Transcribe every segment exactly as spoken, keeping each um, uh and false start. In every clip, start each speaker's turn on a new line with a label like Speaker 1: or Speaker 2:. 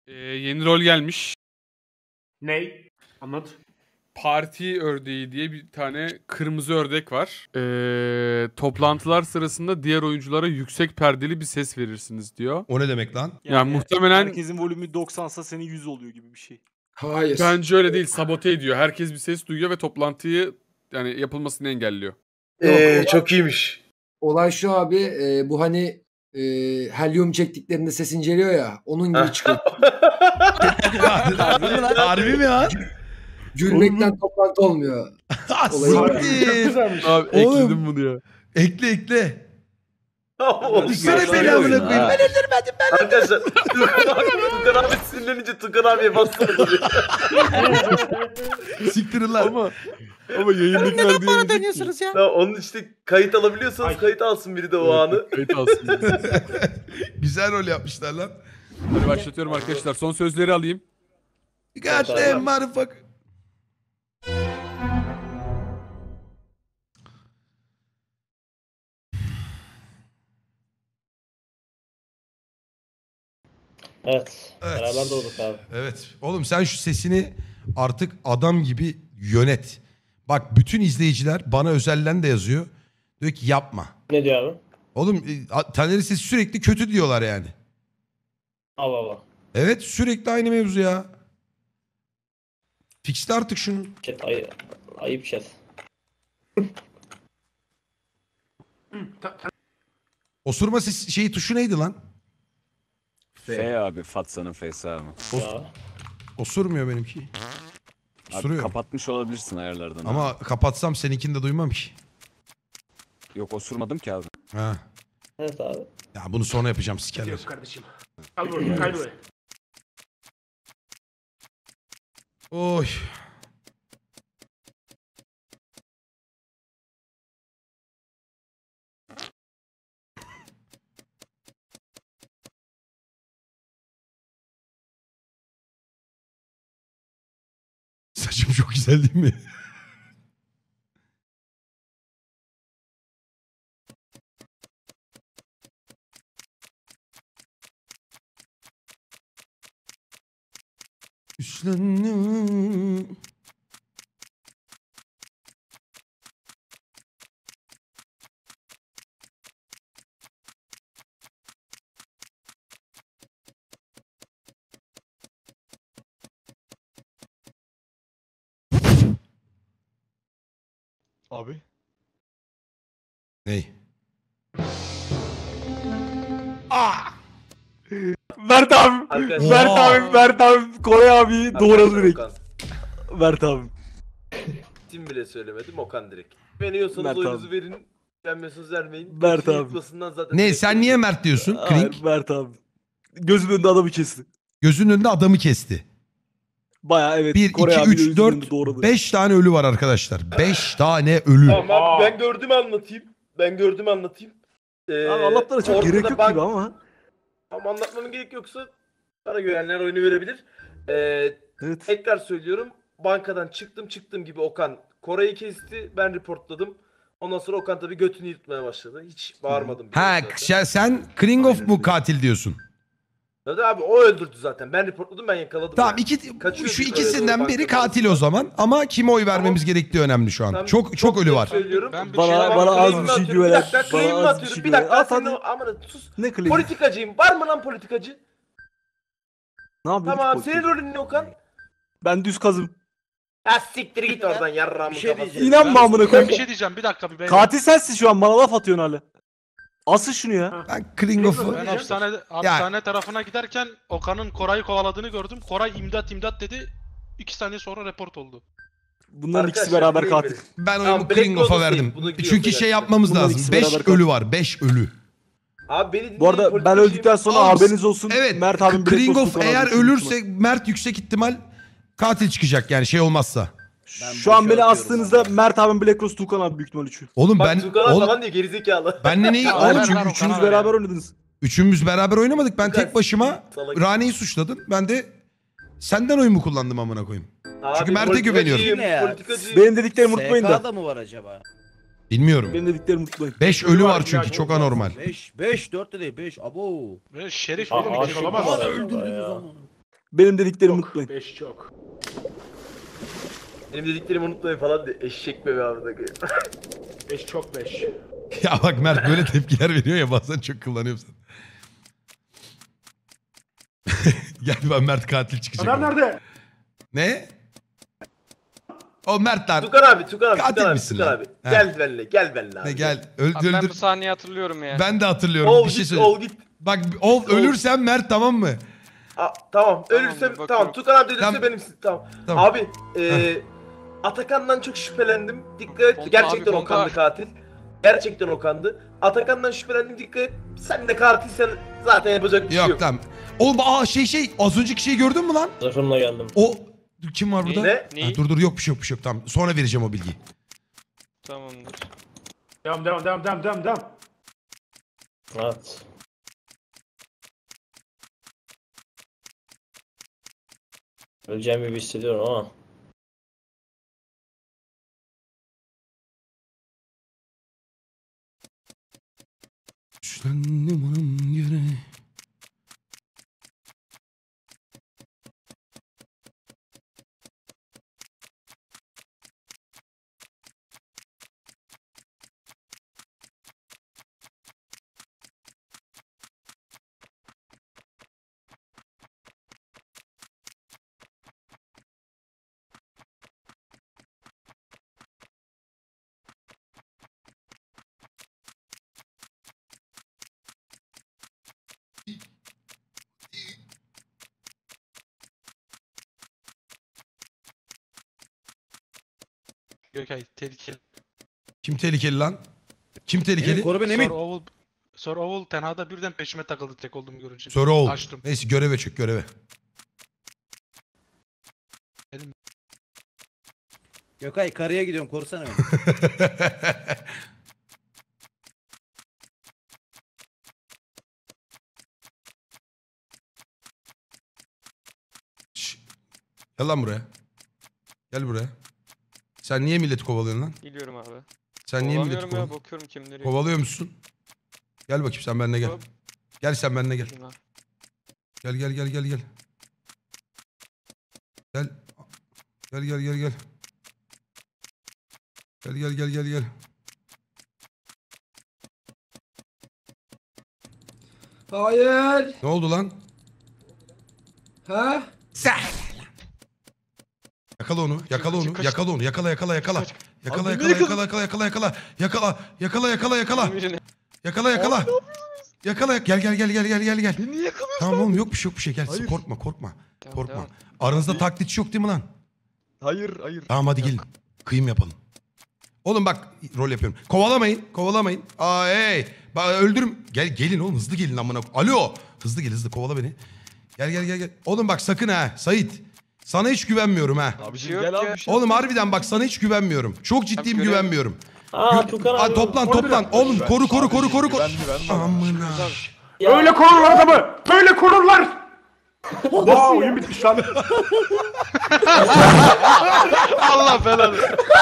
Speaker 1: Ee, yeni rol gelmiş.
Speaker 2: Ney? Anlat.
Speaker 1: Parti ördeği diye bir tane kırmızı ördek var. Ee, toplantılar sırasında diğer oyunculara yüksek perdeli bir ses verirsiniz diyor.
Speaker 3: O ne demek lan?
Speaker 1: Yani, yani muhtemelen...
Speaker 4: Herkesin volümü doksansa senin yüz oluyor gibi bir şey.
Speaker 5: Hayır.
Speaker 1: Bence öyle değil. Sabote ediyor. Herkes bir ses duyuyor ve toplantıyı yani yapılmasını engelliyor.
Speaker 5: Ee,
Speaker 6: Yok, çok iyiymiş.
Speaker 5: Olay şu abi. E, bu hani e, helyum çektiklerinde ses inceliyor ya. Onun gibi çıkıyor.
Speaker 3: Harbi mi lan? Harbi mi ya?
Speaker 5: Gülmekten toplantı olmuyor.
Speaker 3: Siktir.
Speaker 1: Abi ekledim bunu ya.
Speaker 3: Ekle ekle.
Speaker 6: Düşsene
Speaker 3: beni amına koyayım. Ben öldürmedim ben.
Speaker 6: Arkadaşlar Tukan abi, Tukan abi sinirlenince Tukan abiye bastırdı.
Speaker 3: Siktirin lan.
Speaker 1: Ama ama yayındakiler diye
Speaker 4: bana dönüyorsunuz ya?
Speaker 6: Ya onun işte kayıt alabiliyorsanız
Speaker 2: Ay.
Speaker 6: kayıt alsın biri de o anı.
Speaker 1: Kayıt alsın.
Speaker 3: Güzel rol yapmışlar lan.
Speaker 1: Hadi başlatıyorum arkadaşlar. Son sözleri alayım.
Speaker 3: God damn motherfucker.
Speaker 7: Evet.
Speaker 3: Evet.
Speaker 7: Beraber doğduk abi.
Speaker 3: Evet. Oğlum sen şu sesini artık adam gibi yönet. Bak bütün izleyiciler bana özelden de yazıyor. Diyor ki yapma.
Speaker 7: Ne diyor abi?
Speaker 3: Oğlum e, Taner'in sesi sürekli kötü diyorlar yani.
Speaker 7: Allah Allah.
Speaker 3: Evet sürekli aynı mevzu ya. Fixle artık şunu.
Speaker 7: Chat ay ayıp chat.
Speaker 3: Osurma ses şeyi tuşu neydi lan?
Speaker 8: F abi, Fatsa'nın F'si abi.
Speaker 7: Ya.
Speaker 3: Osurmuyor benimki.
Speaker 8: Abi
Speaker 3: Osuruyor.
Speaker 8: kapatmış olabilirsin ayarlardan.
Speaker 3: Ama
Speaker 8: abi.
Speaker 3: kapatsam seninkini de duymam ki.
Speaker 8: Yok osurmadım ki abi.
Speaker 3: Ha.
Speaker 7: Evet abi.
Speaker 3: Ya bunu sonra yapacağım sikerler.
Speaker 2: Yok kardeşim. Al buraya, kay buraya.
Speaker 3: Oy. Saçım çok güzel değil mi? Üstlendim.
Speaker 4: Abi.
Speaker 3: Ney?
Speaker 4: Mert abi.
Speaker 6: Arkadaşlar.
Speaker 4: Mert abi, Mert abi, Koray abi doğradı direkt.
Speaker 6: Okan.
Speaker 4: Mert abi.
Speaker 6: Tim bile söylemedim Okan direkt. Beğeniyorsanız
Speaker 4: Mert
Speaker 6: oyunuzu
Speaker 4: abi.
Speaker 6: verin. Beğenmiyorsanız vermeyin.
Speaker 4: Mert
Speaker 6: Şey
Speaker 4: abi.
Speaker 6: yutmasından zaten
Speaker 3: Ne
Speaker 6: direkt
Speaker 3: sen niye Mert diyorsun?
Speaker 4: Hayır,
Speaker 3: Klink.
Speaker 4: Mert abi. Gözümün önünde adamı kesti.
Speaker 3: Gözünün önünde adamı kesti.
Speaker 4: Baya evet.
Speaker 3: bir,
Speaker 4: Koray
Speaker 3: iki,
Speaker 4: abi
Speaker 3: üç,
Speaker 4: gözümün
Speaker 3: dört,
Speaker 4: önünde doğradı.
Speaker 3: beş tane ölü var arkadaşlar. beş tane ölü.
Speaker 6: Tamam abi
Speaker 2: Aa.
Speaker 6: ben gördüğümü anlatayım. Ben gördüğümü anlatayım. Ee,
Speaker 4: Abi Allah'tan çok
Speaker 6: ortada
Speaker 4: gerek yok
Speaker 6: bank-
Speaker 4: gibi ama.
Speaker 6: Ama anlatmanın gerek yoksa bana görenler oyunu verebilir. Ee,
Speaker 4: Evet.
Speaker 6: tekrar söylüyorum. Bankadan çıktım çıktım gibi Okan Koray'ı kesti. Ben reportladım. Ondan sonra Okan tabii götünü yırtmaya başladı. Hiç bağırmadım. bile
Speaker 3: Ha
Speaker 6: zaten.
Speaker 3: sen, sen Kringhoff
Speaker 6: Aynen
Speaker 3: mu
Speaker 6: öyle.
Speaker 3: katil diyorsun?
Speaker 6: Zaten abi o öldürdü zaten. Ben reportladım ben yakaladım.
Speaker 3: Tamam
Speaker 6: yani.
Speaker 3: iki,
Speaker 6: Kaçıyor
Speaker 3: şu
Speaker 6: bir
Speaker 3: ikisinden
Speaker 6: böyle
Speaker 3: biri
Speaker 6: bankadan.
Speaker 3: katil o zaman. Ama kime oy vermemiz gerektiği önemli şu an.
Speaker 6: Tam
Speaker 3: Çok çok ölü
Speaker 6: net
Speaker 3: var.
Speaker 6: Söylüyorum.
Speaker 1: Ben bir
Speaker 4: Bana-
Speaker 1: şey
Speaker 4: bana
Speaker 6: Tamam,
Speaker 4: az
Speaker 6: claim'imi
Speaker 4: bir şey
Speaker 6: atıyorum.
Speaker 4: güven.
Speaker 6: Bir dakika
Speaker 4: Bana
Speaker 6: claim'imi
Speaker 4: az bir
Speaker 6: atıyorum.
Speaker 4: şey
Speaker 6: Bir
Speaker 4: güven.
Speaker 6: dakika
Speaker 4: At
Speaker 6: senin
Speaker 4: hadi.
Speaker 6: o- amına sus.
Speaker 4: Ne claim?
Speaker 6: Politikacıyım. Var mı lan politikacı?
Speaker 4: Ne yapıyorsun?
Speaker 6: Tamam senin rolün ne Okan?
Speaker 4: Ben düz kazım.
Speaker 6: Ha siktir git oradan yarrağımın
Speaker 7: şey
Speaker 6: kafası.
Speaker 4: İnanma amına
Speaker 9: Ben
Speaker 4: koyayım.
Speaker 9: bir şey diyeceğim bir dakika bir beyler.
Speaker 4: Katil sensin şu an, bana laf atıyorsun hala. Asıl şunu ya.
Speaker 3: Ben Kringhoff'u...
Speaker 9: Ben hapishane, hapishane tarafına giderken Okan'ın Koray'ı kovaladığını gördüm. Koray imdat imdat dedi. İki saniye sonra report oldu.
Speaker 4: Bunların ikisi
Speaker 6: Arkadaşlar,
Speaker 4: beraber
Speaker 6: claim
Speaker 4: katil.
Speaker 6: verin.
Speaker 3: Ben
Speaker 6: Tamam,
Speaker 3: oyumu
Speaker 6: Black
Speaker 3: Kringhoff'a
Speaker 6: Rose
Speaker 3: verdim.
Speaker 6: değil, bunu
Speaker 3: Çünkü
Speaker 6: biliyorum
Speaker 3: şey
Speaker 6: gerçekten.
Speaker 3: yapmamız
Speaker 4: Bunların
Speaker 3: lazım.
Speaker 4: ikisi
Speaker 3: beş
Speaker 4: beraber
Speaker 3: ölü var. beş ölü.
Speaker 6: Abi beni dinleyin,
Speaker 4: Bu arada ben
Speaker 6: politikacıyım.
Speaker 4: öldükten sonra
Speaker 3: Oğlum,
Speaker 4: haberiniz olsun.
Speaker 3: Evet.
Speaker 4: Mert abim Black
Speaker 3: Kringhoff
Speaker 4: Rose'u
Speaker 3: eğer
Speaker 4: kullanabilir
Speaker 3: ölürse Mert yüksek ihtimal katil çıkacak yani şey olmazsa.
Speaker 4: Şu an beni astığınızda Mert abim Black Rose, Tukan abi büyük ihtimal üçü.
Speaker 3: Oğlum
Speaker 6: Bak
Speaker 3: ben
Speaker 6: Tukan
Speaker 3: oğlum,
Speaker 6: falan diyor gerizekalı.
Speaker 3: benle neyi
Speaker 9: Ya,
Speaker 3: oğlum
Speaker 9: ver,
Speaker 3: çünkü
Speaker 9: ver,
Speaker 4: Üçünüz
Speaker 9: Okan abi
Speaker 4: beraber
Speaker 9: ya.
Speaker 4: oynadınız.
Speaker 3: üçümüz beraber oynamadık. Ben
Speaker 6: Tukan,
Speaker 3: tek başıma
Speaker 6: salak.
Speaker 3: Rane'yi suçladın. Ben de senden oyumu kullandım amına koyayım.
Speaker 6: Abi,
Speaker 3: Çünkü Mert'e
Speaker 6: politikacıyım,
Speaker 3: güveniyorum.
Speaker 7: Ne ya?
Speaker 6: Politikacıyım.
Speaker 4: Benim dediklerimi unutmayın da.
Speaker 7: S K'da mı var acaba?
Speaker 3: Bilmiyorum.
Speaker 4: Benim dediklerimi unutmayın.
Speaker 3: beş ölü var çünkü çok anormal.
Speaker 7: beş, beş, dört de değil, beş. Abo.
Speaker 9: Ve şerif
Speaker 2: Aa,
Speaker 9: oğlum.
Speaker 2: aşk
Speaker 9: iki-
Speaker 2: olamaz.
Speaker 7: Aa,
Speaker 2: Aa,
Speaker 7: öldürdünüz
Speaker 2: ya.
Speaker 7: ama.
Speaker 4: Benim dediklerimi
Speaker 2: Çok.
Speaker 4: unutmayın.
Speaker 2: beş çok.
Speaker 6: Benim dediklerimi unutmayın falan diye. Eşek be abi.
Speaker 2: beş çok beş.
Speaker 3: Ya bak Mert böyle tepkiler veriyor ya bazen çok kullanıyorsun. Gel ben Mert katil çıkacak.
Speaker 2: Taner
Speaker 3: ama.
Speaker 2: nerede?
Speaker 3: Ne? O Mert lan.
Speaker 6: Tukan abi, Tukan abi,
Speaker 3: Katil
Speaker 6: Tukan abi,
Speaker 3: misin
Speaker 6: Tukan
Speaker 3: lan?
Speaker 6: abi.
Speaker 3: He.
Speaker 6: Gel benimle, gel benimle abi.
Speaker 3: Ne gel öldür
Speaker 10: Abi ben
Speaker 3: öldür.
Speaker 10: bu sahneyi hatırlıyorum ya.
Speaker 3: Ben de hatırlıyorum.
Speaker 6: Ol
Speaker 3: bir şey
Speaker 6: git,
Speaker 3: söyleyeyim.
Speaker 6: ol git.
Speaker 3: Bak ol ölürsen Mert tamam mı?
Speaker 6: Aa, tamam, ölürsem
Speaker 10: bakıyorum.
Speaker 6: tamam. Tukan abi ölürse
Speaker 3: Tamam.
Speaker 6: benimsin. Tamam.
Speaker 3: Tamam.
Speaker 6: Abi, e, Atakan'dan çok şüphelendim. Dikkat et.
Speaker 10: Konta
Speaker 6: Gerçekten
Speaker 10: abi,
Speaker 6: Okan'dı
Speaker 10: konta.
Speaker 6: katil. Gerçekten Okan'dı. Atakan'dan şüphelendim. Dikkat et. Sen de katilsen zaten yapacak bir şey
Speaker 3: Yok
Speaker 6: yok.
Speaker 3: tamam. Oğlum aa şey şey az önceki şeyi gördün mü lan?
Speaker 7: Zırhımla geldim.
Speaker 3: O kim var burada?
Speaker 6: Ne?
Speaker 10: Ne?
Speaker 3: Ha, dur dur yok bir şey yok bir şey yok tamam. Sonra vereceğim o bilgiyi.
Speaker 10: Tamamdır.
Speaker 2: Devam devam devam devam devam devam.
Speaker 7: Evet. Öleceğimi bir hissediyorum ama.
Speaker 3: Düşlendim onun yere.
Speaker 9: Gökay tehlikeli.
Speaker 3: Kim tehlikeli lan? Kim tehlikeli?
Speaker 4: Koru beni Emin.
Speaker 9: Sonra Oğul, sonra Oğul tenhada birden peşime takıldı tek olduğumu görünce.
Speaker 3: Sonra ol.
Speaker 9: Açtım.
Speaker 3: Neyse göreve çık göreve.
Speaker 4: Gökay karıya gidiyorum korusana beni.
Speaker 3: Şş. Gel lan buraya. Gel buraya. Sen niye milleti kovalıyorsun lan?
Speaker 10: Biliyorum abi.
Speaker 3: Sen niye milleti
Speaker 10: Kovalamıyorum ya,
Speaker 3: kovalıyorsun?
Speaker 10: bakıyorum kimleri.
Speaker 3: Kovalıyor musun? Gel bakayım sen benimle gel.
Speaker 10: Hop.
Speaker 3: Gel sen benimle gel.
Speaker 10: Şuna.
Speaker 3: Gel gel gel gel gel. Gel. Gel gel gel gel. Gel gel gel gel gel.
Speaker 5: Hayır.
Speaker 3: Ne oldu lan?
Speaker 5: Ha?
Speaker 3: Yakala onu, yakala onu,
Speaker 10: kaç.
Speaker 3: yakala onu, yakala yakala yakala.
Speaker 10: Kaç.
Speaker 3: Yakala
Speaker 10: Abi
Speaker 3: yakala
Speaker 10: nereye
Speaker 3: yakala yakala yakala yakala. Yakala yakala yakala yakala.
Speaker 10: Birini-
Speaker 3: Yakala yakala. Yakala gel gel gel gel gel gel gel.
Speaker 10: Beni yakalıyorsun.
Speaker 3: Tamam oğlum yok bir şey yok bir şey gel.
Speaker 10: Hayır.
Speaker 3: Korkma korkma.
Speaker 10: Tamam,
Speaker 3: Korkma.
Speaker 10: devam.
Speaker 3: Aranızda taklitçi yok değil mi lan?
Speaker 10: Hayır hayır.
Speaker 3: Tamam hadi gelin. Kıyım yapalım. Oğlum bak rol yapıyorum. Kovalamayın. Kovalamayın. Aa hey. Bak öldürüm. Gel gelin oğlum hızlı gelin amına. Alo. Hızlı gel hızlı kovala beni. Gel gel gel gel. Oğlum bak sakın ha Sait. Sana hiç güvenmiyorum ha.
Speaker 10: Abi şey yok ya.
Speaker 3: Oğlum harbiden bak sana hiç güvenmiyorum. Çok ciddiyim
Speaker 10: görev-
Speaker 3: güvenmiyorum.
Speaker 7: Aa Tukan
Speaker 3: Aa,
Speaker 7: abi.
Speaker 3: toplan toplan. Oğlum koru koru koru koru koru. Amına.
Speaker 7: Ya,
Speaker 2: Böyle korurlar adamı. Böyle korurlar. Wow, oyun bitmiş lan.
Speaker 9: Allah belanı.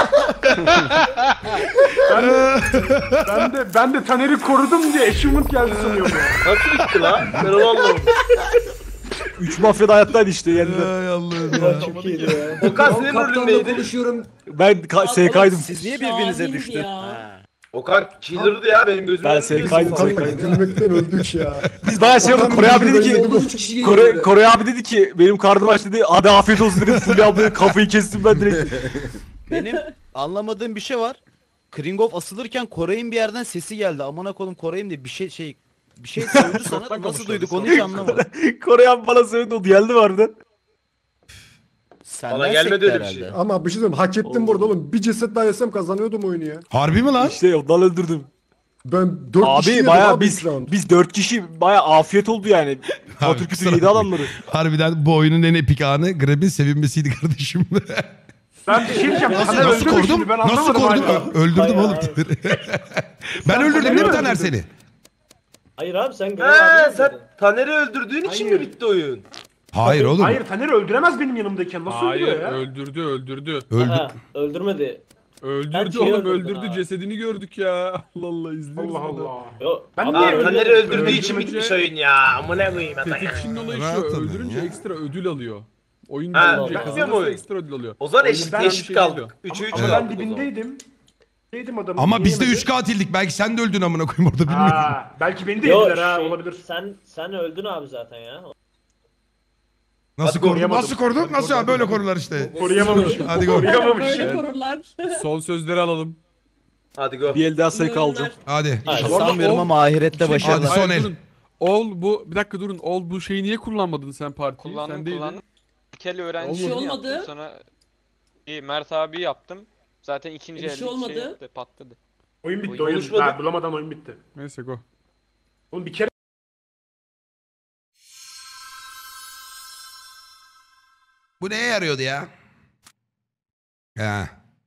Speaker 2: ben, de, ben de ben de Taner'i korudum diye achievement geldi sanıyorum. ya.
Speaker 6: Nasıl bitti lan? Ben onu anlamadım.
Speaker 4: Üç mafya da hayattaydı işte yendiler.
Speaker 3: Ay Allah'ım ya.
Speaker 7: Çok iyiydi ya.
Speaker 6: Okan
Speaker 5: Ben
Speaker 6: senin
Speaker 5: kaptanla
Speaker 6: rolündeydi.
Speaker 5: konuşuyorum.
Speaker 4: Ben ka- S K'ydım.
Speaker 7: Siz niye birbirinize düştü?
Speaker 6: Okan killer'dı ya benim gözümden.
Speaker 4: Ben S K'ydım S K'ydım.
Speaker 5: Gülmekten öldük ya.
Speaker 4: Biz bayağı şey yaptık. Kore abi dedi ki
Speaker 5: Üç kişi geliyor
Speaker 4: Kore,
Speaker 5: böyle.
Speaker 4: Kore abi dedi ki benim karnım aç dedi. Hadi afiyet olsun dedim. Fulya ablanın kafayı kestim ben direkt.
Speaker 11: Benim anlamadığım bir şey var. Kringov asılırken Koray'ın bir yerden sesi geldi. Amına koydum Koray'ım diye bir şey şey bir şey söyledi sana. Nasıl duyduk onu hiç anlamadım.
Speaker 4: Kore abi bana söyledi o geldi vardı.
Speaker 11: Senden
Speaker 6: Bana gelmedi
Speaker 11: sekti
Speaker 6: öyle bir
Speaker 11: herhalde.
Speaker 6: şey.
Speaker 12: Ama bir şey söyleyeyim hak ettim burada oğlum. Bir ceset daha yesem kazanıyordum oyunu ya.
Speaker 3: Harbi mi lan?
Speaker 4: İşte ondan öldürdüm.
Speaker 12: Ben dört kişi
Speaker 4: Abi
Speaker 12: yedim
Speaker 4: bayağı
Speaker 12: abi
Speaker 4: biz
Speaker 12: ilk round.
Speaker 4: biz dört kişi bayağı afiyet oldu yani. Patır kütür
Speaker 3: kusura
Speaker 4: yedi
Speaker 3: bakma.
Speaker 4: adamları.
Speaker 3: Harbiden bu oyunun en epik anı Greb'in sevinmesiydi kardeşim.
Speaker 2: Ben bir şey diyeceğim.
Speaker 3: Nasıl,
Speaker 2: Taner
Speaker 3: nasıl
Speaker 2: öldü mü
Speaker 3: korudum?
Speaker 2: şimdi? Ben
Speaker 3: Nasıl
Speaker 2: anlamadım
Speaker 3: korudum?
Speaker 2: hala.
Speaker 3: Ö- Öldürdüm
Speaker 7: Hayır
Speaker 3: oğlum.
Speaker 7: abi.
Speaker 3: Ben öldürdüm değil mi
Speaker 2: Taner'i
Speaker 3: Taner
Speaker 2: öldürdün.
Speaker 3: seni?
Speaker 7: Hayır abi sen görev
Speaker 6: He
Speaker 7: aldın
Speaker 6: sen
Speaker 7: mı?
Speaker 6: Taner'i öldürdüğün için
Speaker 2: Hayır.
Speaker 6: mi bitti oyun?
Speaker 3: Hayır oğlum.
Speaker 2: Hayır Taner'i öldüremez benim yanımdayken. Nasıl
Speaker 1: Hayır
Speaker 2: öldürüyor ya?
Speaker 1: öldürdü öldürdü.
Speaker 3: Öldü.
Speaker 7: Ha, öldürmedi.
Speaker 1: Öldürdü
Speaker 7: Ben şey
Speaker 1: oğlum
Speaker 7: öldürdüm
Speaker 1: öldürdü
Speaker 7: ha.
Speaker 1: cesedini gördük ya. Allah Allah izliyoruz.
Speaker 2: Allah
Speaker 1: burada.
Speaker 2: Allah.
Speaker 7: Yo,
Speaker 2: Ben
Speaker 7: abi,
Speaker 2: niye
Speaker 6: Aa,
Speaker 2: öyle-
Speaker 6: Taner'i öldürdüğü için
Speaker 1: Öldürünce-
Speaker 6: bitmiş oyun ya. Amına koyayım ben.
Speaker 1: Tetikçinin olayı şu
Speaker 3: Rahat olun
Speaker 1: öldürünce
Speaker 3: ya.
Speaker 1: ekstra ödül alıyor. Oyun
Speaker 6: Ha,
Speaker 1: boyunca
Speaker 7: ben-
Speaker 1: kazanırsa
Speaker 6: oyun.
Speaker 1: ekstra ödül alıyor.
Speaker 6: O zaman
Speaker 1: Oyun
Speaker 6: eşit,
Speaker 1: ben bir
Speaker 6: eşit
Speaker 1: şey
Speaker 6: kaldık.
Speaker 1: geliyor.
Speaker 6: Üçü üç
Speaker 2: Ama
Speaker 6: kaldık
Speaker 2: ben
Speaker 6: o zaman.
Speaker 2: dibindeydim. Dibindeydim adamı.
Speaker 3: Ama biz de
Speaker 2: yiyemedi.
Speaker 3: üç katildik. Belki sen de öldün amına koyayım orada bilmiyorum.
Speaker 2: Ha, belki beni de
Speaker 7: Yo,
Speaker 2: yediler ha
Speaker 7: şey,
Speaker 2: olabilir.
Speaker 7: Sen sen öldün abi zaten ya.
Speaker 3: Nasıl
Speaker 2: Hadi
Speaker 3: korudun?
Speaker 2: koruyamadım.
Speaker 3: Nasıl korudun?
Speaker 2: Hadi
Speaker 3: Nasıl ya?
Speaker 2: korudum.
Speaker 3: Böyle korurlar işte.
Speaker 2: Koruyamamışım.
Speaker 3: Hadi go.
Speaker 2: Koruyamamışım.
Speaker 13: Böyle korurlar.
Speaker 1: Son sözleri alalım.
Speaker 6: Hadi go.
Speaker 4: Bir el daha sayı alacağım.
Speaker 3: Hadi.
Speaker 11: Hayır,
Speaker 1: Bu arada
Speaker 11: sanmıyorum
Speaker 1: o-
Speaker 11: ama ahirette
Speaker 1: Şey,
Speaker 11: başarılı.
Speaker 3: Hadi son
Speaker 1: hayır,
Speaker 3: el.
Speaker 1: durun. Ol bu bir dakika durun. Ol bu şeyi niye kullanmadın sen partiyi?
Speaker 10: Kullandım
Speaker 1: sen değildin.
Speaker 10: kullandım. İlk el öğrenci
Speaker 13: Bir şey
Speaker 10: yaptım,
Speaker 13: olmadı.
Speaker 10: sonra bir Mert abi yaptım. Zaten ikinci
Speaker 13: Bir şey
Speaker 10: elde
Speaker 13: olmadı.
Speaker 10: şey yaptı, patladı.
Speaker 2: Oyun bitti
Speaker 6: Oyun
Speaker 2: oyun.
Speaker 6: konuşmadı.
Speaker 2: Ha, bulamadan oyun bitti.
Speaker 1: Neyse go.
Speaker 2: Oğlum bir kere
Speaker 3: Bu neye yarıyordu ya? He.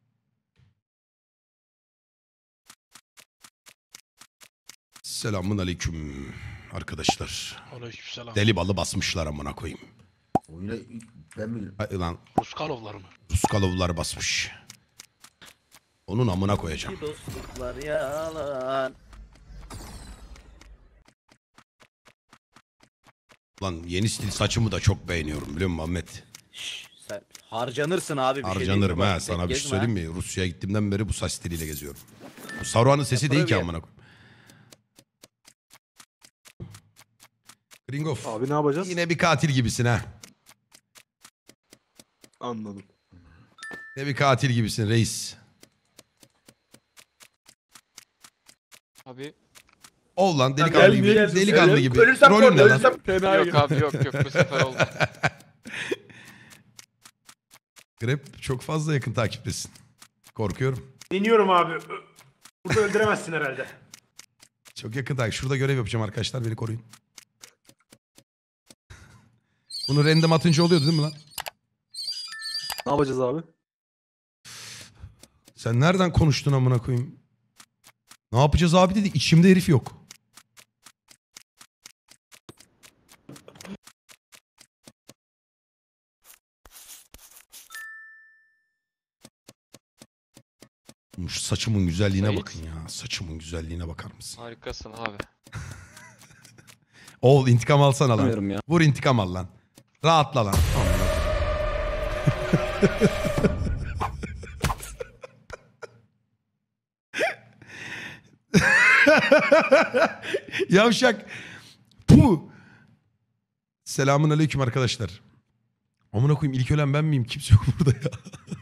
Speaker 3: Selamun aleyküm arkadaşlar.
Speaker 9: Aleykümselam.
Speaker 3: Deli balı basmışlar amına koyayım.
Speaker 5: Oyuna ben mi?
Speaker 3: Ay lan
Speaker 9: Ruskalovlar mı?
Speaker 3: Ruskalovlar basmış. Onun amına koyacağım.
Speaker 11: Dostluklar yalan.
Speaker 3: Lan yeni stil saçımı da çok beğeniyorum biliyor musun Ahmet?
Speaker 11: Şşş, sen harcanırsın abi bir şey değil.
Speaker 3: Harcanırım
Speaker 11: Bak,
Speaker 3: ha sana bir şey
Speaker 11: gezme.
Speaker 3: söyleyeyim mi? Rusya'ya gittiğimden beri bu saç stiliyle geziyorum. Bu Saruhan'ın sesi değil ki
Speaker 11: Tabii.
Speaker 3: amına koyayım. Gringov.
Speaker 4: Abi ne yapacağız?
Speaker 3: Yine bir katil gibisin ha.
Speaker 4: Anladım.
Speaker 3: Yine bir katil gibisin reis.
Speaker 10: Abi
Speaker 3: Ol lan delikanlı gibi.
Speaker 6: Gel,
Speaker 3: Delikanlı
Speaker 6: gel.
Speaker 3: gibi.
Speaker 6: Ölürsem
Speaker 3: Rolün
Speaker 6: korkma,
Speaker 3: ne lan?
Speaker 6: ölürsem
Speaker 1: Fena
Speaker 10: yok abi yok yok bu sefer oldu.
Speaker 3: Grep çok fazla yakın takiptesin. Korkuyorum.
Speaker 2: deniyorum abi. Ö- Burada öldüremezsin herhalde.
Speaker 3: Çok yakın takip. Şurada görev yapacağım arkadaşlar beni koruyun. Bunu random atınca oluyordu değil mi lan?
Speaker 4: Ne yapacağız abi?
Speaker 3: Sen nereden konuştun amına koyayım? Ne yapacağız abi dedik. İçimde herif yok. Şu saçımın güzelliğine
Speaker 10: Sait.
Speaker 3: bakın ya. Saçımın güzelliğine bakar mısın?
Speaker 10: Harikasın abi.
Speaker 3: Oğul intikam alsana lan.
Speaker 8: Bilmiyorum ya.
Speaker 3: Vur intikam al lan. Rahatla lan. Yavşak. Puh. Selamun aleyküm arkadaşlar. Amına koyayım ilk ölen ben miyim? Kimse yok burada ya.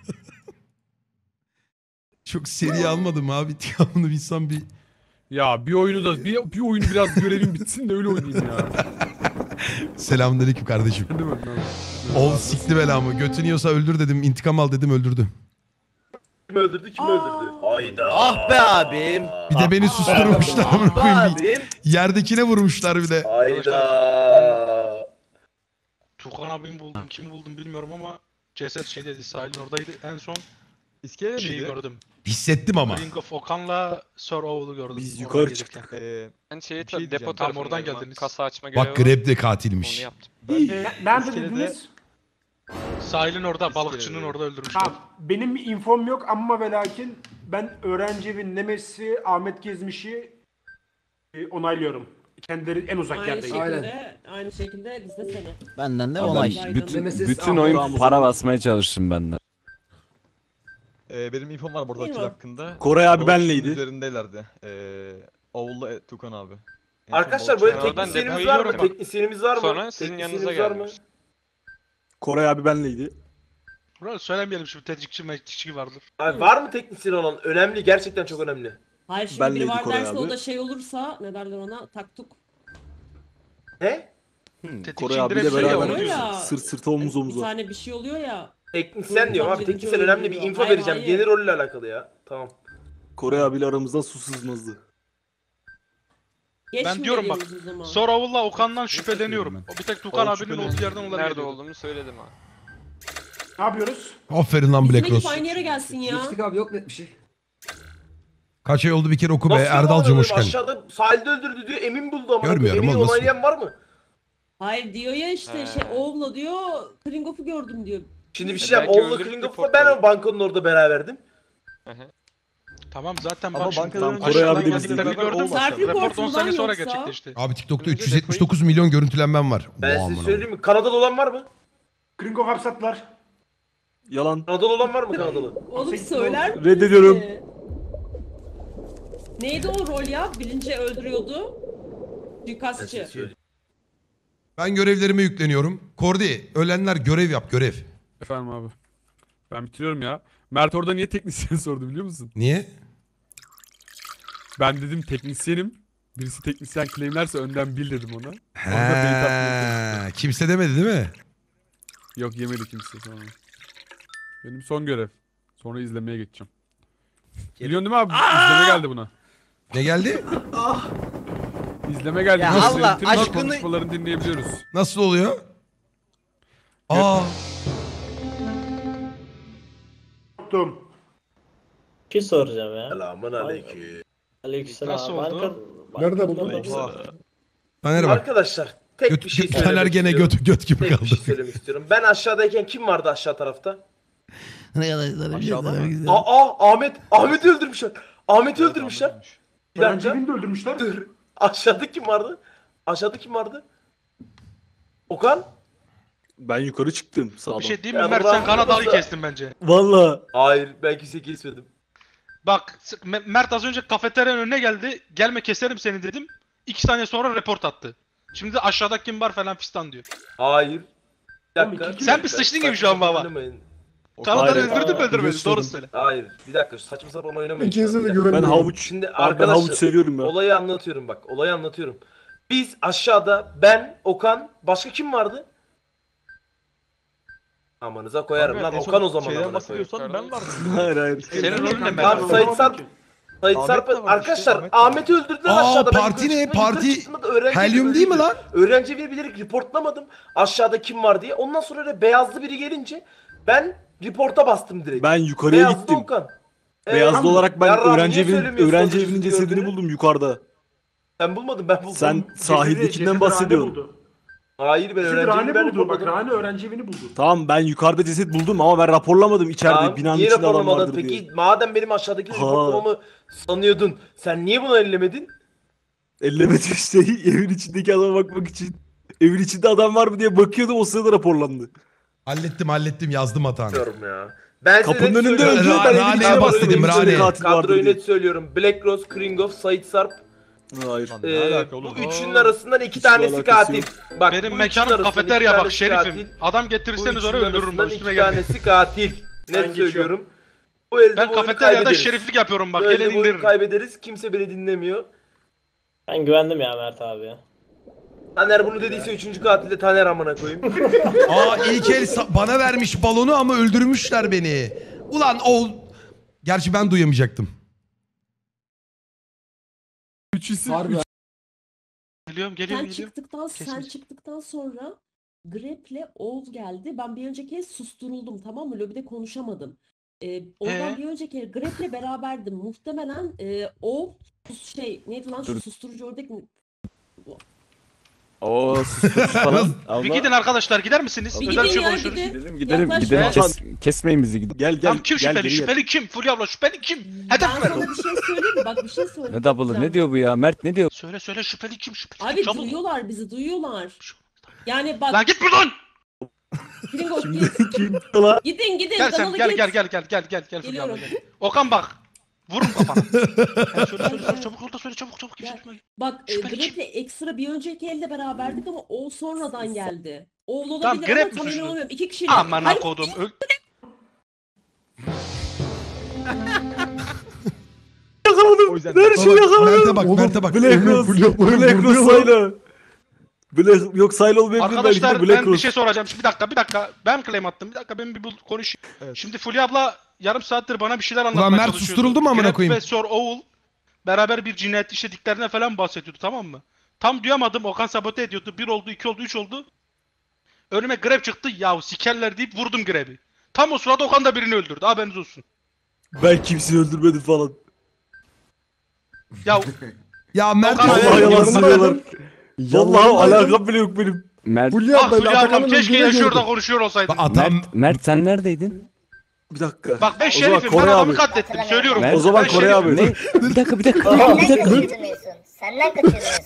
Speaker 3: Çok seri almadım abi. İntikamını bilsem bir...
Speaker 1: Ya bir oyunu da bir, bir oyunu biraz görevim bitsin de öyle oynayayım ya.
Speaker 3: Selamun aleyküm kardeşim.
Speaker 1: Değil mi?
Speaker 3: Oğul sikti belamı. Götünü yiyorsa öldür dedim. İntikam al dedim öldürdü.
Speaker 6: kim öldürdü kim öldürdü? Hayda.
Speaker 11: Ah be abim.
Speaker 3: Bir de beni susturmuşlar amına
Speaker 11: Ah be
Speaker 3: koyayım. Bir-
Speaker 11: abim.
Speaker 3: Yerdekine vurmuşlar bir de.
Speaker 6: Hayda.
Speaker 9: Tukan abimi buldum. Kimi buldum bilmiyorum ama ceset şey dedi sahilin oradaydı. En son
Speaker 10: İskele
Speaker 9: şeyi gördüm.
Speaker 3: Hissettim ama.
Speaker 9: Ring of Okan'la Sir Oğul'u gördüm.
Speaker 4: Biz
Speaker 9: Oradan
Speaker 4: yukarı
Speaker 9: gelirken.
Speaker 4: çıktık. Ee,
Speaker 10: Ben şeyi
Speaker 4: Bir şey
Speaker 10: tabii depo
Speaker 4: diyeceğim.
Speaker 9: Tamam, oradan
Speaker 10: tarafındaydım.
Speaker 9: geldiniz.
Speaker 10: Kasa açma görevi
Speaker 3: Bak
Speaker 10: var.
Speaker 3: Greb de
Speaker 10: Onu
Speaker 3: katilmiş.
Speaker 10: yaptım.
Speaker 2: Ne- Nerede
Speaker 4: İskelede-
Speaker 2: dediniz?
Speaker 9: Sahilin orada
Speaker 4: İskele
Speaker 9: balıkçının
Speaker 4: dedi.
Speaker 9: orada öldürmüşler.
Speaker 2: Tamam. Benim bir infom yok ama ve lakin ben öğrenci evi Nemes'i, Ahmet Gezmiş'i e, onaylıyorum. Kendileri en uzak
Speaker 13: Aynı
Speaker 2: yerdeyim.
Speaker 13: şekilde, aynı şekilde biz de seni.
Speaker 11: Benden de
Speaker 8: Adam
Speaker 11: onay.
Speaker 8: bütün,
Speaker 5: Nemesis
Speaker 8: bütün
Speaker 5: Ahmet
Speaker 8: oyun
Speaker 5: Ramazan.
Speaker 8: para basmaya çalıştım benden.
Speaker 10: Ee, benim infom var burada
Speaker 13: İyi
Speaker 10: kill
Speaker 13: mi?
Speaker 10: hakkında.
Speaker 4: Koray abi
Speaker 10: Doğuş'un
Speaker 4: benleydi.
Speaker 10: üzerindelerdi. Ee, Oğul'la e, Tukan abi. En son
Speaker 6: Arkadaşlar
Speaker 10: balıkçı-
Speaker 6: böyle
Speaker 10: Oradan
Speaker 6: teknisyenimiz
Speaker 10: depoyu
Speaker 6: var mı?
Speaker 10: yiyorum.
Speaker 6: Teknisyenimiz var mı?
Speaker 10: Sonra sizin yanınıza
Speaker 6: Teknisyenimiz var mı?
Speaker 10: geldim.
Speaker 4: Koray abi benleydi.
Speaker 9: Burada söylemeyelim şimdi tetikçi mektikçi vardır.
Speaker 6: Abi var mı teknisyen olan? Önemli, gerçekten çok önemli.
Speaker 13: Hayır şimdi
Speaker 4: Benleydi
Speaker 13: biri var
Speaker 4: Koray
Speaker 13: derse
Speaker 4: abi.
Speaker 13: o da şey olursa ne derler ona taktuk.
Speaker 6: Ne?
Speaker 9: Tetikçi
Speaker 4: Koray abiyle
Speaker 9: direkt şey
Speaker 4: beraber
Speaker 13: oluyor ya.
Speaker 4: sırt sırta omuz
Speaker 13: Bir
Speaker 4: omuza.
Speaker 13: tane bir şey oluyor ya.
Speaker 6: Teknisyen diyorum abi.
Speaker 13: Birinci
Speaker 6: Teknisyen
Speaker 13: oyun
Speaker 6: önemli bir
Speaker 13: diyor.
Speaker 6: info
Speaker 13: Hayır,
Speaker 6: vereceğim.
Speaker 13: hayır.
Speaker 6: Yeni rolle alakalı ya. Tamam.
Speaker 4: Koray abiyle aramızdan su sızmazdı.
Speaker 9: Ben diyorum bak,
Speaker 13: Geçmeyeliyiz o zaman.
Speaker 9: Sir Oğul'la Okan'dan şüpheleniyorum. O bir tek Tukan
Speaker 4: Oğul
Speaker 9: abinin
Speaker 4: şüpheli.
Speaker 9: olduğu yerden olabilir.
Speaker 10: Nerede olduğumu söyledim abi.
Speaker 2: Ne yapıyoruz?
Speaker 3: Aferin lan
Speaker 13: Bizim
Speaker 3: Black
Speaker 13: ekip
Speaker 3: Rose.
Speaker 13: aynı yere gelsin ya.
Speaker 5: Geçtik abi yok net bir şey.
Speaker 3: Kaç ay oldu bir kere oku be.
Speaker 6: Nasıl
Speaker 3: Erdal'cım hoş
Speaker 6: yapamadım?
Speaker 3: geldin.
Speaker 6: Aşağıda sahilde öldürdü diyor. Emin buldu ama.
Speaker 3: Görmüyorum
Speaker 6: Emin
Speaker 3: oğlum, nasıl?
Speaker 6: onaylayan var mı?
Speaker 13: Hayır diyor ya işte
Speaker 10: He.
Speaker 13: şey Oğul'la diyor Kringoff'u gördüm diyor.
Speaker 6: Şimdi bir şey
Speaker 10: Belki
Speaker 6: diyeceğim. Oğuz'la
Speaker 10: öldürüp
Speaker 6: Klingoff'la
Speaker 10: report
Speaker 6: ben
Speaker 10: alır.
Speaker 6: o bankonun orada beraberdim.
Speaker 9: Tamam zaten
Speaker 10: Ama
Speaker 9: bak şimdi.
Speaker 10: bankadan
Speaker 9: Tamam,
Speaker 10: önce
Speaker 9: Koray
Speaker 10: aşağıdan
Speaker 9: abi de
Speaker 10: geldiklerini
Speaker 9: bizde gördüm.
Speaker 13: Zarf
Speaker 9: Report
Speaker 13: report
Speaker 9: on saniye
Speaker 13: falan
Speaker 9: sonra
Speaker 13: yoksa?
Speaker 9: gerçekleşti.
Speaker 3: Abi TikTok'ta üç yüz yetmiş dokuz milyon görüntülenmem var.
Speaker 6: Ben
Speaker 3: Vay
Speaker 6: size
Speaker 3: amına.
Speaker 6: söyleyeyim mi? Kanadalı olan var mı?
Speaker 2: Gringo hapsattılar.
Speaker 10: Yalan.
Speaker 6: Kanadalı olan var mı Kanadalı?
Speaker 13: Oğlum söyler misin?
Speaker 10: Reddediyorum.
Speaker 13: Neydi o rol ya? Bilince öldürüyordu. Suikastçı.
Speaker 3: Ben görevlerime yükleniyorum. Kordi, ölenler görev yap, görev.
Speaker 1: Efendim abi. Ben bitiriyorum ya. Mert orada niye teknisyen sordu biliyor musun?
Speaker 3: Niye?
Speaker 1: Ben dedim teknisyenim. Birisi teknisyen claimlerse önden bil dedim ona. Orada bait atmaya çalıştı.
Speaker 3: He, kimse demedi değil mi?
Speaker 1: Yok yemedi kimse sonra. Benim son görev. Sonra izlemeye geçeceğim. Biliyorsun değil mi abi? İzleme geldi buna.
Speaker 3: Ne geldi?
Speaker 1: İzleme geldi.
Speaker 11: Ya
Speaker 1: Nasıl?
Speaker 11: Allah
Speaker 1: Bütün
Speaker 11: aşkını-
Speaker 1: konuşmalarını dinleyebiliyoruz.
Speaker 3: Nasıl oluyor? Aa,
Speaker 2: Tuttum.
Speaker 7: Bir şey soracağım ya.
Speaker 6: Selamun aleyküm.
Speaker 7: Aleykümselam.
Speaker 9: Nasıl oldu?
Speaker 12: Nerede buldun?
Speaker 3: Taner'e bak.
Speaker 6: Arkadaşlar tek
Speaker 3: Göt,
Speaker 6: bir şey
Speaker 3: göt,
Speaker 6: söylemek
Speaker 3: Taner gene
Speaker 6: istiyorum.
Speaker 3: göt, göt gibi
Speaker 6: Tek
Speaker 3: kaldı.
Speaker 6: bir şey söylemek istiyorum. Ben aşağıdayken kim vardı aşağı tarafta?
Speaker 10: Aşağıda mı?
Speaker 6: Aa Ahmet. Ahmet'i öldürmüşler. Ahmet'i öldürmüşler. Bir dakika.
Speaker 2: Öğrencevini de öldürmüşler.
Speaker 6: Dur. Aşağıda kim vardı? Aşağıda kim vardı? Okan?
Speaker 4: Ben yukarı çıktım sağdan.
Speaker 9: Bir şey diyeyim mi
Speaker 6: Ya
Speaker 9: Mert
Speaker 6: Allah
Speaker 9: sen Kanadalı'yı
Speaker 6: Allah.
Speaker 9: kestin bence.
Speaker 4: Valla.
Speaker 6: Hayır ben kimseyi kesmedim.
Speaker 9: Bak s- Me- Mert az önce kafeteryanın önüne geldi. Gelme keserim seni dedim. İki saniye sonra report attı. Şimdi de aşağıda kim var falan fistan diyor.
Speaker 6: Hayır. Bir dakika.
Speaker 2: Oğlum, iki-
Speaker 9: Sen bir sıçtın gibi şu an baba.
Speaker 6: Oynamayın.
Speaker 9: Kanadalı
Speaker 4: Hayır.
Speaker 9: öldürdün mü öldürmedin?
Speaker 12: Gösterdim.
Speaker 9: Doğru söyle.
Speaker 6: Hayır. Bir dakika saçma sapan oynamayın.
Speaker 12: İkinize de
Speaker 6: Bir dakika.
Speaker 4: Ben
Speaker 12: güvenmiyorum.
Speaker 4: havuç.
Speaker 6: Şimdi
Speaker 4: Abi ben
Speaker 6: arkadaşlar
Speaker 4: havuç seviyorum ya.
Speaker 6: olayı anlatıyorum bak. Olayı anlatıyorum. Biz aşağıda ben, Okan, başka kim vardı? Amanıza koyarım
Speaker 10: Abi,
Speaker 6: lan
Speaker 10: en son
Speaker 6: Okan o zaman
Speaker 10: şeyden
Speaker 6: amına koyayım.
Speaker 10: bahsediyorsan ben vardım.
Speaker 4: Hayır hayır.
Speaker 9: Senin rolün ne Mert?
Speaker 6: Tamam Sait Sarp. Sait
Speaker 10: Ahmet
Speaker 6: Sarp
Speaker 10: de var işte,
Speaker 6: arkadaşlar
Speaker 10: Ahmet de
Speaker 6: Ahmet'i öldürdüler
Speaker 3: Aa,
Speaker 6: aşağıda. Ben
Speaker 3: parti
Speaker 6: yukarı
Speaker 3: ne?
Speaker 6: çıktım, yukarı
Speaker 3: Parti
Speaker 6: çıktım da öğrenci
Speaker 3: Helyum
Speaker 6: evi
Speaker 3: değil mi
Speaker 6: öldürdü.
Speaker 3: lan?
Speaker 6: Öğrenci evi bilerek reportlamadım. Aşağıda kim var diye. Ondan sonra da beyazlı biri gelince ben reporta bastım direkt.
Speaker 4: Ben yukarıya
Speaker 6: Beyazlı
Speaker 4: gittim.
Speaker 6: Okan. Ee,
Speaker 4: Beyazlı olarak ben
Speaker 6: Yarrağım,
Speaker 4: öğrenci
Speaker 6: niye
Speaker 4: evinin
Speaker 6: söylemiyorsun
Speaker 4: öğrenci
Speaker 6: adresi
Speaker 4: evinin cesedini
Speaker 6: gördüğünü?
Speaker 4: buldum yukarıda.
Speaker 6: Sen bulmadın ben buldum.
Speaker 4: Sen sahildekinden bahsediyorsun.
Speaker 6: Hayır ben
Speaker 2: Şimdi
Speaker 6: öğrenci
Speaker 2: Rane
Speaker 6: evini
Speaker 2: buldu. Bak
Speaker 6: bulmadım.
Speaker 2: Rane öğrenci evini buldu.
Speaker 4: Tamam ben yukarıda ceset buldum ama ben raporlamadım içeride
Speaker 6: Tamam,
Speaker 4: binanın
Speaker 6: niye
Speaker 4: içinde adam
Speaker 6: raporlamadın?
Speaker 4: vardır
Speaker 6: Peki
Speaker 4: diye.
Speaker 6: madem benim aşağıdaki
Speaker 4: Ha.
Speaker 6: reportlamamı sanıyordun. Sen niye bunu ellemedin?
Speaker 4: Ellemedim işte evin içindeki adama bakmak için. Evin içinde adam var mı diye bakıyordum o sırada raporlandı.
Speaker 3: Hallettim hallettim yazdım hatanı.
Speaker 6: Bilmiyorum ya. Ben size
Speaker 4: Kapının
Speaker 6: net
Speaker 4: önünde
Speaker 6: söylüyorum.
Speaker 4: öldü.
Speaker 3: Ra-
Speaker 4: Ben evin
Speaker 3: Rane'ye
Speaker 4: içine
Speaker 3: bas
Speaker 4: baktım,
Speaker 3: dedim,
Speaker 4: evin içinde
Speaker 3: Rane.
Speaker 4: katil vardır
Speaker 6: Kadroyu
Speaker 4: diye.
Speaker 6: net söylüyorum. Black Rose, Kringov, Sait Sarp.
Speaker 4: Hayır.
Speaker 10: Ne
Speaker 6: Ee,
Speaker 10: alaka
Speaker 6: bu
Speaker 10: oğlum?
Speaker 6: üçünün
Speaker 9: Aa,
Speaker 6: arasından iki
Speaker 4: hiçbir
Speaker 6: tanesi
Speaker 4: alakası
Speaker 6: katil.
Speaker 4: yok.
Speaker 6: Bak,
Speaker 9: Benim
Speaker 6: bu
Speaker 9: mekanım
Speaker 6: üçünün arasından
Speaker 9: kafeterya
Speaker 6: iki
Speaker 9: bak
Speaker 6: tanesi
Speaker 9: şerifim.
Speaker 6: katil.
Speaker 9: Adam
Speaker 6: Bu
Speaker 9: getirirseniz
Speaker 6: üçünün
Speaker 9: oraya öldürürüm bak
Speaker 6: arasından
Speaker 9: üstüme
Speaker 6: iki
Speaker 9: gelmeyin.
Speaker 6: tanesi katil.
Speaker 2: Ben
Speaker 6: Net
Speaker 2: geçiyorum.
Speaker 6: söylüyorum. Bu elde
Speaker 9: Ben
Speaker 6: bu oyunu
Speaker 9: kafeteryada
Speaker 6: kaybederiz.
Speaker 9: şeriflik yapıyorum bak
Speaker 6: Böyle
Speaker 9: gelin
Speaker 6: bu oyunu
Speaker 9: indiririm.
Speaker 6: kaybederiz. Kimse beni dinlemiyor.
Speaker 7: Ben güvendim ya Mert abi ya.
Speaker 6: Taner bunu dediyse üçüncü katil de Taner amına koyayım.
Speaker 3: Aa ilk el sa- bana vermiş balonu ama öldürmüşler beni. Ulan o... Gerçi ben duyamayacaktım.
Speaker 1: Üç isim.
Speaker 5: Harbi.
Speaker 9: Geliyorum geliyorum
Speaker 13: Sen
Speaker 9: geliyorum.
Speaker 13: çıktıktan sen
Speaker 9: Kesmiş.
Speaker 13: çıktıktan sonra Grep'le Oğuz geldi. Ben bir önceki kez susturuldum, tamam mı? Lobide konuşamadım. Ee, ondan
Speaker 9: Ee?
Speaker 13: bir önceki kez Grep'le beraberdim. Muhtemelen e, Oğuz şey neydi lan şu
Speaker 8: Dur.
Speaker 13: susturucu oradaki
Speaker 8: Oo sus falan.
Speaker 9: Bir
Speaker 8: Allah.
Speaker 9: gidin arkadaşlar gider misiniz?
Speaker 13: Bir
Speaker 9: Özel bir
Speaker 13: gidin
Speaker 9: şey
Speaker 13: ya,
Speaker 9: konuşuyoruz.
Speaker 13: gidin.
Speaker 8: Gidelim gidelim
Speaker 13: Yaklaş
Speaker 8: gidelim.
Speaker 13: ya.
Speaker 8: Kes, kesmeyin bizi gidin.
Speaker 4: Gel gel.
Speaker 9: Tam kim
Speaker 4: gel,
Speaker 9: şüpheli?
Speaker 4: geri gel.
Speaker 9: Şüpheli kim? Fulya abla şüpheli kim?
Speaker 13: Ben
Speaker 9: Hedef ver.
Speaker 13: sana bir şey söyleyeyim mi? Bak bir şey söyleyeyim.
Speaker 8: Ne double'ı ne diyor bu ya? Mert ne diyor?
Speaker 9: Söyle söyle şüpheli kim? Şüpheli kim?
Speaker 13: Abi
Speaker 9: Çabuk.
Speaker 13: duyuyorlar bizi, duyuyorlar. Yani bak
Speaker 9: Lan git buradan.
Speaker 13: Gringo
Speaker 4: Kim
Speaker 13: git.
Speaker 4: kim la?
Speaker 13: Gidin gidin.
Speaker 9: Gel sen
Speaker 13: Danalı
Speaker 9: gel
Speaker 13: git.
Speaker 9: gel gel gel gel gel gel Fulya abla
Speaker 13: Geliyorum.
Speaker 9: gel. Okan bak. Vurun kafana. Gel, söyle söyle söyle çabuk orada söyle çabuk çabuk.
Speaker 13: Gel.
Speaker 9: Gel.
Speaker 13: Bak e,
Speaker 9: Şüpheli
Speaker 13: Grep'le ekstra bir önceki elde beraberdik ama o sonradan geldi. Oğul
Speaker 9: Tamam,
Speaker 13: olabilir
Speaker 9: Grep
Speaker 13: ama
Speaker 9: mi
Speaker 13: tam emin
Speaker 9: suçlu?
Speaker 13: olamıyorum. İki kişiyle.
Speaker 9: Aman
Speaker 13: Hayır,
Speaker 9: kodum. Öl.
Speaker 10: O yüzden
Speaker 4: Her şeyi yakaladım.
Speaker 3: Mert'e bak Mert'e bak.
Speaker 4: Black Rose. Black Rose Sayla. Black, yok Sayla olmayabilir belki de
Speaker 9: Arkadaşlar
Speaker 4: Black
Speaker 9: ben bir
Speaker 4: Rose.
Speaker 9: şey soracağım. Şimdi bir dakika bir dakika. Ben claim attım. Bir dakika ben bir bul- konuşayım.
Speaker 10: Evet.
Speaker 9: Şimdi Fulya abla yarım saattir bana bir şeyler anlatmaya
Speaker 3: Ulan Mert
Speaker 9: çalışıyordu.
Speaker 3: susturuldu mu amına
Speaker 9: Grep
Speaker 3: koyayım?
Speaker 9: ve Sor Oğul beraber bir cinayet işlediklerine falan bahsediyordu, tamam mı? Tam duyamadım. Okan sabote ediyordu. Bir oldu, iki oldu, üç oldu. Önüme Grep çıktı. Yahu sikerler deyip vurdum Grep'i. Tam o sırada Okan da birini öldürdü. Haberiniz olsun.
Speaker 4: Ben kimseyi öldürmedim falan.
Speaker 9: Ya
Speaker 3: Ya Mert
Speaker 9: Okan-
Speaker 4: Vallahi
Speaker 9: Hayır,
Speaker 4: yalan
Speaker 12: yanındaydım.
Speaker 4: söylüyorlar. Vallahi
Speaker 12: Yanındaydım.
Speaker 4: alakam bile yok benim.
Speaker 8: Mert,
Speaker 12: Fulya
Speaker 9: ah
Speaker 12: ablayla
Speaker 9: Fulya ablam
Speaker 12: Atakan'ın
Speaker 9: keşke
Speaker 12: öldüğünü
Speaker 9: yaşıyor da
Speaker 12: gördüm.
Speaker 9: konuşuyor olsaydın.
Speaker 3: Atam
Speaker 8: Mert, Mert sen neredeydin?
Speaker 4: Bir dakika.
Speaker 9: Bak ben
Speaker 4: O zaman
Speaker 9: şerifim. Ben
Speaker 4: Kore
Speaker 9: adamı
Speaker 4: abi.
Speaker 9: katlettim. Söylüyorum.
Speaker 4: O zaman
Speaker 9: Ben
Speaker 4: Kore
Speaker 9: şerifim.
Speaker 4: abi.
Speaker 8: Ne? Bir dakika bir dakika.
Speaker 14: Senden
Speaker 8: Bir dakika.
Speaker 14: kaçırmıyorsun. Senden kaçırmıyorsun.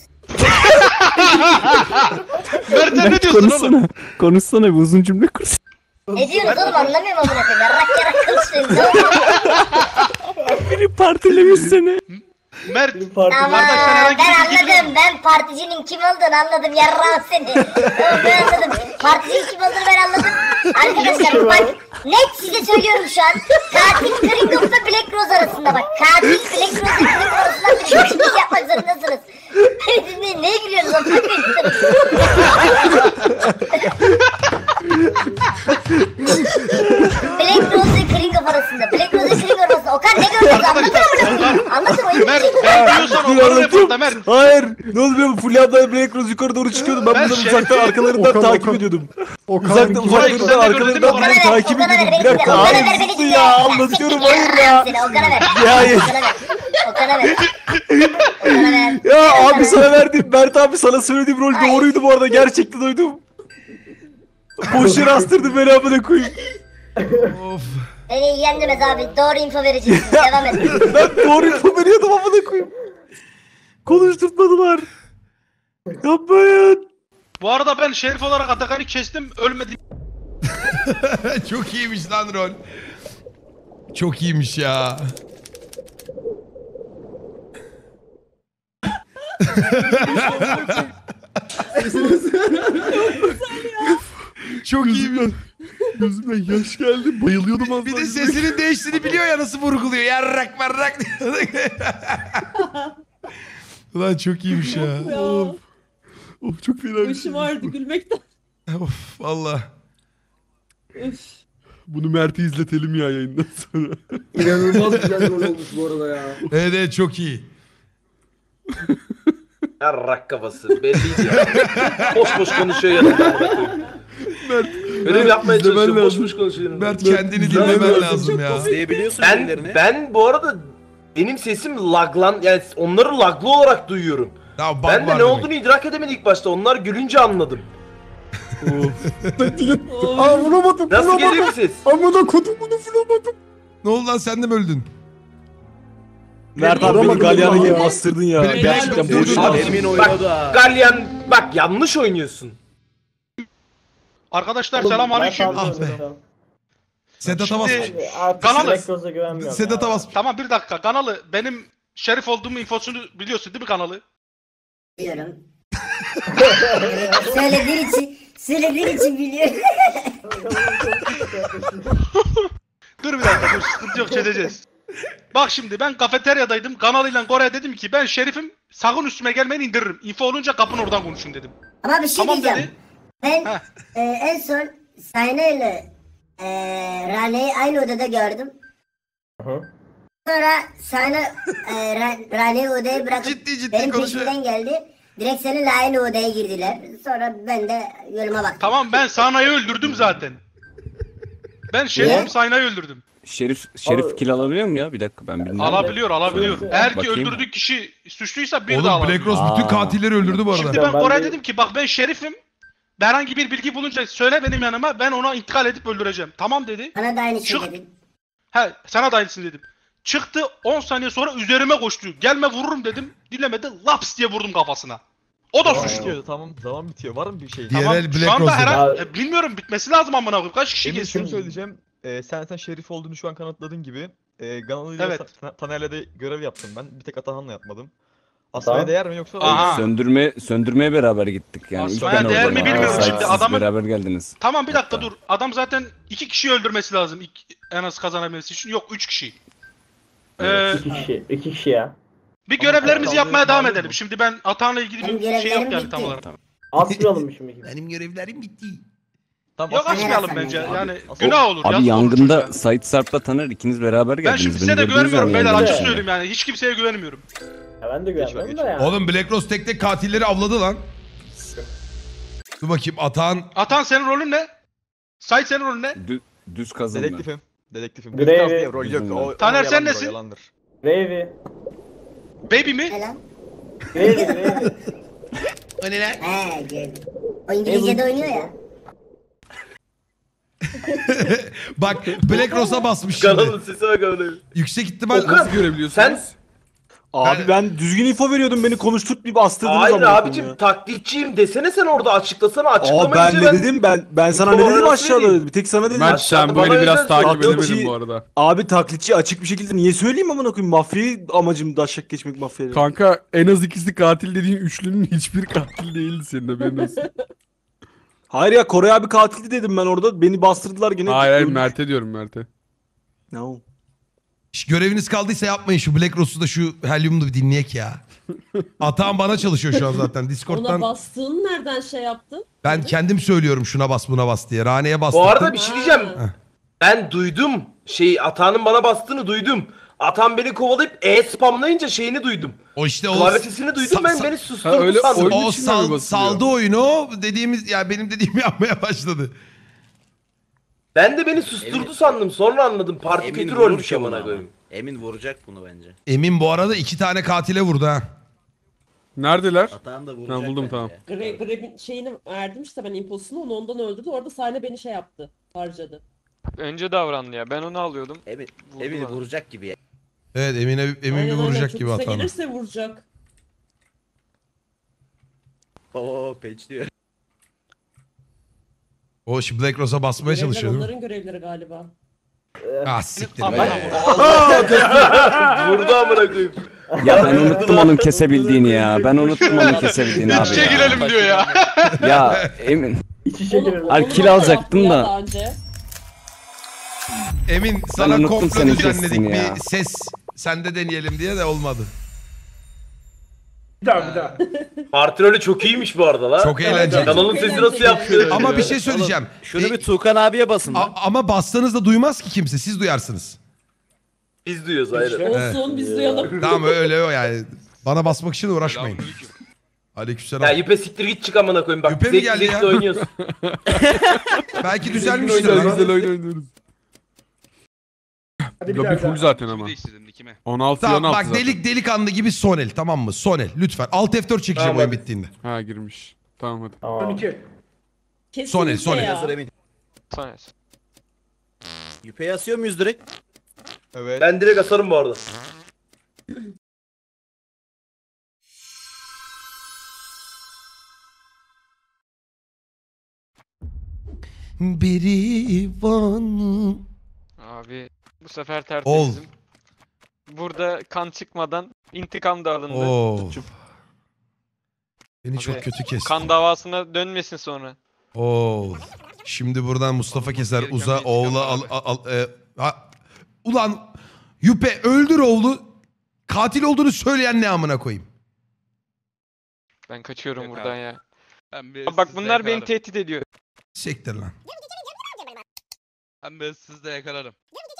Speaker 9: Mert'e ne diyorsun oğlum?
Speaker 8: Konuşsana. Konuşsana bir uzun cümle kursun.
Speaker 14: Ne diyorsunuz oğlum anlamıyorum amına koyayım. Yarrak yarrak konuşuyorsun. Ne oldu?
Speaker 8: Biri partilemiş seni.
Speaker 9: Mert.
Speaker 14: Tamam
Speaker 9: Kardeş sen herhangi
Speaker 14: ben
Speaker 9: bir bilgi biliyor
Speaker 14: anladım. Ben particinin kim olduğunu anladım. Yarrağım seni. Tamam, ben anladım. Particinin kim olduğunu ben anladım. Arkadaşlar bak net size söylüyorum şu an. Katil Gringos'la Black Rose arasında bak. Katil Black Rose'la Black Rose arasında bir seçim yapmak zorundasınız. Siz ne, neye gülüyorsunuz? O Black Rose ile Gringof arasında. Black Rose ile Gringof arasında. Okan ne gördünüz? Anlatın amına. Anlatın o
Speaker 9: Mert ben diyorsan Okan'ı reportla Mert.
Speaker 4: Hayır. Ne oldu biliyor musun? Fulya abla Black Rose yukarı doğru çıkıyordu. Ben
Speaker 9: Ben
Speaker 4: bunları
Speaker 9: şey-
Speaker 4: uzaktan arkalarından
Speaker 12: Okan,
Speaker 4: takip
Speaker 12: Okan.
Speaker 4: ediyordum.
Speaker 12: Okan
Speaker 4: Uzaktan
Speaker 12: kim-
Speaker 9: Uzak-
Speaker 4: uzaktan
Speaker 9: Sen de gördün değil mi?
Speaker 4: arkalarından bunları
Speaker 14: Okan'a ver,
Speaker 4: takip
Speaker 14: Okan'a
Speaker 4: ediyordum.
Speaker 14: ver,
Speaker 4: Bir
Speaker 14: beni
Speaker 4: dakika.
Speaker 14: dinle. Okan'a ver,
Speaker 4: Hayır
Speaker 14: beni
Speaker 4: sus
Speaker 14: dinle.
Speaker 4: ya.
Speaker 14: Ya,
Speaker 4: Anlatıyorum.
Speaker 14: siktir
Speaker 4: Hayır
Speaker 14: ya,
Speaker 4: ya.
Speaker 14: seni, Okan'a ver.
Speaker 4: Ya hayır.
Speaker 14: Okan'a ver. Okan'a ver. Okan'a ver.
Speaker 4: Ya abi sana verdim. Mert abi sana söylediğim rol doğruydu bu arada. Gerçekten duydum. Boş yere astırdım beni amına koyayım.
Speaker 3: Of.
Speaker 14: Beni ilgilendirmez abi. Doğru info vereceksin. Devam et.
Speaker 4: Ben doğru info veriyordum amına koyayım. Konuşturtmadılar. Yapmayın.
Speaker 9: Bu arada ben şerif olarak Atakan'ı kestim. Ölmedi.
Speaker 3: Çok iyiymiş lan rol. Çok iyiymiş ya. Çok iyiymiş.
Speaker 12: Gözüme yaş geldi. Bayılıyordum az
Speaker 3: Bir de
Speaker 12: daha.
Speaker 3: sesinin değiştiğini biliyor ya nasıl vurguluyor. Yarrak marrak. Ulan çok iyiymiş ya.
Speaker 13: Ya.
Speaker 12: Of çok fena bir
Speaker 13: Başım
Speaker 12: şey.
Speaker 13: ağrıdı gülmekten.
Speaker 3: Of valla.
Speaker 13: Üf.
Speaker 12: Bunu Mert'e izletelim ya yayından sonra.
Speaker 5: İnanılmaz güzel rol olmuş bu arada ya.
Speaker 3: Evet evet çok iyi.
Speaker 6: Yarrak kafası. Belliydi ya. Boş boş konuşuyor yanımda.
Speaker 12: Mert,
Speaker 6: Öyle yapmaya
Speaker 12: izlemen
Speaker 6: çalışıyor. Boş
Speaker 12: lazım.
Speaker 6: boş konuşuyor yanımda.
Speaker 3: Mert kendini
Speaker 12: İzlemen
Speaker 3: dinlemen
Speaker 12: lazım.
Speaker 3: lazım ya.
Speaker 11: İzleyebiliyorsun
Speaker 6: Ben,
Speaker 11: birilerini.
Speaker 6: ben bu arada benim sesim laglan yani onları laglı olarak duyuyorum.
Speaker 3: Ya, bak
Speaker 6: Ben de
Speaker 3: var
Speaker 6: ne
Speaker 3: demek.
Speaker 6: olduğunu idrak edemedim ilk başta. Onlar gülünce anladım.
Speaker 12: Aa vuramadım.
Speaker 6: Nasıl
Speaker 12: vuramadım.
Speaker 6: geliyor ki ses?
Speaker 12: Amına kodum bunu vuramadım.
Speaker 3: Ne oldu lan sen de mi öldün?
Speaker 4: Mert abi beni
Speaker 12: Vuramadım,
Speaker 4: galyana gibi
Speaker 12: vuramadım.
Speaker 4: bastırdın ya.
Speaker 3: Black-
Speaker 4: Gerçekten
Speaker 3: Black-
Speaker 4: boş
Speaker 3: Black-
Speaker 4: ver.
Speaker 11: Emin
Speaker 6: Bak
Speaker 11: oynadı ha.
Speaker 6: Galyan bak yanlış oynuyorsun.
Speaker 9: Arkadaşlar
Speaker 7: Oğlum,
Speaker 9: selamünaleyküm.
Speaker 7: Mert abi
Speaker 3: Ah be.
Speaker 7: diyorum.
Speaker 3: Sedat'a bas.
Speaker 9: Şimdi-
Speaker 7: Artık
Speaker 9: Kanalı-
Speaker 7: Black Rose'a güvenmiyorum
Speaker 3: Sedat'a
Speaker 7: ya.
Speaker 3: bas.
Speaker 9: Tamam bir dakika. Kanalı benim şerif olduğumu infosunu biliyorsun değil mi kanalı?
Speaker 14: Biliyorum. Söylediğin için, söylediğin için biliyorum.
Speaker 9: Dur bir dakika dur sıkıntı yok çözeceğiz. Bak şimdi ben kafeteryadaydım. Kanalıyla Kore'ye dedim ki ben şerifim. Sakın üstüme gelmeyin indiririm. Info olunca kapın oradan konuşun dedim.
Speaker 14: Ama bir şey
Speaker 9: Tamam
Speaker 14: diyeceğim.
Speaker 9: dedi.
Speaker 14: Ben
Speaker 9: Heh.
Speaker 14: e, en son Sayna ile e, Rane'yi aynı odada gördüm.
Speaker 7: Hı.
Speaker 14: Sonra Sayna e, Ra- Rane'yi odaya bırakıp
Speaker 3: Ciddi ciddi
Speaker 14: benim
Speaker 3: konuşuyor.
Speaker 14: peşimden geldi. Direkt seninle aynı odaya girdiler. Sonra ben de yoluma baktım.
Speaker 9: Tamam ben Sana'yı öldürdüm zaten. Ben şerifim
Speaker 14: Ne?
Speaker 9: Sana'yı öldürdüm.
Speaker 8: Şerif Şerif
Speaker 7: Abi-
Speaker 8: kill alabiliyor mu ya? Bir dakika ben bilmiyorum.
Speaker 9: Alabiliyor alabiliyor.
Speaker 7: Bakayım.
Speaker 9: Eğer ki
Speaker 8: Bakayım.
Speaker 9: öldürdüğü kişi suçluysa bir
Speaker 3: Oğlum
Speaker 9: daha alabiliyor.
Speaker 3: Black Rose bütün
Speaker 8: Aa.
Speaker 3: katilleri öldürdü bu arada.
Speaker 9: Şimdi
Speaker 7: Tamam,
Speaker 9: ben
Speaker 7: ben
Speaker 9: Kore'ye
Speaker 7: de-
Speaker 9: dedim ki bak ben şerifim. Herhangi bir bilgi bulunca söyle benim yanıma ben ona intikal edip öldüreceğim. Tamam dedi.
Speaker 14: Bana da aynı şey
Speaker 9: Çık.
Speaker 14: dedin.
Speaker 9: He sana da aynısını dedim. Çıktı on saniye sonra üzerime koştu. Gelme vururum dedim. Dinlemedi laps diye vurdum kafasına. O da
Speaker 10: Zaman
Speaker 9: suçlu.
Speaker 10: bitiyor, tamam zaman bitiyor. Var mı bir şey?
Speaker 3: Diğer
Speaker 9: Tamam
Speaker 3: el
Speaker 9: şu
Speaker 3: Black
Speaker 9: anda
Speaker 3: Rose
Speaker 9: herhangi
Speaker 7: dedi.
Speaker 9: e, bilmiyorum bitmesi lazım amına koyayım. Kaç kişi
Speaker 10: Emin şunu
Speaker 9: geçsin?
Speaker 10: söyleyeceğim. Ee, sen sen şerif olduğunu şu an kanıtladığın gibi. Ee, Ganalı'yla
Speaker 9: Evet.
Speaker 10: Ta- Taner'le de görev yaptım ben. Bir tek Atahan'la yapmadım. Asmaya
Speaker 7: Tamam.
Speaker 10: değer mi yoksa?
Speaker 9: Aha.
Speaker 8: Söndürme söndürmeye beraber gittik yani. İlk
Speaker 9: Asmaya
Speaker 8: ben
Speaker 9: değer
Speaker 8: oldum
Speaker 9: mi
Speaker 8: ama.
Speaker 9: bilmiyorum
Speaker 8: Siz-
Speaker 9: şimdi.
Speaker 8: siz
Speaker 9: Adamın-
Speaker 8: beraber geldiniz.
Speaker 9: Tamam bir dakika
Speaker 8: Hatta.
Speaker 9: dur. Adam zaten iki kişiyi öldürmesi lazım. İlk, en az kazanabilmesi için. Yok üç kişi. Ee,
Speaker 7: İki kişi. iki kişi ya.
Speaker 9: bir görevlerimizi
Speaker 10: kaldığı
Speaker 9: yapmaya devam
Speaker 10: malum
Speaker 9: edelim.
Speaker 10: mu?
Speaker 9: Şimdi ben Atahan'la ilgili
Speaker 14: Benim
Speaker 9: bir şey yok
Speaker 14: görevlerim
Speaker 9: yani tam
Speaker 14: bitti.
Speaker 9: olarak.
Speaker 7: Asmayalım mı şimdi?
Speaker 3: Benim görevlerim bitti.
Speaker 10: Tamam,
Speaker 9: Yok
Speaker 10: aslında-
Speaker 9: açmayalım
Speaker 14: Abi-
Speaker 9: bence. Yani
Speaker 10: Abi-
Speaker 9: günah olur.
Speaker 8: Abi
Speaker 9: yazık olur
Speaker 8: yangında
Speaker 9: çocuğa.
Speaker 8: Sait Sarp'la Taner ikiniz beraber
Speaker 9: Ben
Speaker 8: geldiniz.
Speaker 9: şimdi
Speaker 8: Beni
Speaker 9: size de
Speaker 8: gördünüz
Speaker 9: güvenmiyorum
Speaker 8: yani
Speaker 9: beyler
Speaker 8: yangında.
Speaker 9: açık söyleyeyim yani. Hiç kimseye güvenmiyorum.
Speaker 7: Ya ben de güvenmiyorum
Speaker 10: geç.
Speaker 7: da ya.
Speaker 3: Oğlum Black Rose tek tek katilleri avladı lan. Dur bakayım Atahan.
Speaker 9: Atan senin rolün ne? Sait senin rolün ne?
Speaker 8: Dü- düz kazandı.
Speaker 10: Dedektifim. Dedektifim.
Speaker 7: Grevi.
Speaker 10: Düz kaz diye rol yok. O,
Speaker 9: Taner,
Speaker 10: o
Speaker 9: sen
Speaker 10: yalandır, o
Speaker 9: nesin?
Speaker 10: yalandır.
Speaker 7: Gravy.
Speaker 9: Baby mi?
Speaker 14: Ne lan?
Speaker 7: Gravy. Gravy.
Speaker 3: O ne lan?
Speaker 14: He gördüm. O İngilizce'de oynuyor ya.
Speaker 3: Bak Black Rose'a basmış
Speaker 6: Kanalın
Speaker 3: şimdi.
Speaker 6: sesi bak öyle.
Speaker 3: Yüksek ihtimal
Speaker 6: Okan,
Speaker 3: nasıl görebiliyorsunuz?
Speaker 6: Sen
Speaker 4: Abi ben düzgün info veriyordum, beni konuşturtmayıp astırdınız
Speaker 6: hayır
Speaker 4: amına koyayım
Speaker 6: abicim
Speaker 4: ya.
Speaker 6: taklitçiyim desene sen orada açıklasana
Speaker 4: Aa
Speaker 6: açıklamayınca
Speaker 4: ben ne dedim? Ben ben sana ne
Speaker 6: Doğru
Speaker 4: dedim
Speaker 6: nasıl
Speaker 4: aşağıda?
Speaker 6: vereyim?
Speaker 4: Bir tek sana dedim.
Speaker 1: Mert sen
Speaker 6: bana
Speaker 1: böyle biraz
Speaker 6: özel
Speaker 1: takip
Speaker 4: söyle.
Speaker 1: edemedin
Speaker 4: Taklitçi-
Speaker 1: bu arada.
Speaker 4: Abi taklitçi açık bir şekilde niye söyleyeyim amına koyayım? Mafyayı amacım daşak geçmek mafyayla.
Speaker 1: Kanka en az ikisi katil dediğin üçlünün hiçbir katil değildi senin haberin olsun.
Speaker 4: Hayır ya, Koray abi katildi dedim ben orada. Beni bastırdılar gene.
Speaker 1: Hayır hayır
Speaker 4: Öldü.
Speaker 1: Mert'e diyorum Mert'e.
Speaker 4: No.
Speaker 3: Şş, göreviniz kaldıysa yapmayın, şu Black Rose'u da şu Helium'u bir dinleyek ya. Atağım bana çalışıyor şu an zaten
Speaker 13: Ona
Speaker 3: Discord'dan.
Speaker 13: bastığını nereden şey yaptın?
Speaker 3: Ben kendim söylüyorum şuna bas buna bas diye. Rane'ye bastım.
Speaker 6: Bu arada bir şey diyeceğim.
Speaker 13: Ha.
Speaker 6: Ben duydum. Şey Atağan'ın bana bastığını duydum. Atan beni kovalayıp e spamlayınca şeyini duydum.
Speaker 3: O işte o
Speaker 6: Klavye sesini duydum
Speaker 3: sa-
Speaker 6: ben
Speaker 3: sa-
Speaker 6: beni susturdu
Speaker 1: Ha, öyle
Speaker 6: sandım.
Speaker 1: oyun
Speaker 3: o
Speaker 1: içinde
Speaker 3: sal-
Speaker 1: mi basılıyor?
Speaker 3: saldı oyunu dediğimiz ya benim dediğimi yapmaya başladı.
Speaker 6: Ben de beni susturdu sandım. Sonra anladım. Parti
Speaker 11: Emin
Speaker 6: kötü
Speaker 11: vurur
Speaker 6: rolmüş
Speaker 11: ki bunu
Speaker 6: amına
Speaker 11: ama.
Speaker 6: koyayım.
Speaker 11: Emin vuracak bunu bence.
Speaker 3: Emin bu arada iki tane katile vurdu ha.
Speaker 1: Neredeler?
Speaker 11: Atağın da vuracak
Speaker 1: Ha, buldum
Speaker 11: bence.
Speaker 1: tamam.
Speaker 13: Gre Greb'in şeyini verdim işte ben imposunu, onu ondan öldürdü. Orada Sahne beni şey yaptı. Harcadı.
Speaker 15: Önce davrandı ya. Ben onu alıyordum.
Speaker 11: Emin,
Speaker 15: Vurdu
Speaker 11: Emin'i
Speaker 15: bana.
Speaker 11: vuracak gibi ya.
Speaker 3: Evet Emin'e Emin bir
Speaker 13: Aynen, aynen.
Speaker 3: vuracak
Speaker 13: Çok
Speaker 3: gibi
Speaker 13: üste
Speaker 3: hatanı.
Speaker 13: gelirse vuracak.
Speaker 11: Oo peç diyor.
Speaker 3: O şimdi Black Rose'a basmaya
Speaker 13: Görevler
Speaker 3: çalışıyor değil mi?
Speaker 13: onların görevleri galiba.
Speaker 3: Ah siktir
Speaker 15: Ama-
Speaker 3: be.
Speaker 6: Vurdu amına koyayım.
Speaker 8: Ya ben unuttum onun kesebildiğini ya. Ben unuttum onun kesebildiğini abi
Speaker 9: İçe
Speaker 8: ya.
Speaker 9: girelim diyor ya.
Speaker 8: Ya Emin.
Speaker 7: İç içe girelim.
Speaker 8: Ay,
Speaker 13: Onu
Speaker 8: kill
Speaker 13: da
Speaker 8: alacaktım
Speaker 13: yaptı ya
Speaker 8: da.
Speaker 13: daha önce.
Speaker 3: Emin sana
Speaker 8: unuttum
Speaker 3: komplo
Speaker 8: senin
Speaker 3: düzenledik
Speaker 8: kestiğini ya.
Speaker 3: bir ses sende deneyelim diye de olmadı.
Speaker 2: Bir daha bir daha.
Speaker 6: Parti rolü çok iyiymiş bu arada la.
Speaker 3: Çok eğlenceli.
Speaker 6: Kanalın
Speaker 13: Çok
Speaker 6: sesi nasıl
Speaker 13: eğlenceli.
Speaker 6: yaptı?
Speaker 3: Ama bir şey söyleyeceğim.
Speaker 11: Şunu
Speaker 3: E,
Speaker 11: bir Tuğkan abiye basın.
Speaker 3: a-
Speaker 11: lan.
Speaker 3: ama bassanız da duymaz ki kimse. Siz duyarsınız.
Speaker 6: Biz duyuyoruz ayrı.
Speaker 13: Olsun biz duyalım.
Speaker 3: Tamam öyle o yani. Bana basmak için uğraşmayın.
Speaker 6: Ya
Speaker 3: Aleykümselam.
Speaker 6: Yüpe siktir git çık amına koyayım bak.
Speaker 3: Yüpe mi
Speaker 6: Zevkli
Speaker 3: geldi
Speaker 6: zevkli
Speaker 3: ya?
Speaker 6: oynuyoruz.
Speaker 3: Belki düzelmiştir
Speaker 1: Güzel
Speaker 3: lan.
Speaker 1: güzel oyun oynuyoruz.
Speaker 2: Hadi bir
Speaker 1: Lobi
Speaker 2: daha.
Speaker 1: full
Speaker 2: daha.
Speaker 1: zaten ama. on altı
Speaker 3: Tamam
Speaker 1: on altı
Speaker 3: bak
Speaker 1: zaten.
Speaker 3: delik delikanlı gibi Sonel tamam mı? Sonel lütfen. Alt F dört çekeceğim
Speaker 6: Tamam,
Speaker 3: oyun
Speaker 6: hadi.
Speaker 3: bittiğinde.
Speaker 1: Ha girmiş. Tamam hadi.
Speaker 2: on
Speaker 7: Tamam.
Speaker 2: iki.
Speaker 13: Kesinlikle
Speaker 3: Sonel, Sonel.
Speaker 13: ya.
Speaker 11: Hazır Emin.
Speaker 15: Sonra.
Speaker 11: Yüpe'yi asıyor muyuz direkt?
Speaker 4: Evet.
Speaker 6: Ben direkt asarım bu arada.
Speaker 3: Biri var.
Speaker 15: Abi bu sefer
Speaker 3: Ol.
Speaker 15: tertemizim. Burada kan çıkmadan intikam da alındı.
Speaker 3: Oo. Beni
Speaker 15: Abi,
Speaker 3: çok kötü kesti.
Speaker 15: Kan davasına dönmesin sonra.
Speaker 3: Oo. Şimdi buradan Mustafa Keser uza oğla al, al, al- e, ha- ulan Yüpe öldür oğlu katil olduğunu söyleyen ne amına koyayım.
Speaker 15: Ben kaçıyorum buradan ya.
Speaker 16: Ben bir
Speaker 15: Bak
Speaker 16: sizde
Speaker 15: bunlar beni
Speaker 16: yakalarım.
Speaker 15: tehdit ediyor.
Speaker 3: Sektir lan.
Speaker 16: Ben bir sizde yakalarım.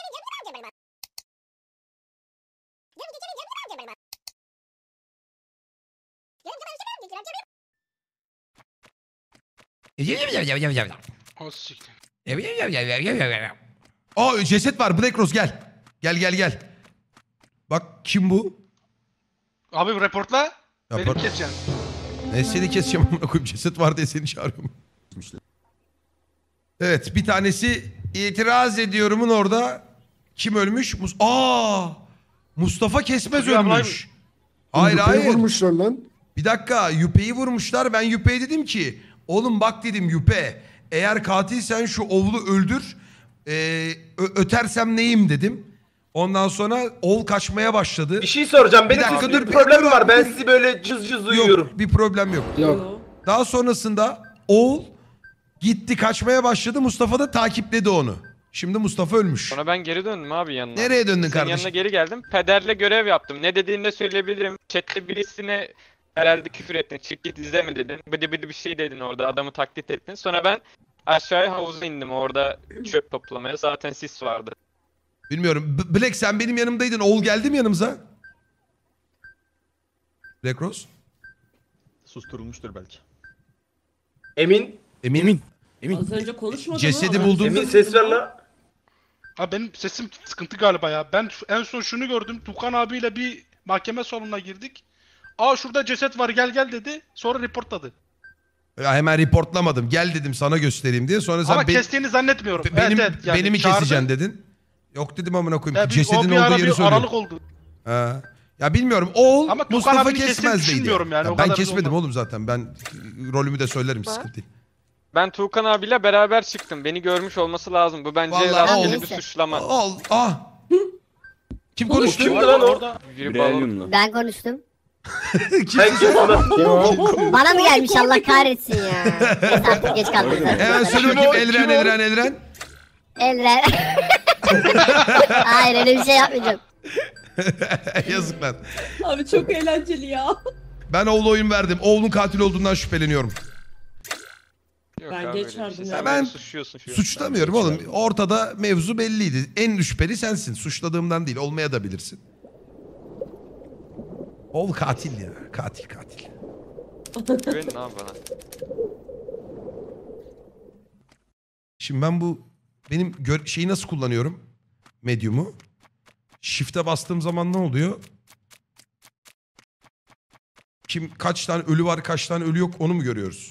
Speaker 9: O siktir.
Speaker 3: Aa ceset var Black Rose gel. Gel gel gel. Bak kim bu?
Speaker 9: Abi reportla. Benim
Speaker 3: Yapar.
Speaker 9: keseceğim.
Speaker 3: Ne seni keseceğim amına koyayım ceset var diye seni çağırıyorum. Evet bir tanesi itiraz ediyorumun orada kim ölmüş? Mus Aa! Mustafa Kesmez
Speaker 9: Çocuğu ablayı
Speaker 3: ölmüş. Hayır
Speaker 12: Yüpeyi
Speaker 3: hayır.
Speaker 12: vurmuşlar lan.
Speaker 3: Bir dakika Yüpe'yi vurmuşlar. Ben Yüpe'ye dedim ki oğlum bak dedim Yüpe eğer katilsen şu oğlu öldür. Ee, ö- ötersem neyim dedim. Ondan sonra oğul kaçmaya başladı.
Speaker 6: Bir şey soracağım. Benim
Speaker 3: Bir dakika,
Speaker 6: bir,
Speaker 3: dur, bir-
Speaker 6: problem
Speaker 3: dur,
Speaker 6: var. Ben
Speaker 3: dur.
Speaker 6: sizi böyle cız cız duyuyorum.
Speaker 3: Yok bir problem yok.
Speaker 5: Yok.
Speaker 3: Daha sonrasında oğul gitti kaçmaya başladı. Mustafa da takipledi onu. Şimdi Mustafa ölmüş.
Speaker 15: Sonra ben geri döndüm abi yanına.
Speaker 3: Nereye döndün
Speaker 15: Senin
Speaker 3: kardeşim?
Speaker 15: yanına geri geldim. Pederle görev yaptım. Ne dediğini de söyleyebilirim. Chat'te birisine herhalde küfür ettin. Çık git izleme dedin. Bıdı bıdı bir şey dedin orada. Adamı taklit ettin. Sonra ben aşağıya havuza indim. Orada çöp toplamaya. Zaten sis vardı.
Speaker 3: Bilmiyorum. B- Black sen benim yanımdaydın. Oğul geldi mi yanımıza? Black Rose?
Speaker 10: Susturulmuştur belki.
Speaker 6: Emin.
Speaker 3: Emin.
Speaker 11: Emin.
Speaker 13: Az önce konuşmadın
Speaker 3: Cesedi
Speaker 13: ama.
Speaker 3: buldun.
Speaker 6: Emin ses ver la.
Speaker 9: Abi benim sesim sıkıntı galiba ya. Ben şu- en son şunu gördüm. Tukan abiyle bir mahkeme salonuna girdik. Aa şurada ceset var gel gel dedi. Sonra reportladı.
Speaker 3: Ya hemen reportlamadım. Gel dedim sana göstereyim diye. Sonra sen
Speaker 9: Ama
Speaker 3: be-
Speaker 9: kestiğini zannetmiyorum.
Speaker 3: benim
Speaker 9: evet, evet, yani
Speaker 3: beni mi
Speaker 9: çağırdı.
Speaker 3: keseceksin dedin. Yok dedim amına koyayım.
Speaker 9: Ya bir-
Speaker 3: Cesedin
Speaker 9: o bir
Speaker 3: olduğu
Speaker 9: ara
Speaker 3: yeri
Speaker 9: bir
Speaker 3: söylüyorum.
Speaker 9: aralık oldu.
Speaker 3: Ha. Ya bilmiyorum. Oğul
Speaker 9: Ama Tukan
Speaker 3: Mustafa
Speaker 9: abinin kestiğini
Speaker 3: kesmez miydi?
Speaker 9: düşünmüyorum yani,
Speaker 3: Ya
Speaker 9: o
Speaker 3: ben
Speaker 9: kadar
Speaker 3: kesmedim
Speaker 9: olmaz.
Speaker 3: oğlum zaten. Ben rolümü de söylerim. Sıkıntı değil.
Speaker 15: Ben Tuğkan abiyle beraber çıktım. Beni görmüş olması lazım. Bu bence
Speaker 3: Vallahi
Speaker 15: rastgele
Speaker 3: ol-
Speaker 15: bir suçlama.
Speaker 3: Ol. Ah. Kim konuştu?
Speaker 6: Kimdi lan o?
Speaker 15: Biri balon.
Speaker 14: Ben konuştum.
Speaker 6: Ben kimdim?
Speaker 14: Bana mı gelmiş Allah kahretsin ya. Neyse artık geç kaldık.
Speaker 3: Hemen söyle bakayım. Elren, Elren, Elren.
Speaker 14: Elren. Hayır öyle bir şey yapmayacağım.
Speaker 3: Yazık lan.
Speaker 13: Abi çok eğlenceli ya.
Speaker 3: Ben oğlu oyun verdim. Oğlun katil olduğundan şüpheleniyorum.
Speaker 15: Yok
Speaker 13: Ben
Speaker 15: abi,
Speaker 13: geç
Speaker 15: öyle bir şey.
Speaker 13: verdim
Speaker 15: Sen
Speaker 13: ya.
Speaker 3: Ben
Speaker 15: beni suçluyorsun şu an.
Speaker 3: Suçlamıyorum oğlum. Ortada mevzu belliydi. En şüpheli sensin. Suçladığımdan değil. Olmaya da bilirsin. Oğul katil ya. Katil katil.
Speaker 15: Güvenin abi bana.
Speaker 3: Şimdi ben bu benim gör- şeyi nasıl kullanıyorum? Medium'u. Shift'e bastığım zaman ne oluyor? Kim kaç tane ölü var, kaç tane ölü yok onu mu görüyoruz?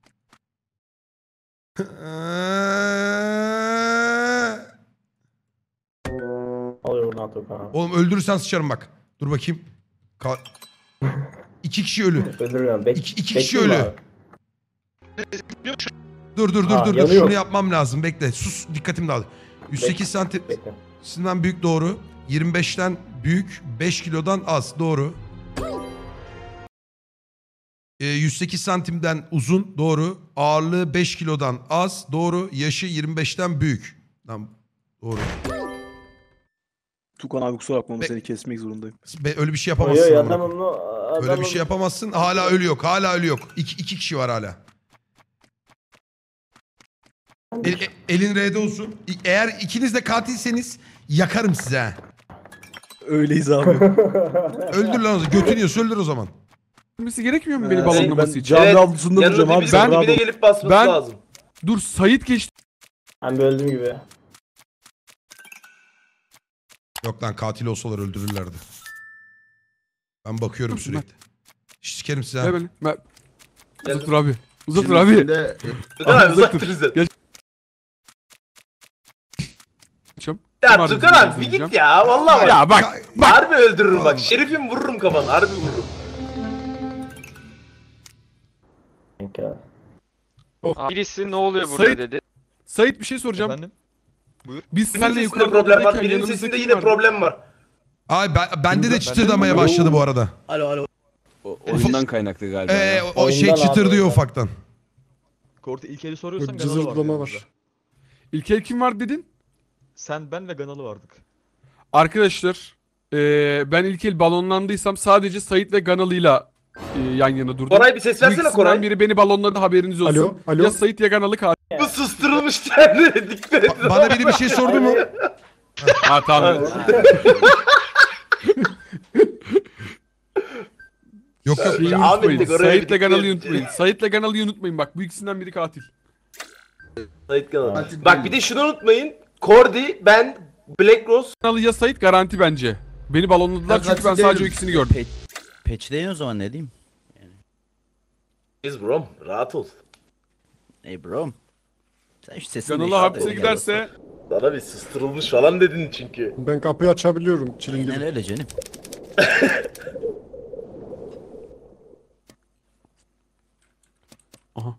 Speaker 7: Oluyor buradan Tukan abi.
Speaker 3: Oğlum öldürürsen sıçarım bak. Dur bakayım. Ka- iki kişi ölü.
Speaker 7: Öldürüyorum. Bek
Speaker 3: İki, iki kişi
Speaker 7: bekliyorum
Speaker 3: ölü.
Speaker 7: abi.
Speaker 3: Dur dur dur
Speaker 7: Aa,
Speaker 3: dur. dur.
Speaker 7: yanıyor.
Speaker 3: Şunu yapmam lazım. Bekle. Sus. Dikkatim dağıldı. yüz sekiz santim.
Speaker 7: Bekle.
Speaker 3: Sizden büyük doğru. yirmi beşten büyük. beş kilodan az. Doğru. Ee, yüz sekiz santimden uzun. Doğru. Ağırlığı beş kilodan az. Doğru. Yaşı yirmi beşten büyük. Tamam. Doğru.
Speaker 4: Tukan abi kusura bakma ama
Speaker 3: Be-
Speaker 4: seni kesmek zorundayım.
Speaker 3: Be- öyle bir şey
Speaker 7: Oy
Speaker 3: yapamazsın.
Speaker 7: oy
Speaker 3: amına
Speaker 7: adamım
Speaker 3: koyayım.
Speaker 7: o.
Speaker 3: Öyle bir şey yapamazsın. Hala ölü yok. Hala ölü yok. İki, iki kişi var hala. El- e- elin R'de olsun. İ- Eğer ikiniz de katilseniz yakarım size. ha.
Speaker 4: Öyleyiz abi.
Speaker 3: Öldür lan o zaman. Götünü yiyorsa öldür o zaman.
Speaker 1: Bilmesi gerekmiyor mu beni
Speaker 4: Ee,
Speaker 1: balonlaması
Speaker 4: ben
Speaker 1: için?
Speaker 4: Cami
Speaker 6: Evet,
Speaker 4: avlusunda
Speaker 6: yanına
Speaker 4: duracağım abi.
Speaker 6: dibine,
Speaker 4: sen rahat
Speaker 6: dibine
Speaker 4: ol.
Speaker 6: gelip basması
Speaker 1: Ben-
Speaker 6: lazım.
Speaker 1: Dur Sait geçti.
Speaker 7: Ben bir öldüm gibi.
Speaker 3: Yok lan katil olsalar öldürürlerdi. Ben bakıyorum sürekli. Şşş sikerim size. ha.
Speaker 1: Ver beni. Ver.
Speaker 6: Gel.
Speaker 1: Uzatır abi. Uzatır
Speaker 12: Şimdi
Speaker 1: abi.
Speaker 12: içinde-
Speaker 6: Tukan abi
Speaker 1: Uzaktır.
Speaker 6: uzaktır bize.
Speaker 1: Gel. Geçeceğim.
Speaker 6: Ya
Speaker 1: Kim
Speaker 6: Tukan
Speaker 1: harbiden
Speaker 6: abi bir
Speaker 1: öldüreceğim?
Speaker 6: git ya vallahi bak.
Speaker 1: Ya bak. Bak.
Speaker 6: Harbi öldürürüm
Speaker 3: Oğlum.
Speaker 6: bak. Şerifim vururum kafanı. Harbi vururum.
Speaker 7: Kanka.
Speaker 15: Birisi ne oluyor burada
Speaker 1: Sait-
Speaker 15: dedi.
Speaker 1: Sait bir şey soracağım.
Speaker 10: Efendim? Buyur.
Speaker 1: Biz
Speaker 6: Birinin
Speaker 1: seninle
Speaker 6: sesinde
Speaker 1: yukarıda
Speaker 6: problem var.
Speaker 1: oradayken
Speaker 6: Birinin
Speaker 1: yanımızda
Speaker 6: sesinde
Speaker 1: kim
Speaker 6: yine
Speaker 1: vardı?
Speaker 6: problem var.
Speaker 3: Ay ben, bende de
Speaker 10: Ben-
Speaker 3: çıtırdamaya başladı bu arada.
Speaker 11: Alo alo.
Speaker 8: O, oyundan kaynaklı galiba.
Speaker 3: Ee,
Speaker 8: ya.
Speaker 3: o şey
Speaker 7: Oyundan
Speaker 3: çıtırdıyor
Speaker 7: abi.
Speaker 3: ufaktan.
Speaker 10: Korte İlker'i soruyorsan
Speaker 12: Bu
Speaker 10: Ganalı vardı.
Speaker 12: cızıltılama
Speaker 10: yanımızda.
Speaker 12: var.
Speaker 1: İlker kim var dedin?
Speaker 10: Sen, ben ve Ganalı vardık.
Speaker 1: Arkadaşlar eee, ben ilk el balonlandıysam sadece Sait ve Ganalı'yla eee, yan yana durdum.
Speaker 6: Koray bir ses
Speaker 1: Bu
Speaker 6: versene
Speaker 1: ikisinden
Speaker 6: Koray.
Speaker 1: biri beni balonladı haberiniz olsun.
Speaker 12: Alo, alo.
Speaker 1: Ya Sait ya Ganalı katil.
Speaker 6: Bu susturulmuş kendine dikkat et.
Speaker 3: Ba- bana biri bir şey sordu mu?
Speaker 1: Ha tamam.
Speaker 3: Yok yok.
Speaker 1: Şeyi
Speaker 6: Ya,
Speaker 1: unutmayın.
Speaker 6: Ahmet de oraya
Speaker 1: Sait'le
Speaker 6: bir
Speaker 1: Ganalı'yı
Speaker 6: dikkat-
Speaker 1: unutmayın. Sait'le Ganalı'yı unutmayın bak. Bu ikisinden biri katil.
Speaker 6: Sait Ganalı. Bak bir de şunu unutmayın. Kordi, ben, Black Rose.
Speaker 1: Ganalı ya Sait garanti bence. Beni balonladılar
Speaker 11: Ben
Speaker 1: çünkü ben
Speaker 11: katil
Speaker 1: sadece o
Speaker 11: değilim.
Speaker 1: ikisini gördüm.
Speaker 11: Pe Patch'leyin o zaman ne diyeyim?
Speaker 6: Biz bro, rahat ol.
Speaker 11: Hey bro. Sen şu sesini
Speaker 1: Ganalı
Speaker 11: değiştir de
Speaker 1: hapse
Speaker 11: oğlum.
Speaker 1: giderse
Speaker 6: Sana bir susturulmuş falan dedin çünkü.
Speaker 12: Ben kapıyı açabiliyorum çilingir.
Speaker 11: Aynen öyle canım.
Speaker 1: Aha.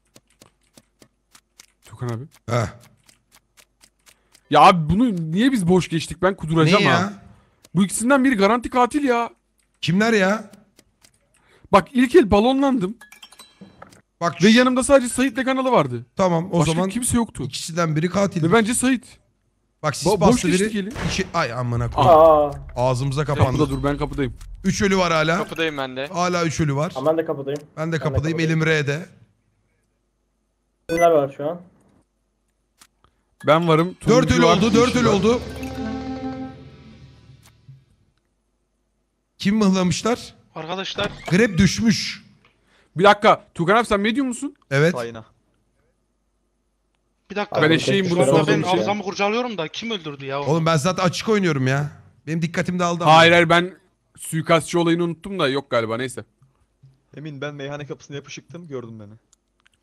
Speaker 1: Tukan abi.
Speaker 3: Heh.
Speaker 1: Ya abi bunu niye biz boş geçtik ben kuduracağım
Speaker 3: Ne
Speaker 1: ha.
Speaker 3: ya?
Speaker 1: Bu ikisinden biri garanti katil ya.
Speaker 3: Kimler ya?
Speaker 1: Bak ilk el balonlandım
Speaker 3: Bak
Speaker 1: ve
Speaker 3: şu-
Speaker 1: yanımda sadece Sait'le Ganalı vardı.
Speaker 3: tamam o
Speaker 1: Başka
Speaker 3: zaman
Speaker 1: kimse yoktu.
Speaker 3: ikisinden biri katil.
Speaker 1: Ve bence Sait.
Speaker 3: Bak sis
Speaker 1: Bo- boş
Speaker 3: bastı
Speaker 1: geçtik
Speaker 3: biri.
Speaker 1: eli.
Speaker 3: İki... Ay amına koy.
Speaker 7: Aa.
Speaker 3: Ağzımıza
Speaker 1: Kapıda
Speaker 3: kapandı.
Speaker 1: dur ben kapıdayım.
Speaker 3: Üç ölü var hala.
Speaker 15: Kapıdayım ben de.
Speaker 3: Hala üç ölü var.
Speaker 7: Ama ben de kapıdayım.
Speaker 3: Ben de
Speaker 7: de
Speaker 3: kapıdayım.
Speaker 7: kapıdayım.
Speaker 3: Elim R'de.
Speaker 7: Kimler var şu an?
Speaker 1: Ben varım.
Speaker 3: Dört
Speaker 1: turuncu
Speaker 3: ölü
Speaker 1: var,
Speaker 3: oldu. Dört
Speaker 1: yeşil
Speaker 3: ölü
Speaker 1: var.
Speaker 3: oldu. Kim mıhlamışlar?
Speaker 9: Arkadaşlar
Speaker 3: Grep düşmüş.
Speaker 1: Bir dakika. Tugan abi sen medium musun?
Speaker 3: Evet.
Speaker 10: Sayına.
Speaker 9: bir dakika.
Speaker 1: Ben eşeğim bunu
Speaker 7: Şu anda
Speaker 9: Ben
Speaker 1: sorduğum şey.
Speaker 9: hafızamı kurcalıyorum da kim öldürdü ya?
Speaker 3: Oğlum ben zaten açık oynuyorum ya. Benim dikkatim dağıldı. ama.
Speaker 1: Hayır hayır ben suikastçı olayını unuttum da yok galiba neyse.
Speaker 10: Emin ben meyhane kapısına yapışıktım gördüm beni.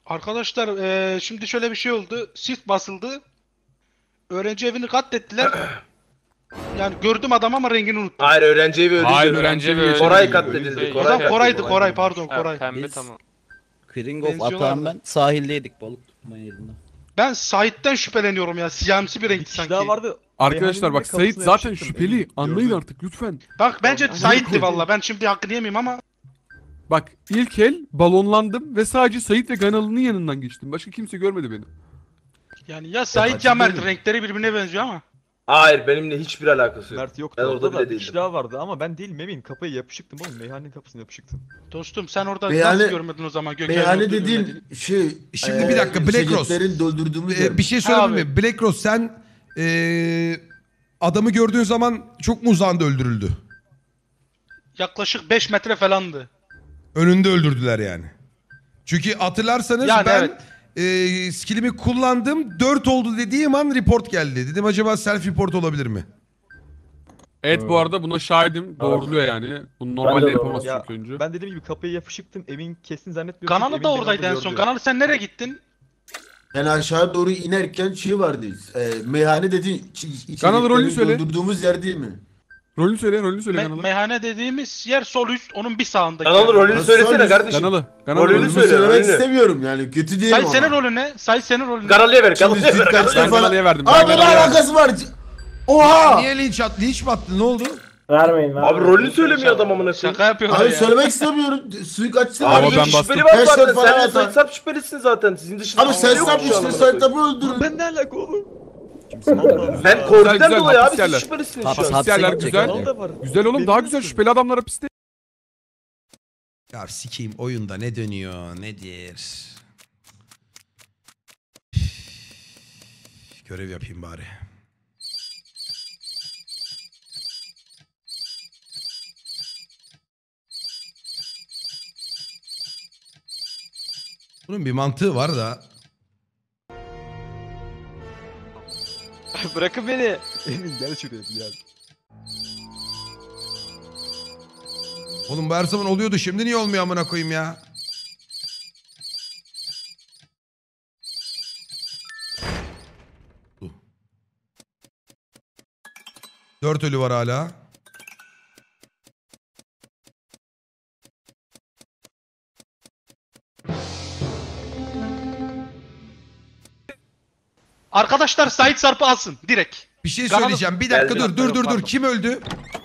Speaker 9: Arkadaşlar eee, şimdi şöyle bir şey oldu. Shift basıldı. Öğrenci evini katlettiler. Yani gördüm adam ama rengini unuttum.
Speaker 6: Hayır öğrenci evi öyle
Speaker 1: Hayır,
Speaker 6: değil.
Speaker 1: öğrenci evi öyle
Speaker 6: Koray
Speaker 1: değil.
Speaker 6: katledildi.
Speaker 15: Öyle
Speaker 9: O
Speaker 6: Koray
Speaker 9: zaman Koray'dı
Speaker 6: katledildi.
Speaker 9: Koray pardon
Speaker 15: Ha,
Speaker 9: Koray.
Speaker 15: pembe
Speaker 11: Biz-
Speaker 15: tamam.
Speaker 11: Kringov
Speaker 9: Benziyorlardı.
Speaker 11: Atahan ben sahildeydik balık tutma yerinde.
Speaker 9: Ben Sait'ten şüpheleniyorum ya. Siyamsi bir renkti
Speaker 10: kişi
Speaker 9: sanki.
Speaker 10: daha vardı.
Speaker 1: Arkadaşlar bak
Speaker 10: Meyhanenin
Speaker 1: Sait
Speaker 10: kapısına
Speaker 1: zaten
Speaker 10: yapıştım,
Speaker 1: şüpheli.
Speaker 10: emin,
Speaker 1: Anlayın
Speaker 10: gördüm.
Speaker 1: artık lütfen.
Speaker 9: Bak bence
Speaker 1: Tamam.
Speaker 9: Sait'ti valla. Ben şimdi hakkını yemeyeyim ama.
Speaker 1: Bak ilk el balonlandım ve sadece Sait ve Ganalı'nın yanından geçtim. Başka kimse görmedi beni.
Speaker 9: Yani ya Sait ya Mert renkleri birbirine benziyor ama.
Speaker 6: Hayır benimle hiçbir alakası yok.
Speaker 10: Mert yoktu
Speaker 6: Ben
Speaker 10: orada,
Speaker 6: orada
Speaker 10: da
Speaker 6: bile
Speaker 10: bir kişi
Speaker 6: değildim.
Speaker 10: daha vardı ama ben değilim emin. Kapıya yapışıktım oğlum. Meyhanenin kapısına yapışıktım.
Speaker 9: Dostum sen orada
Speaker 12: Meyhane-
Speaker 9: nasıl görmedin o zaman Gökhan?
Speaker 12: Meyhane
Speaker 9: yoktu,
Speaker 12: dediğin
Speaker 9: görmedin.
Speaker 12: şey...
Speaker 3: Şimdi
Speaker 12: eee,
Speaker 3: bir dakika, Black Rose.
Speaker 12: içeceklerin doldurduğumuz
Speaker 3: Ee,
Speaker 12: yer.
Speaker 3: bir şey söyleyebilir
Speaker 9: Abi.
Speaker 3: miyim? Black Rose sen ee, adamı gördüğün zaman çok mu uzağında öldürüldü?
Speaker 9: Yaklaşık beş metre falandı.
Speaker 3: Önünde öldürdüler yani. Çünkü hatırlarsanız
Speaker 9: Yani
Speaker 3: ben
Speaker 9: evet.
Speaker 3: ee, skillimi kullandım. dört oldu dediğim an report geldi. Dedim acaba self report olabilir mi?
Speaker 1: Evet bu arada buna şahidim. Doğruluyor yani. Bunu normalde
Speaker 7: de
Speaker 1: yapamaz
Speaker 10: Ya
Speaker 1: çünkü önce.
Speaker 10: ben dediğim gibi kapıya yapışıktım. Emin kesin zannetmiyorum.
Speaker 9: Kanalı
Speaker 10: çünkü
Speaker 9: da
Speaker 10: Emin
Speaker 9: oradaydı
Speaker 10: beni
Speaker 9: en
Speaker 10: orada
Speaker 9: son.
Speaker 10: gördü.
Speaker 9: Kanalı sen nereye gittin?
Speaker 12: Yani aşağı doğru inerken şey vardı. E, meyhane dediğin içi-
Speaker 1: Kanalı rolünü
Speaker 12: içeceklerin
Speaker 1: söyle.
Speaker 12: doldurduğumuz yer değil mi?
Speaker 1: Rolünü söyle, rolünü söyle
Speaker 9: Me-
Speaker 1: Ganalı.
Speaker 9: meyhane dediğimiz yer sol üst, onun bir sağındaki.
Speaker 6: Kanalı
Speaker 9: yer.
Speaker 6: rolünü
Speaker 12: Nasıl
Speaker 6: söylesene
Speaker 12: rolünü-
Speaker 6: kardeşim.
Speaker 1: Ganalı. Ganalı
Speaker 6: Rolünü
Speaker 1: rolünü
Speaker 12: Bunu
Speaker 6: söyle,
Speaker 12: söylemek
Speaker 6: rolünü.
Speaker 12: istemiyorum yani. Kötü diyelim
Speaker 9: Say
Speaker 12: ama.
Speaker 9: senin rolüne, say senin rolüne.
Speaker 6: Ganalı'ya ver,
Speaker 12: Şimdi
Speaker 6: Ganalı'ya ver.
Speaker 12: dikkat-
Speaker 6: Ganalı'ya
Speaker 1: Ben
Speaker 6: ver.
Speaker 1: Ganalı'ya verdim. Ben
Speaker 12: Abi ne
Speaker 1: Ganalı'ya verdim.
Speaker 12: alakası var? Oha!
Speaker 3: Niye linç attı? Linç mi attı? Ne oldu?
Speaker 7: Vermeyin vermeyin.
Speaker 6: Abi rolünü söylemiyor adam amına koyayım.
Speaker 9: Şaka yapıyorlar
Speaker 12: Abi
Speaker 9: ya.
Speaker 12: söylemek istemiyorum. Suikastçı
Speaker 1: Ama
Speaker 12: var.
Speaker 1: ben
Speaker 6: Abi
Speaker 1: bastım.
Speaker 6: şüpheli var
Speaker 12: Hashtag
Speaker 6: zaten.
Speaker 12: falan
Speaker 6: Sen de
Speaker 12: atar.
Speaker 6: Sayıtsap şüphelisin zaten. Sizin dışında
Speaker 12: Abi sen
Speaker 6: kimse yok
Speaker 12: sap
Speaker 6: şu an
Speaker 12: işte
Speaker 6: amına
Speaker 12: Saytap'ı
Speaker 6: koyayım.
Speaker 12: öldürün.
Speaker 10: Ben ne alaka oğlum?
Speaker 6: Ben
Speaker 1: Güzel,
Speaker 6: Kordi'den
Speaker 1: güzel,
Speaker 6: dolayı abi
Speaker 1: hapis
Speaker 6: siz
Speaker 1: yerler.
Speaker 6: şüphelisiniz
Speaker 11: Hapis-
Speaker 6: şu an.
Speaker 11: hapse
Speaker 1: Yerler
Speaker 11: gidecek
Speaker 1: güzel.
Speaker 11: adam.
Speaker 10: Da var.
Speaker 1: Güzel oğlum
Speaker 10: Benim
Speaker 1: daha
Speaker 10: nasıl?
Speaker 1: güzel şüpheli adamlar hapiste.
Speaker 3: Ya sikeyim oyunda ne dönüyor nedir? Görev yapayım bari. Bunun bir mantığı var da.
Speaker 15: Bırakın beni.
Speaker 10: Emin gel şuraya bir gel.
Speaker 3: Oğlum bu her zaman oluyordu, şimdi niye olmuyor amına koyayım ya? Dört ölü var hala.
Speaker 9: Arkadaşlar Sait Sarp'ı alsın direkt.
Speaker 3: Bir şey
Speaker 9: Kanalı-
Speaker 3: söyleyeceğim. Bir dakika
Speaker 6: Geldi.
Speaker 3: dur dur dur dur.
Speaker 9: Pardon.
Speaker 3: Kim öldü?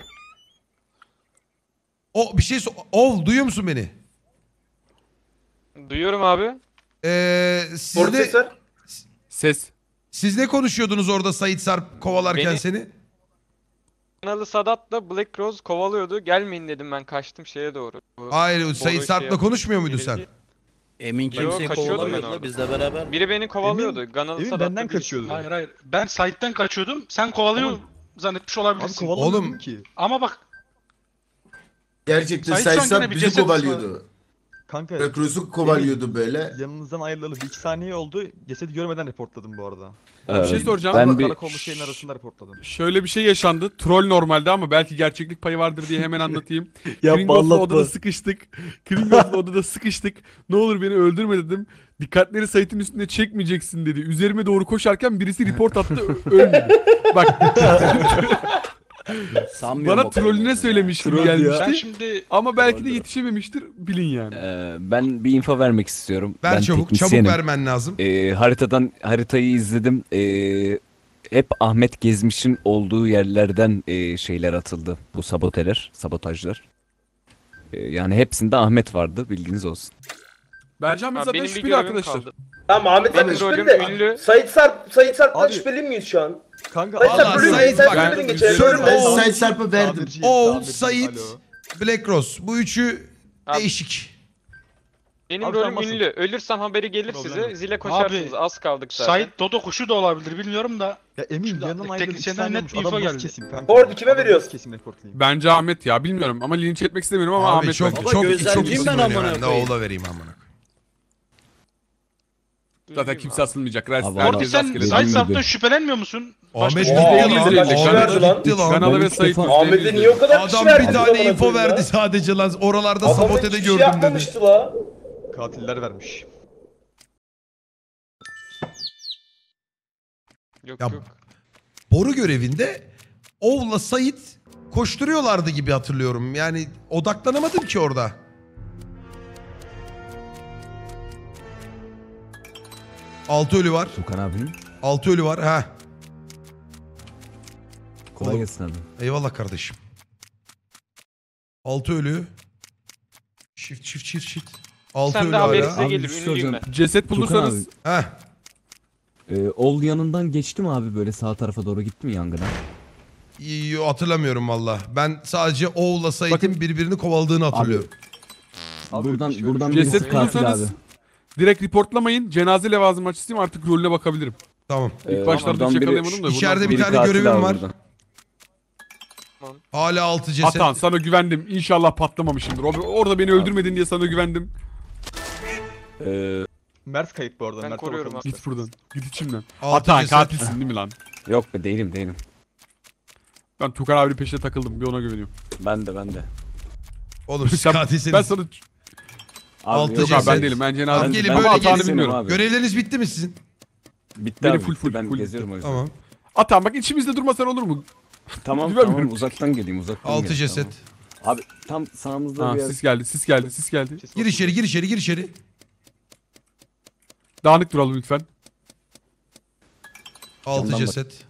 Speaker 3: O bir şey so- Ol duyuyor musun beni?
Speaker 15: Duyuyorum abi.
Speaker 3: Ee, siz ne,
Speaker 6: Profesör.
Speaker 1: Ses.
Speaker 3: siz ne konuşuyordunuz orada Sait Sarp kovalarken
Speaker 15: Beni-
Speaker 3: seni?
Speaker 15: Kanalı Sadat'la Black Rose kovalıyordu. Gelmeyin dedim ben kaçtım şeye doğru. Bu-
Speaker 3: Hayır
Speaker 15: boru
Speaker 3: Sait
Speaker 15: şey
Speaker 3: Sarp'la
Speaker 15: yap-
Speaker 3: konuşmuyor muydun sen?
Speaker 15: Birinci-
Speaker 11: Emin
Speaker 15: Yo,
Speaker 11: kimseyi
Speaker 15: kaçıyordum ben
Speaker 11: kovalamıyordu la
Speaker 15: orada.
Speaker 11: bizle beraber.
Speaker 15: Biri beni kovalıyordu. Kanalı
Speaker 10: Emin
Speaker 15: Sadat'la
Speaker 10: benden
Speaker 15: birisi-
Speaker 10: kaçıyordu.
Speaker 9: Hayır hayır. Ben Sait'ten kaçıyordum. Sen kovalıyor
Speaker 10: Ama-
Speaker 9: zannetmiş
Speaker 10: Abi
Speaker 9: olabilirsin.
Speaker 10: kovalamıyordum
Speaker 3: Oğlum.
Speaker 10: ki.
Speaker 9: Ama bak
Speaker 12: Gerçekten
Speaker 9: Sait şu an
Speaker 12: Saytap
Speaker 9: gene bir
Speaker 12: bizi
Speaker 9: ceset
Speaker 12: kovalıyordu.
Speaker 10: Kanka
Speaker 12: Rekrus'u kovalıyordu böyle.
Speaker 10: yanınızdan ayrılalı bir iki saniye oldu. Cesedi görmeden reportladım bu arada.
Speaker 1: Bir şey
Speaker 8: Ee,
Speaker 1: soracağım.
Speaker 8: Ben bir
Speaker 10: Karakollu şeyin arasında reportladım.
Speaker 1: Şöyle bir şey yaşandı. Troll normalde ama belki gerçeklik payı vardır diye hemen anlatayım.
Speaker 4: Yapma
Speaker 1: Kringos'la
Speaker 4: anlatma.
Speaker 1: odada sıkıştık. Kringos'la odada sıkıştık. Ne olur beni öldürme dedim. Dikkatleri Sait'in üstüne çekmeyeceksin dedi. Üzerime doğru koşarken birisi report attı. ö- Ölmedi. Bak
Speaker 11: Sanmıyorum
Speaker 1: bana
Speaker 11: o kadar.
Speaker 1: trollüne söylemiş gibi
Speaker 4: Troll ya.
Speaker 9: ben
Speaker 1: gelmişti.
Speaker 9: şimdi
Speaker 1: Ama belki de yetişememiştir. Bilin yani.
Speaker 8: Ee, ben bir info vermek istiyorum.
Speaker 3: Ver
Speaker 8: ben
Speaker 3: çabuk çabuk
Speaker 8: teknisyenim.
Speaker 3: vermen lazım.
Speaker 8: Ee, haritadan haritayı izledim. Ee, hep Ahmet Gezmiş'in olduğu yerlerden ee, şeyler atıldı. Bu saboteler, sabotajlar. Ee, yani hepsinde Ahmet vardı. Bilginiz olsun.
Speaker 1: Bercan Bey
Speaker 15: Abi
Speaker 1: zaten
Speaker 15: benim bir
Speaker 1: şüpheli
Speaker 15: görevim
Speaker 1: arkadaşlar.
Speaker 15: kaldı.
Speaker 6: Tamam Ahmet
Speaker 15: Benim
Speaker 6: zaten şüpheli
Speaker 15: rolüm
Speaker 6: de.
Speaker 15: ünlü.
Speaker 6: Sayit Sarp, Sayit Sarp'tan
Speaker 10: Abi-
Speaker 6: şüpheli miyiz şu an?
Speaker 10: Kanka
Speaker 6: Sayit
Speaker 3: Allah,
Speaker 6: Sarp ölüm
Speaker 3: Sayit
Speaker 6: Sayit
Speaker 3: bak,
Speaker 6: Sarp ölüm geçer.
Speaker 3: söyle-
Speaker 6: Ölüm
Speaker 12: Ben
Speaker 3: Oğuz,
Speaker 12: Sayt Sarp'ı verdim.
Speaker 10: Tamirciyim,
Speaker 3: Oğuz,
Speaker 10: tamirciyim,
Speaker 3: Sait,
Speaker 10: alo.
Speaker 3: Black Rose. Bu üçü
Speaker 15: Abi-
Speaker 3: değişik.
Speaker 15: Benim
Speaker 10: Abi
Speaker 15: rolüm
Speaker 10: sanmasın.
Speaker 15: ünlü. Ölürsem haberi gelir
Speaker 10: Problem
Speaker 15: size.
Speaker 10: yok.
Speaker 15: Zile koşarsınız. Az kaldık zaten.
Speaker 9: Sait Dodo kuşu da olabilir bilmiyorum da.
Speaker 10: Ya Emin
Speaker 9: Şimdi
Speaker 10: yanından ayrılalı iki
Speaker 9: teknisyenden
Speaker 10: saniye
Speaker 9: net
Speaker 10: olmuş.
Speaker 9: bir info
Speaker 10: Adam nasıl
Speaker 9: geldi.
Speaker 10: keseyim kanka?
Speaker 6: Ford kime
Speaker 10: Adam
Speaker 6: veriyoruz?
Speaker 10: nasıl keseyim reportlayayım?
Speaker 1: Bence Ahmet ya bilmiyorum ama linç etmek istemiyorum ama
Speaker 3: Abi
Speaker 1: Ahmet
Speaker 3: çok
Speaker 1: bence.
Speaker 11: Baba
Speaker 3: çok çok
Speaker 11: gözlemciyim
Speaker 3: isim
Speaker 11: ben
Speaker 3: oynuyor.
Speaker 11: amına
Speaker 3: Ben de
Speaker 11: koyayım.
Speaker 3: oğula vereyim amına.
Speaker 1: Zaten kimse asılmayacak. Rest,
Speaker 8: Abi,
Speaker 1: herkes
Speaker 9: Orada sen
Speaker 1: rastgele.
Speaker 8: Dediğim
Speaker 9: Sait
Speaker 8: gibi.
Speaker 9: Sarp'tan şüphelenmiyor musun?
Speaker 3: Ahmet
Speaker 9: Başka-
Speaker 3: yüzde
Speaker 6: Aa,
Speaker 3: yüz
Speaker 6: Ahmet
Speaker 3: izledi.
Speaker 6: kişi
Speaker 3: Kanalı
Speaker 6: verdi lan.
Speaker 3: gitti lan.
Speaker 1: Kanalı ve
Speaker 8: Ben
Speaker 1: Sait
Speaker 8: ilk defa-
Speaker 1: yüzde yüz
Speaker 6: Ahmet'e niye o kadar kişi
Speaker 3: Adam
Speaker 6: verdi?
Speaker 3: bir tane
Speaker 6: amına
Speaker 3: info
Speaker 6: koyayım
Speaker 3: verdi
Speaker 6: ya?
Speaker 3: sadece lan. Oralarda
Speaker 6: Adam
Speaker 3: sabotede
Speaker 6: hiçbir şey
Speaker 3: gördüm dedi.
Speaker 6: yapmamıştı la.
Speaker 10: Katiller vermiş.
Speaker 15: Yok
Speaker 3: Ya,
Speaker 15: yok.
Speaker 3: boru görevinde Ov'la Sait koşturuyorlardı gibi hatırlıyorum. Yani odaklanamadım ki orada. Altı ölü var.
Speaker 8: Tukan abinin.
Speaker 3: Altı ölü var. Ha.
Speaker 8: Kolay gelsin abi.
Speaker 3: Eyvallah kardeşim. Altı ölü. Shift shift shift shift. Altı
Speaker 15: Sen
Speaker 3: ölü
Speaker 15: de
Speaker 3: hala.
Speaker 15: haberinize
Speaker 8: Abi,
Speaker 15: gelir.
Speaker 8: bir şey
Speaker 15: Ünlüyüm
Speaker 8: soracağım.
Speaker 15: ben.
Speaker 1: Ceset
Speaker 8: Tukan
Speaker 1: bulursanız
Speaker 3: Heh.
Speaker 8: Ee, Ol yanından geçti mi abi böyle sağ tarafa doğru gitti mi yangına?
Speaker 3: İyi, hatırlamıyorum valla. Ben sadece Oğul'la Sait'in birbirini kovaladığını hatırlıyorum.
Speaker 10: Abi,
Speaker 8: buradan
Speaker 10: şöyle
Speaker 8: buradan
Speaker 10: bir-
Speaker 8: birisi
Speaker 1: ceset
Speaker 8: katil abi.
Speaker 1: bulursanız direkt reportlamayın. Cenaze levazım açısıyım artık rolüne bakabilirim.
Speaker 3: Tamam.
Speaker 1: İlk
Speaker 8: Ee,
Speaker 1: başlarda
Speaker 8: buradan
Speaker 1: hiç
Speaker 8: biri-
Speaker 1: yakalayamadım da.
Speaker 3: İçeride
Speaker 1: buradan-
Speaker 3: bir
Speaker 8: Biri
Speaker 3: tane
Speaker 8: katil
Speaker 3: görevim
Speaker 8: abi
Speaker 3: var.
Speaker 8: buradan.
Speaker 3: Hala altı ceset.
Speaker 1: Atan sana güvendim. İnşallah patlamamışımdır. O- Orada beni öldürmedin diye sana güvendim.
Speaker 8: Ee,
Speaker 10: Mert kayıp bu arada.
Speaker 15: Ben
Speaker 10: Mert'e
Speaker 15: koruyorum
Speaker 10: bakalım.
Speaker 1: Git buradan. Git içimden.
Speaker 3: Altı
Speaker 1: Atan
Speaker 3: ceset.
Speaker 1: katilsin değil mi lan?
Speaker 8: yok be değilim değilim.
Speaker 1: Ben Tukan abinin peşine takıldım. Bir ona güveniyorum.
Speaker 8: Ben de ben de.
Speaker 3: Oğlum siz
Speaker 1: Sen-
Speaker 3: katilsiniz.
Speaker 1: Ben sana...
Speaker 8: Abi
Speaker 3: Altı
Speaker 8: yok
Speaker 1: Yok
Speaker 3: ceset.
Speaker 1: abi ben değilim. Ben cenaze
Speaker 3: Tamam, gelin
Speaker 1: Ama
Speaker 3: böyle
Speaker 1: Atan'ı
Speaker 3: gelin.
Speaker 1: bilmiyorum.
Speaker 8: abi.
Speaker 3: Görevleriniz bitti mi sizin?
Speaker 8: Bitti
Speaker 1: Benim
Speaker 8: abi.
Speaker 1: full,
Speaker 8: bitti.
Speaker 1: full,
Speaker 8: ben
Speaker 1: full.
Speaker 8: geziyorum o yüzden.
Speaker 3: Tamam.
Speaker 1: Atan bak içimizde durmasan olur mu?
Speaker 8: Tamam
Speaker 1: Güvenmiyorum.
Speaker 8: tamam uzaktan geleyim uzaktan
Speaker 3: Altı
Speaker 8: geleyim,
Speaker 3: ceset.
Speaker 8: tamam. Abi tam sağımızda
Speaker 1: Ha,
Speaker 8: bir yer.
Speaker 1: sis geldi, sis geldi, sis geldi.
Speaker 3: Gir içeri, gir içeri, gir içeri.
Speaker 1: Dağınık duralım lütfen.
Speaker 3: Altı
Speaker 8: Yandan bak.
Speaker 3: ceset.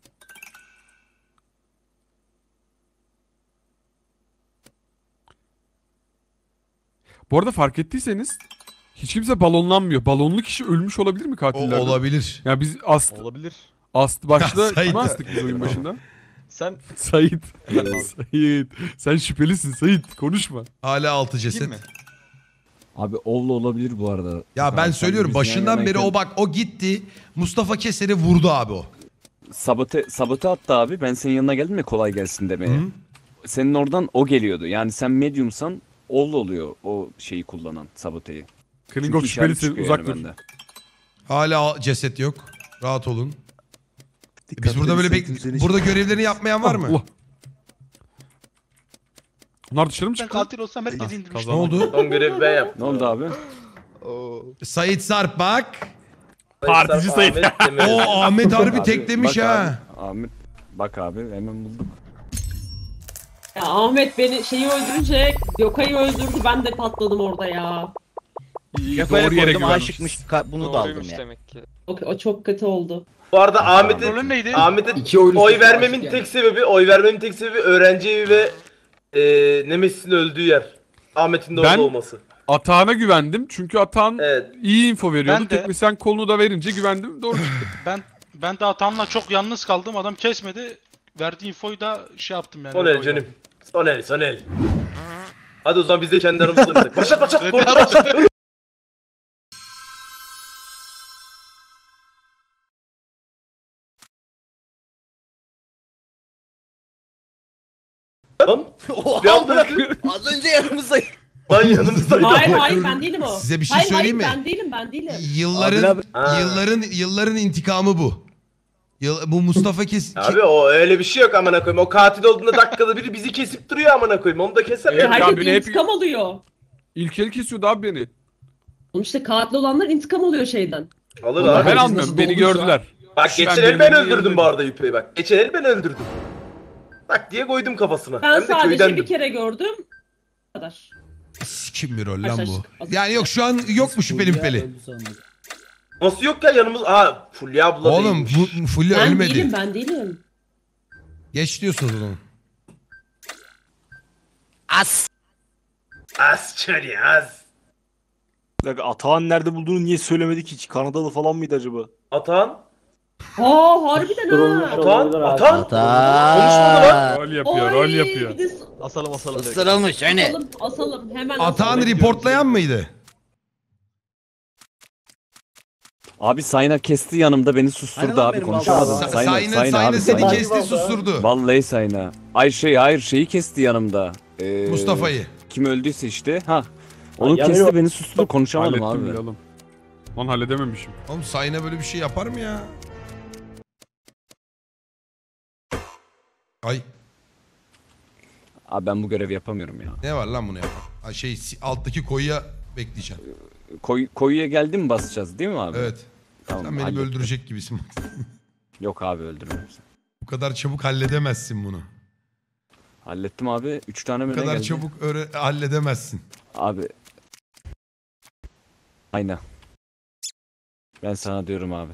Speaker 1: Bu arada fark ettiyseniz hiç kimse balonlanmıyor. Balonlu kişi ölmüş olabilir mi
Speaker 3: O,
Speaker 1: katillerden?
Speaker 3: olabilir.
Speaker 1: Ya biz ast
Speaker 10: Olabilir.
Speaker 1: ast başta
Speaker 3: Sait.
Speaker 1: kimi astık biz oyun başında?
Speaker 10: Sen
Speaker 1: Sait. Sait. Sen şüphelisin Sait. Konuşma.
Speaker 3: Hala altı
Speaker 10: kim
Speaker 3: ceset.
Speaker 10: mi?
Speaker 8: Abi Oğlu olabilir bu arada.
Speaker 3: Ya
Speaker 8: Tukan,
Speaker 3: ben
Speaker 8: sen
Speaker 3: söylüyorum
Speaker 8: bizim
Speaker 3: başından beri
Speaker 8: yanındayken
Speaker 3: o bak o gitti. Mustafa Keser'i vurdu abi o.
Speaker 8: Sabote, sabote attı abi. Ben senin yanına geldim ya kolay gelsin demeye.
Speaker 3: Hı.
Speaker 8: Senin oradan o geliyordu. Yani sen mediumsan Oğlu oluyor o şeyi kullanan saboteyi.
Speaker 1: Kringov
Speaker 8: Çünkü işaret
Speaker 1: şüphelisin
Speaker 8: çıkıyor
Speaker 1: uzak
Speaker 8: yani
Speaker 1: dur.
Speaker 8: bende.
Speaker 3: Hala ceset yok. Rahat olun. Biz
Speaker 4: Dikkatli
Speaker 3: burada böyle
Speaker 4: bir
Speaker 3: bek
Speaker 4: seyircinin
Speaker 3: burada görevlerini yapmayan var mı?
Speaker 1: Allah. Onlar dışarı mı
Speaker 9: Ben
Speaker 1: çıktı?
Speaker 9: katil olsam herkes
Speaker 1: Ah,
Speaker 9: indirmiştim.
Speaker 3: Ne oldu?
Speaker 6: Son görevi ben yaptım.
Speaker 8: Ne oldu abi?
Speaker 3: Sait Sarp bak.
Speaker 1: Partici Sait.
Speaker 6: Ahmet Demir.
Speaker 3: O Ahmet harbi
Speaker 8: Abi,
Speaker 3: teklemiş
Speaker 8: bak
Speaker 3: ha.
Speaker 8: Abi, Ahmet bak abi hemen bulduk.
Speaker 13: Ya Ahmet beni şeyi öldürünce Gökay'ı öldürdü ben de patladım orada ya.
Speaker 1: İyi,
Speaker 11: Kafaya
Speaker 1: doğru yere
Speaker 11: koydum
Speaker 1: güvenmişiz.
Speaker 11: aşıkmış. Ka- Bunu da aldım
Speaker 15: Doğruymuş
Speaker 11: ya.
Speaker 15: demek ki.
Speaker 13: O, o çok kötü oldu.
Speaker 6: Bu arada Ahmet'e
Speaker 9: Rolün neydi?
Speaker 6: Ahmet'e
Speaker 5: İki oyun
Speaker 6: oy
Speaker 5: üstü
Speaker 6: vermemin
Speaker 5: aşık
Speaker 6: tek
Speaker 5: yani.
Speaker 6: sebebi, oy vermemin tek sebebi öğrenci evi ve e, Nemesis'in öldüğü yer. Ahmet'in de
Speaker 1: Ben-
Speaker 6: orada olması.
Speaker 1: Atağına güvendim. Çünkü Atağan
Speaker 6: Evet.
Speaker 1: iyi info veriyordu.
Speaker 9: Ben de-
Speaker 1: Tekli sen kolunu da verince güvendim. Doğru çıktı.
Speaker 9: Ben ben de Atan'la çok yalnız kaldım. Adam kesmedi. Verdiği infoyu da şey yaptım yani.
Speaker 6: Son el canım. Son el, son el. Hadi o zaman biz de kendi aramızda oynadık. Başlat başlat. Konuş başlat. Lan ne yaptın?
Speaker 11: Az önce yanımızda.
Speaker 6: Lan yanımızdaydı.
Speaker 13: Hayır hayır ben değilim o.
Speaker 3: Size bir şey
Speaker 13: hayır,
Speaker 3: söyleyeyim
Speaker 13: hayır,
Speaker 3: mi?
Speaker 13: ben değilim ben değilim.
Speaker 3: Yılların
Speaker 11: Abi,
Speaker 6: Ha.
Speaker 3: yılların yılların intikamı bu. Yıl, bu Mustafa Kes
Speaker 6: Abi o öyle bir şey yok amına koyayım. O katil olduğunda dakikada biri bizi kesip duruyor amına koyayım. Onu da keser.
Speaker 1: Evet.
Speaker 13: Herkes
Speaker 1: beni hep-
Speaker 13: intikam alıyor.
Speaker 1: İlk el kesiyordu abi beni.
Speaker 13: Oğlum işte katil olanlar intikam alıyor şeyden.
Speaker 6: Alır
Speaker 3: Ulan
Speaker 6: abi.
Speaker 1: Ben
Speaker 3: biz
Speaker 1: almıyorum.
Speaker 3: nasıl
Speaker 1: Beni
Speaker 3: dolduysa-
Speaker 1: gördüler.
Speaker 6: Bak
Speaker 1: Ben
Speaker 6: geçen el ben
Speaker 1: birbirinin
Speaker 6: öldürdüm
Speaker 1: yanındayım.
Speaker 6: bu arada Yüpe'yi bak. Geçen el ben öldürdüm. Tak diye koydum kafasına.
Speaker 13: Ben
Speaker 6: Hem de
Speaker 13: sadece
Speaker 6: köydendim.
Speaker 13: bir kere gördüm. Bu kadar.
Speaker 3: kim bir rol lan
Speaker 13: Aşağı
Speaker 3: bu?
Speaker 13: çık-
Speaker 3: Yani yok şu an yok mu şüpheli şüpheli?
Speaker 6: Nasıl yok ya yanımız? Aa Fulya abla
Speaker 3: Oğlum
Speaker 6: değilmiş.
Speaker 3: bu Fulya
Speaker 13: Ben
Speaker 3: ölmedi.
Speaker 13: değilim ben değilim.
Speaker 3: Geç diyorsunuz onu.
Speaker 11: As.
Speaker 6: Az çöre az.
Speaker 4: Bir dakika, Atahan nerede bulduğunu niye söylemedik hiç? Kanadalı falan mıydı acaba?
Speaker 6: Atan.
Speaker 13: Aa harbiden
Speaker 7: Durulmuş
Speaker 13: ha.
Speaker 6: Atan.
Speaker 7: olabilir abi.
Speaker 6: Atan. Konuşmadı lan.
Speaker 11: Ata.
Speaker 1: Rol yapıyor, rol yapıyor.
Speaker 13: Bir de
Speaker 10: Asalım asalım. direkt.
Speaker 11: Isırılmış hani.
Speaker 13: asalım asalım hemen
Speaker 3: Atağını
Speaker 13: asalım.
Speaker 3: reportlayan mıydı?
Speaker 8: Abi Sayna kesti yanımda beni susturdu
Speaker 11: Aynen lan
Speaker 8: abi
Speaker 11: benim
Speaker 8: konuşamadım.
Speaker 11: vallahi.
Speaker 3: Sa-
Speaker 8: Sayna,
Speaker 3: Sayın
Speaker 8: Sayna,
Speaker 3: Sayın
Speaker 8: abi
Speaker 3: seni
Speaker 8: Sayna.
Speaker 3: kesti susturdu.
Speaker 8: Vallahi Sayna. Ay şey hayır şeyi kesti yanımda. Ee,
Speaker 3: Mustafa'yı.
Speaker 8: Kim öldüyse işte. Ha. Onu
Speaker 7: Ay,
Speaker 8: kesti
Speaker 7: yanıyor.
Speaker 8: beni susturdu konuşamadım
Speaker 1: Hallettim bile
Speaker 8: abi.
Speaker 1: oğlum. Lan halledememişim.
Speaker 3: Oğlum Sayın'a böyle bir şey yapar mı ya? Ay
Speaker 8: Abi ben bu görevi yapamıyorum ya.
Speaker 3: ne var lan bunu yapan? Ay şey si- alttaki koyuya bekleyeceğim.
Speaker 8: Koy, koyuya geldi mi basacağız değil mi abi?
Speaker 3: Evet.
Speaker 8: Tamam,
Speaker 3: Sen beni
Speaker 8: hallettim.
Speaker 3: öldürecek gibisin.
Speaker 8: Yok abi öldürmedim.
Speaker 3: Bu kadar çabuk halledemezsin bunu.
Speaker 8: Hallettim abi. Üç tane
Speaker 3: Bu
Speaker 8: mi ne
Speaker 3: kadar
Speaker 8: geldi?
Speaker 3: çabuk öyle halledemezsin.
Speaker 8: Abi. Aynen. Ben sana diyorum abi.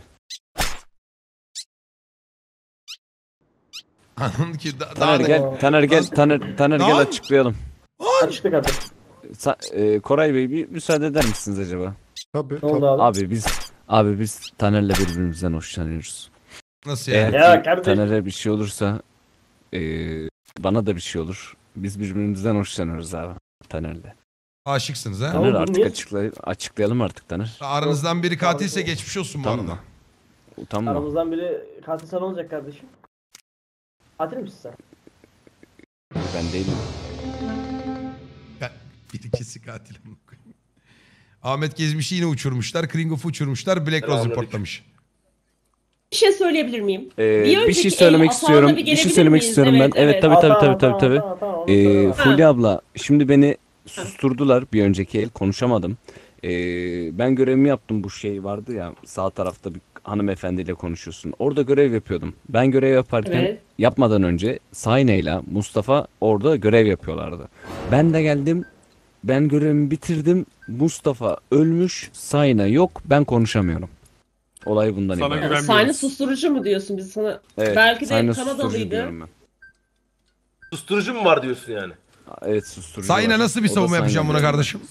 Speaker 3: Anladın ki da,
Speaker 8: Taner
Speaker 3: daha
Speaker 8: gel, Taner gel, Taner, Taner gel
Speaker 3: Lan!
Speaker 8: açıklayalım.
Speaker 7: Açtık abi.
Speaker 8: Sa- e, Koray Bey bir müsaade eder misiniz acaba?
Speaker 16: Tabii.
Speaker 7: Ne oldu abi?
Speaker 8: Abi biz abi biz Taner'le birbirimizden hoşlanıyoruz.
Speaker 3: Nasıl
Speaker 8: Eğer
Speaker 3: yani?
Speaker 7: Ya
Speaker 8: ki
Speaker 7: kardeşim.
Speaker 8: Taner'e bir şey olursa e, bana da bir şey olur. Biz birbirimizden hoşlanıyoruz abi Taner'le.
Speaker 3: Aşıksınız ha?
Speaker 8: Taner
Speaker 7: Oğlum,
Speaker 8: artık
Speaker 7: niye-
Speaker 8: açıklay açıklayalım artık Taner.
Speaker 3: Aranızdan biri katilse geçmiş olsun bu
Speaker 8: Tamam.
Speaker 3: arada.
Speaker 8: Utanma.
Speaker 7: Aramızdan biri katil sen olacak kardeşim. Katil misin sen?
Speaker 8: Ben değilim.
Speaker 3: Ya, bir ikisi katil. Ahmet Gezmiş'i yine uçurmuşlar. Kringoff'u uçurmuşlar. Black Rose
Speaker 6: Selamünaleyküm.
Speaker 3: reportlamış.
Speaker 13: Bir şey söyleyebilir miyim?
Speaker 8: Ee,
Speaker 13: Bir
Speaker 8: bir
Speaker 13: önceki
Speaker 8: şey
Speaker 13: el
Speaker 8: söylemek
Speaker 13: Atahan'la
Speaker 8: istiyorum.
Speaker 13: bir
Speaker 8: Bir şey
Speaker 13: gelebilir
Speaker 8: söylemek
Speaker 13: miyiz?
Speaker 8: istiyorum
Speaker 13: Evet,
Speaker 8: ben. Evet,
Speaker 13: evet.
Speaker 8: tabii
Speaker 7: Aa,
Speaker 8: tabii
Speaker 7: tamam,
Speaker 8: tabii tabii
Speaker 7: tamam,
Speaker 8: tabii.
Speaker 7: tamam, tamam, onu
Speaker 8: Ee,
Speaker 7: söyleme.
Speaker 8: Fulya abla şimdi beni susturdular bir önceki el konuşamadım. Ee, ben görevimi yaptım, bu şey vardı ya sağ tarafta bir hanımefendiyle konuşuyorsun. Orada görev yapıyordum. Ben görev yaparken
Speaker 13: Evet.
Speaker 8: yapmadan önce Sayne ile Mustafa orada görev yapıyorlardı. Ben de geldim. Ben görevimi bitirdim. Mustafa ölmüş. Sayne yok. Ben konuşamıyorum. Olay bundan
Speaker 1: Sana
Speaker 8: ibaret.
Speaker 1: güvenmiyoruz.
Speaker 13: Sahne susturucu mu diyorsun biz sana?
Speaker 8: Evet,
Speaker 13: Belki de
Speaker 8: Sayne susturucu
Speaker 13: Kanadalıydı.
Speaker 8: diyorum ben.
Speaker 6: Susturucu mu var diyorsun yani?
Speaker 8: Evet susturucu
Speaker 3: Sayna
Speaker 8: var.
Speaker 3: nasıl bir
Speaker 8: O da
Speaker 3: savunma
Speaker 8: Sayna
Speaker 3: yapacağım buna
Speaker 8: diyorum.
Speaker 3: kardeşim?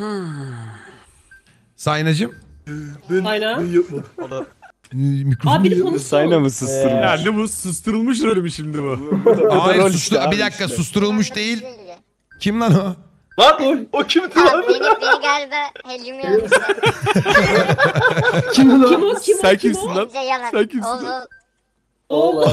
Speaker 3: Saynacım.
Speaker 13: Aynen.
Speaker 3: Mikrofonu
Speaker 13: Abi biri konuşsun.
Speaker 8: Sayna mı susturmuş?
Speaker 7: Ee,
Speaker 1: Yani bu susturulmuş rolü mü şimdi bu?
Speaker 3: Hayır
Speaker 8: Rol
Speaker 3: sustu-
Speaker 8: işte abi
Speaker 3: bir dakika
Speaker 8: işte.
Speaker 3: susturulmuş değil. Kim lan o?
Speaker 6: Lan o kimdi
Speaker 14: Abi
Speaker 6: lan?
Speaker 14: beni, beni galiba helyum yormuşlar.
Speaker 13: Kim o? Kim o? Kim o?
Speaker 1: Sen
Speaker 13: Kim
Speaker 1: kimsin
Speaker 13: o?
Speaker 1: lan?
Speaker 14: Bize yalan.
Speaker 1: Sen kimsin?
Speaker 14: Ol, ol.
Speaker 7: Oğlum.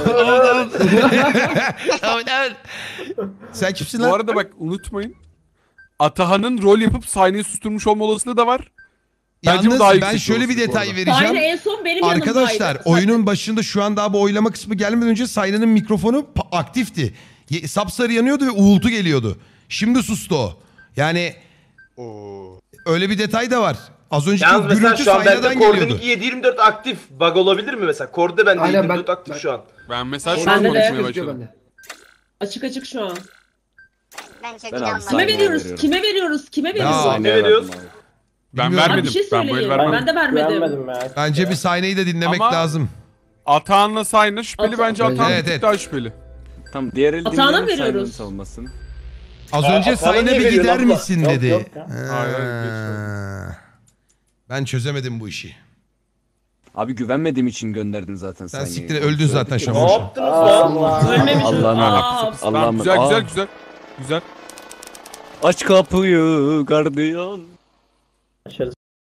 Speaker 3: Sen kimsin
Speaker 1: Bu
Speaker 3: lan?
Speaker 1: arada bak unutmayın. Atahan'ın rol yapıp sahneyi susturmuş olma olasılığı da var. Bence bu
Speaker 3: Yalnız
Speaker 1: daha
Speaker 3: ben
Speaker 1: yüksek
Speaker 3: şöyle bir
Speaker 1: olasılık bu
Speaker 3: detay
Speaker 1: arada.
Speaker 3: vereceğim.
Speaker 13: Sahne en son benim
Speaker 3: Arkadaşlar
Speaker 13: yanımdaydı.
Speaker 3: oyunun başında şu an daha bu oylama kısmı gelmeden önce Sayna'nın mikrofonu pa- aktifti. Ye- Sapsarı yanıyordu ve uğultu geliyordu. Şimdi sustu o. Yani öyle bir detay da var. Az önceki
Speaker 6: Yalnız mesela
Speaker 3: gürültü
Speaker 6: şu an bende
Speaker 3: Sayna'dan
Speaker 6: Core'den
Speaker 3: geliyordu.
Speaker 6: iki yedi yirmi dört aktif. Bug olabilir mi mesela? Core'da bende
Speaker 5: Aynen,
Speaker 6: yedi yirmi dört
Speaker 5: ben-
Speaker 6: aktif
Speaker 5: ben-
Speaker 6: şu an.
Speaker 1: Ben mesela şu
Speaker 13: Ben
Speaker 1: an
Speaker 13: de-
Speaker 1: konuşmaya
Speaker 5: Gözüküyor
Speaker 1: başladım.
Speaker 5: bende.
Speaker 13: Açık açık şu an.
Speaker 14: Ben çok
Speaker 8: Ben abi
Speaker 14: inanmadım.
Speaker 13: Kime
Speaker 8: Sahneye
Speaker 13: veriyoruz?
Speaker 8: veriyorum.
Speaker 13: Kime veriyoruz? Kime veriyoruz?
Speaker 8: Sahneye
Speaker 6: Ne veriyoruz?
Speaker 8: verdim abi.
Speaker 1: Ben
Speaker 3: Bilmiyorum.
Speaker 13: Abi
Speaker 1: vermedim.
Speaker 13: bir şey
Speaker 1: Ben bu el
Speaker 13: söyleyeyim.
Speaker 1: vermem.
Speaker 13: Ben de vermedim.
Speaker 7: Güvenmedim ya.
Speaker 3: Bence bir Sayna'yı da dinlemek
Speaker 1: Ama-
Speaker 3: lazım.
Speaker 1: Atahan'la Sayna şüpheli,
Speaker 13: Ata-
Speaker 1: bence Atahan
Speaker 3: Evet,
Speaker 1: bir tık
Speaker 3: evet.
Speaker 1: daha şüpheli.
Speaker 8: Tamam diğer el
Speaker 13: Atağına
Speaker 8: dinleyelim Sayna'nın
Speaker 13: veriyoruz.
Speaker 8: savunmasını.
Speaker 3: Az
Speaker 6: Aa,
Speaker 3: önce
Speaker 6: Atahan'a
Speaker 3: Sayna
Speaker 6: niye
Speaker 3: bir
Speaker 6: veriyor
Speaker 3: gider
Speaker 6: abla?
Speaker 3: misin
Speaker 7: Yok,
Speaker 3: dedi.
Speaker 7: yok ya.
Speaker 3: Ha.
Speaker 1: Hayır, hayır,
Speaker 3: Ben çözemedim bu işi.
Speaker 8: Abi güvenmediğim için gönderdin zaten
Speaker 3: Sen
Speaker 8: Sayna'yı.
Speaker 3: siktir öldün zaten şu an.
Speaker 6: Ne
Speaker 3: boşa.
Speaker 6: yaptınız lan?
Speaker 7: Allah.
Speaker 13: Ölmemiş.
Speaker 8: Allah'ın
Speaker 13: Aa,
Speaker 8: anası.
Speaker 1: Tamam,
Speaker 8: Allah'ım.
Speaker 1: güzel
Speaker 8: Aa,
Speaker 1: güzel güzel. Güzel.
Speaker 8: Aç kapıyı gardiyan.
Speaker 7: Açarız.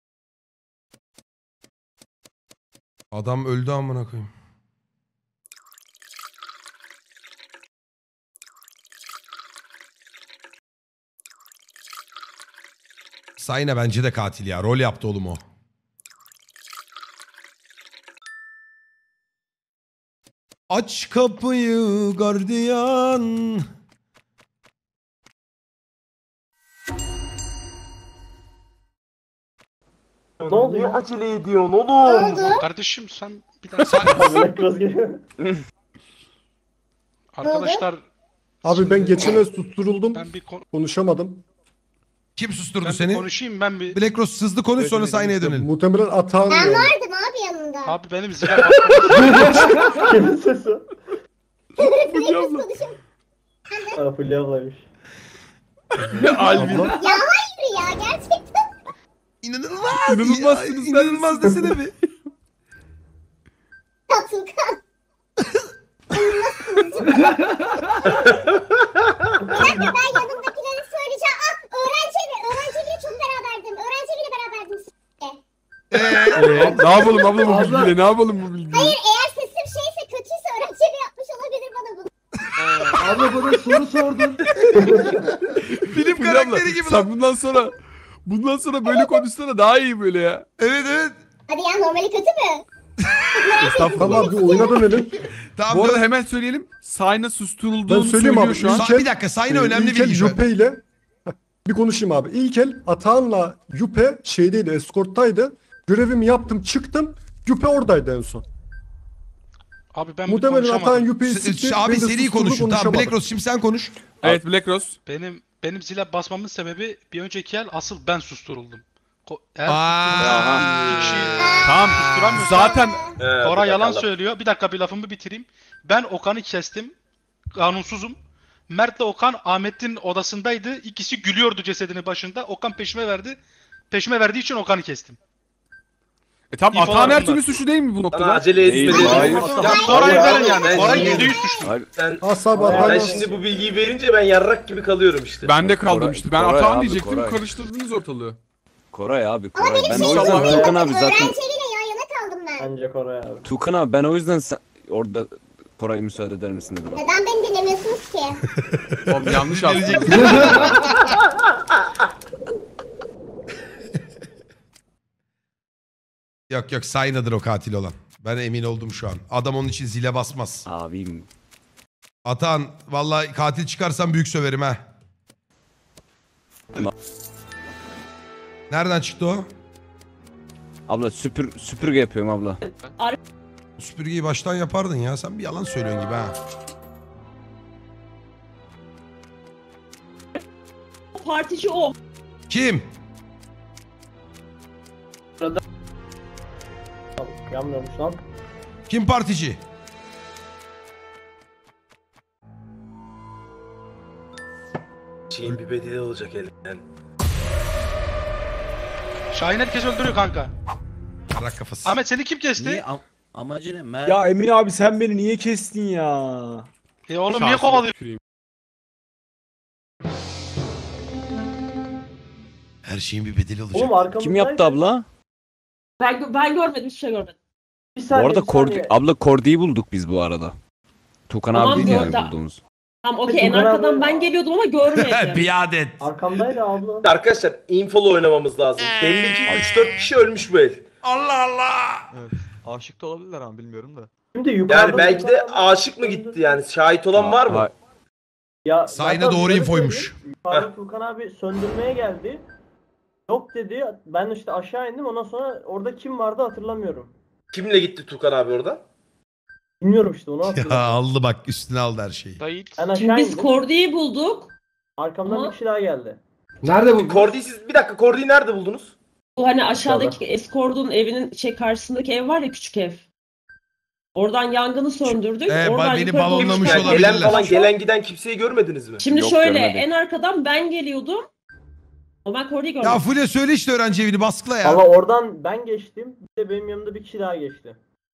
Speaker 3: Adam öldü amına koyayım. Sayna bence de katil ya. Rol yaptı oğlum o. Aç kapıyı gardiyan.
Speaker 7: Ne oldu
Speaker 6: Niye
Speaker 7: ya?
Speaker 6: acele ediyorsun
Speaker 14: Ne
Speaker 6: oğlum?
Speaker 14: oldu?
Speaker 9: Kardeşim sen bir dakika.
Speaker 7: Black Rose geliyor.
Speaker 9: Arkadaşlar
Speaker 16: Abi ben geçen el susturuldum.
Speaker 9: ben bir kon-
Speaker 16: Konuşamadım.
Speaker 3: Kim susturdu
Speaker 9: ben bir
Speaker 3: seni?
Speaker 9: konuşayım ben bir.
Speaker 3: Black Rose hızlı konuş sonra Sayna'ya dönelim.
Speaker 16: Muhtemelen Atahan
Speaker 14: Ben
Speaker 16: yani.
Speaker 14: vardım abi yanında.
Speaker 9: Abi benim zira
Speaker 7: Kimin sesi?
Speaker 14: Fulya abla.
Speaker 7: Aa, Fulya ablaymış.
Speaker 1: Alvin.
Speaker 14: Ya hayır ya gerçekten.
Speaker 3: İnanılmaz.
Speaker 1: İnanılmazsınız,
Speaker 3: Ya, İnanılmaz desene bir.
Speaker 14: Tatlıkan. Bir dakika ben yanımdakileri söyleyeceğim. Ah öğrenciyle, öğrenciyle çok beraberdim. Öğrenciyle beraberdim.
Speaker 1: Ee, ne yapalım abla bu bilgiyle? Ne yapalım bu bilgiyle?
Speaker 14: Hayır eğer sesim şeyse kötüyse öğrenciyle yapmış olabilir bana bunu.
Speaker 5: Abla bana soru sordun.
Speaker 3: Film
Speaker 1: Fulya abla,
Speaker 3: karakteri gibi
Speaker 1: sen
Speaker 3: lan.
Speaker 1: bundan sonra bundan sonra böyle konuşsana daha iyi böyle ya.
Speaker 3: Evet evet.
Speaker 14: Hadi ya normali kötü mü?
Speaker 1: Estağfurullah.
Speaker 16: Tamam bir oyuna dönelim.
Speaker 3: Tamam.
Speaker 1: Bu arada
Speaker 3: dur.
Speaker 1: hemen söyleyelim. Sayna
Speaker 16: Ben
Speaker 1: susturulduğunu
Speaker 16: söyleyeyim
Speaker 1: söylüyor
Speaker 16: abi.
Speaker 1: şu an.
Speaker 16: İlk
Speaker 3: Sa-
Speaker 16: el-
Speaker 3: bir dakika Sayna
Speaker 16: Ee,
Speaker 3: önemli
Speaker 16: İlk el
Speaker 3: bilgi şu an.
Speaker 16: Yüpe ile bir konuşayım abi. İlk el Atahan'la Yüpe şeydeydi, eskorttaydı. Görevimi yaptım, çıktım. Yüpe oradaydı en son.
Speaker 9: Abi ben bunu
Speaker 16: Muhtemelen
Speaker 9: konuşamadım.
Speaker 16: Atahan Yüpe'yi
Speaker 3: S-
Speaker 16: sikti.
Speaker 3: Abi
Speaker 16: beni de
Speaker 3: seri
Speaker 16: susturdu,
Speaker 3: konuşun. Tamam
Speaker 16: konuşamadım.
Speaker 3: Black Rose şimdi sen konuş.
Speaker 1: Evet Black Rose.
Speaker 9: Benim benim zile basmamın sebebi bir önceki el asıl ben susturuldum. Ko eğer
Speaker 3: Aa.
Speaker 9: susturulmuş iki kişi
Speaker 1: Tamam
Speaker 9: susturamıyorsa
Speaker 1: zaten
Speaker 6: He,
Speaker 9: Koray
Speaker 6: bir
Speaker 9: yalan
Speaker 6: dakika.
Speaker 9: söylüyor. Bir dakika bir lafımı bitireyim. Ben Okan'ı kestim. Kanunsuzum. Mert'le Okan Ahmet'in odasındaydı. İkisi gülüyordu cesedinin başında. Okan peşime verdi. Peşime verdiği için Okan'ı kestim.
Speaker 1: e tamam
Speaker 9: İnfolar
Speaker 1: Atahan her
Speaker 9: bunlar.
Speaker 1: türlü suçlu değil mi bu
Speaker 6: Bana
Speaker 1: noktada?
Speaker 6: acele
Speaker 8: Değil,
Speaker 6: etme dedim.
Speaker 8: hayır.
Speaker 9: Ya Koray'ı verin yani.
Speaker 6: Ben
Speaker 9: Koray
Speaker 6: şimdi-
Speaker 9: yüzde yüz suçlu.
Speaker 8: Hayır,
Speaker 6: Ben,
Speaker 16: Asla
Speaker 6: ben
Speaker 16: Atahan
Speaker 6: şimdi bu bilgiyi verince ben yarrak gibi kalıyorum işte.
Speaker 1: Ben de kaldım
Speaker 8: Koray-
Speaker 1: işte. Ben
Speaker 8: Koray
Speaker 1: Atahan
Speaker 8: abi,
Speaker 1: diyecektim
Speaker 8: Koray.
Speaker 1: karıştırdınız ortalığı.
Speaker 8: Koray abi Koray. Ben o
Speaker 14: şey
Speaker 8: yüzden
Speaker 14: söyleyeyim.
Speaker 8: Tukan abi zaten.
Speaker 14: Öğrenciyle yan yana kaldım ben.
Speaker 7: Bence Koray abi.
Speaker 8: Tukan abi ben o yüzden sen... orada Koray müsaade eder misin dedim.
Speaker 14: Neden beni dinlemiyorsunuz ki?
Speaker 1: Oğlum yanlış yaptım.
Speaker 3: Yok yok Sayna'dır o katil olan. Ben emin oldum şu an. Adam onun için zile basmaz.
Speaker 8: Abim.
Speaker 3: Atahan vallahi katil çıkarsan büyük söverim ha.
Speaker 8: Tamam.
Speaker 3: Nereden çıktı o?
Speaker 8: Abla süpür süpürge yapıyorum abla.
Speaker 3: Süpürgeyi baştan yapardın ya. Sen bir yalan söylüyorsun gibi ha.
Speaker 13: Partici o.
Speaker 3: Kim?
Speaker 7: Yanmıyormuş lan.
Speaker 3: Kim partici?
Speaker 6: Şeyin bir bedeli olacak elinden.
Speaker 9: Şahin herkes öldürüyor kanka.
Speaker 3: Karak kafası.
Speaker 9: Ahmet seni kim kesti?
Speaker 11: Niye? Am- amacı ne? Mer
Speaker 4: Ya Emin abi sen beni niye kestin ya?
Speaker 9: E oğlum niye
Speaker 1: Şansına
Speaker 9: kovalıyorsun?
Speaker 1: tüküreyim.
Speaker 3: Her şeyin bir bedeli olacak.
Speaker 7: Oğlum arkamızda.
Speaker 8: Kim yaptı abla?
Speaker 13: Ben, gö- ben görmedim, hiçbir şey görmedim.
Speaker 7: Bir
Speaker 8: Bu
Speaker 7: saniye,
Speaker 8: arada
Speaker 7: bir
Speaker 8: Kordi,
Speaker 7: saniye.
Speaker 8: abla Kordi'yi bulduk biz bu arada. Tukan
Speaker 13: Tamam,
Speaker 8: abi değil yani
Speaker 13: orada.
Speaker 8: bulduğumuz.
Speaker 13: Tamam okey, en
Speaker 7: Tukan abi-
Speaker 13: arkadan ben geliyordum ama görmedim.
Speaker 3: Biadet.
Speaker 7: Arkamdaydı abla.
Speaker 6: Arkadaşlar infolu oynamamız lazım. Belli ki üç dört kişi ölmüş bu el.
Speaker 3: Allah Allah.
Speaker 10: Evet. Aşık da olabilirler ama bilmiyorum da.
Speaker 7: Şimdi yukarıda...
Speaker 6: Yani belki de aşık mı gitti yani? Şahit olan var mı?
Speaker 8: Ha-
Speaker 7: Ya,
Speaker 3: Sayna
Speaker 7: zaten
Speaker 3: doğru
Speaker 7: şöyle
Speaker 3: infoymuş.
Speaker 7: söyleyeyim, Yukarıda Tukan abi söndürmeye geldi. Yok dedi. Ben işte aşağı indim. Ondan sonra orada kim vardı hatırlamıyorum.
Speaker 6: Kimle gitti Tukan abi orada?
Speaker 7: Bilmiyorum işte onu
Speaker 3: Ya
Speaker 7: hatırlamıyorum.
Speaker 3: aldı bak üstüne aldı her şeyi.
Speaker 15: Dayıt.
Speaker 7: Ben
Speaker 13: Şimdi
Speaker 7: aşağı
Speaker 13: biz
Speaker 7: indim.
Speaker 13: Kordi'yi bulduk.
Speaker 7: Arkamdan
Speaker 13: Ama-
Speaker 7: bir kişi daha geldi.
Speaker 5: Nerede bu?
Speaker 6: Kordi'yi siz bir dakika Kordi'yi nerede buldunuz?
Speaker 13: Bu hani aşağıdaki Escord'un evinin şey karşısındaki ev var ya, küçük ev. Oradan yangını söndürdük.
Speaker 3: Ee,
Speaker 13: Oradan
Speaker 3: beni
Speaker 13: yukarı doğru
Speaker 3: balonlamış
Speaker 13: çıkardık.
Speaker 6: Yani gelen
Speaker 3: olabilirler.
Speaker 6: falan gelen giden kimseyi görmediniz mi?
Speaker 13: Şimdi
Speaker 8: Yok,
Speaker 13: şöyle
Speaker 8: görmedim.
Speaker 13: en arkadan ben geliyordum. O ben Kordi'yi görmedim.
Speaker 3: Ya Fulya söyle işte öğrenci evini baskıla ya.
Speaker 7: Ama oradan ben geçtim. Bir de benim yanımda bir kişi daha geçti.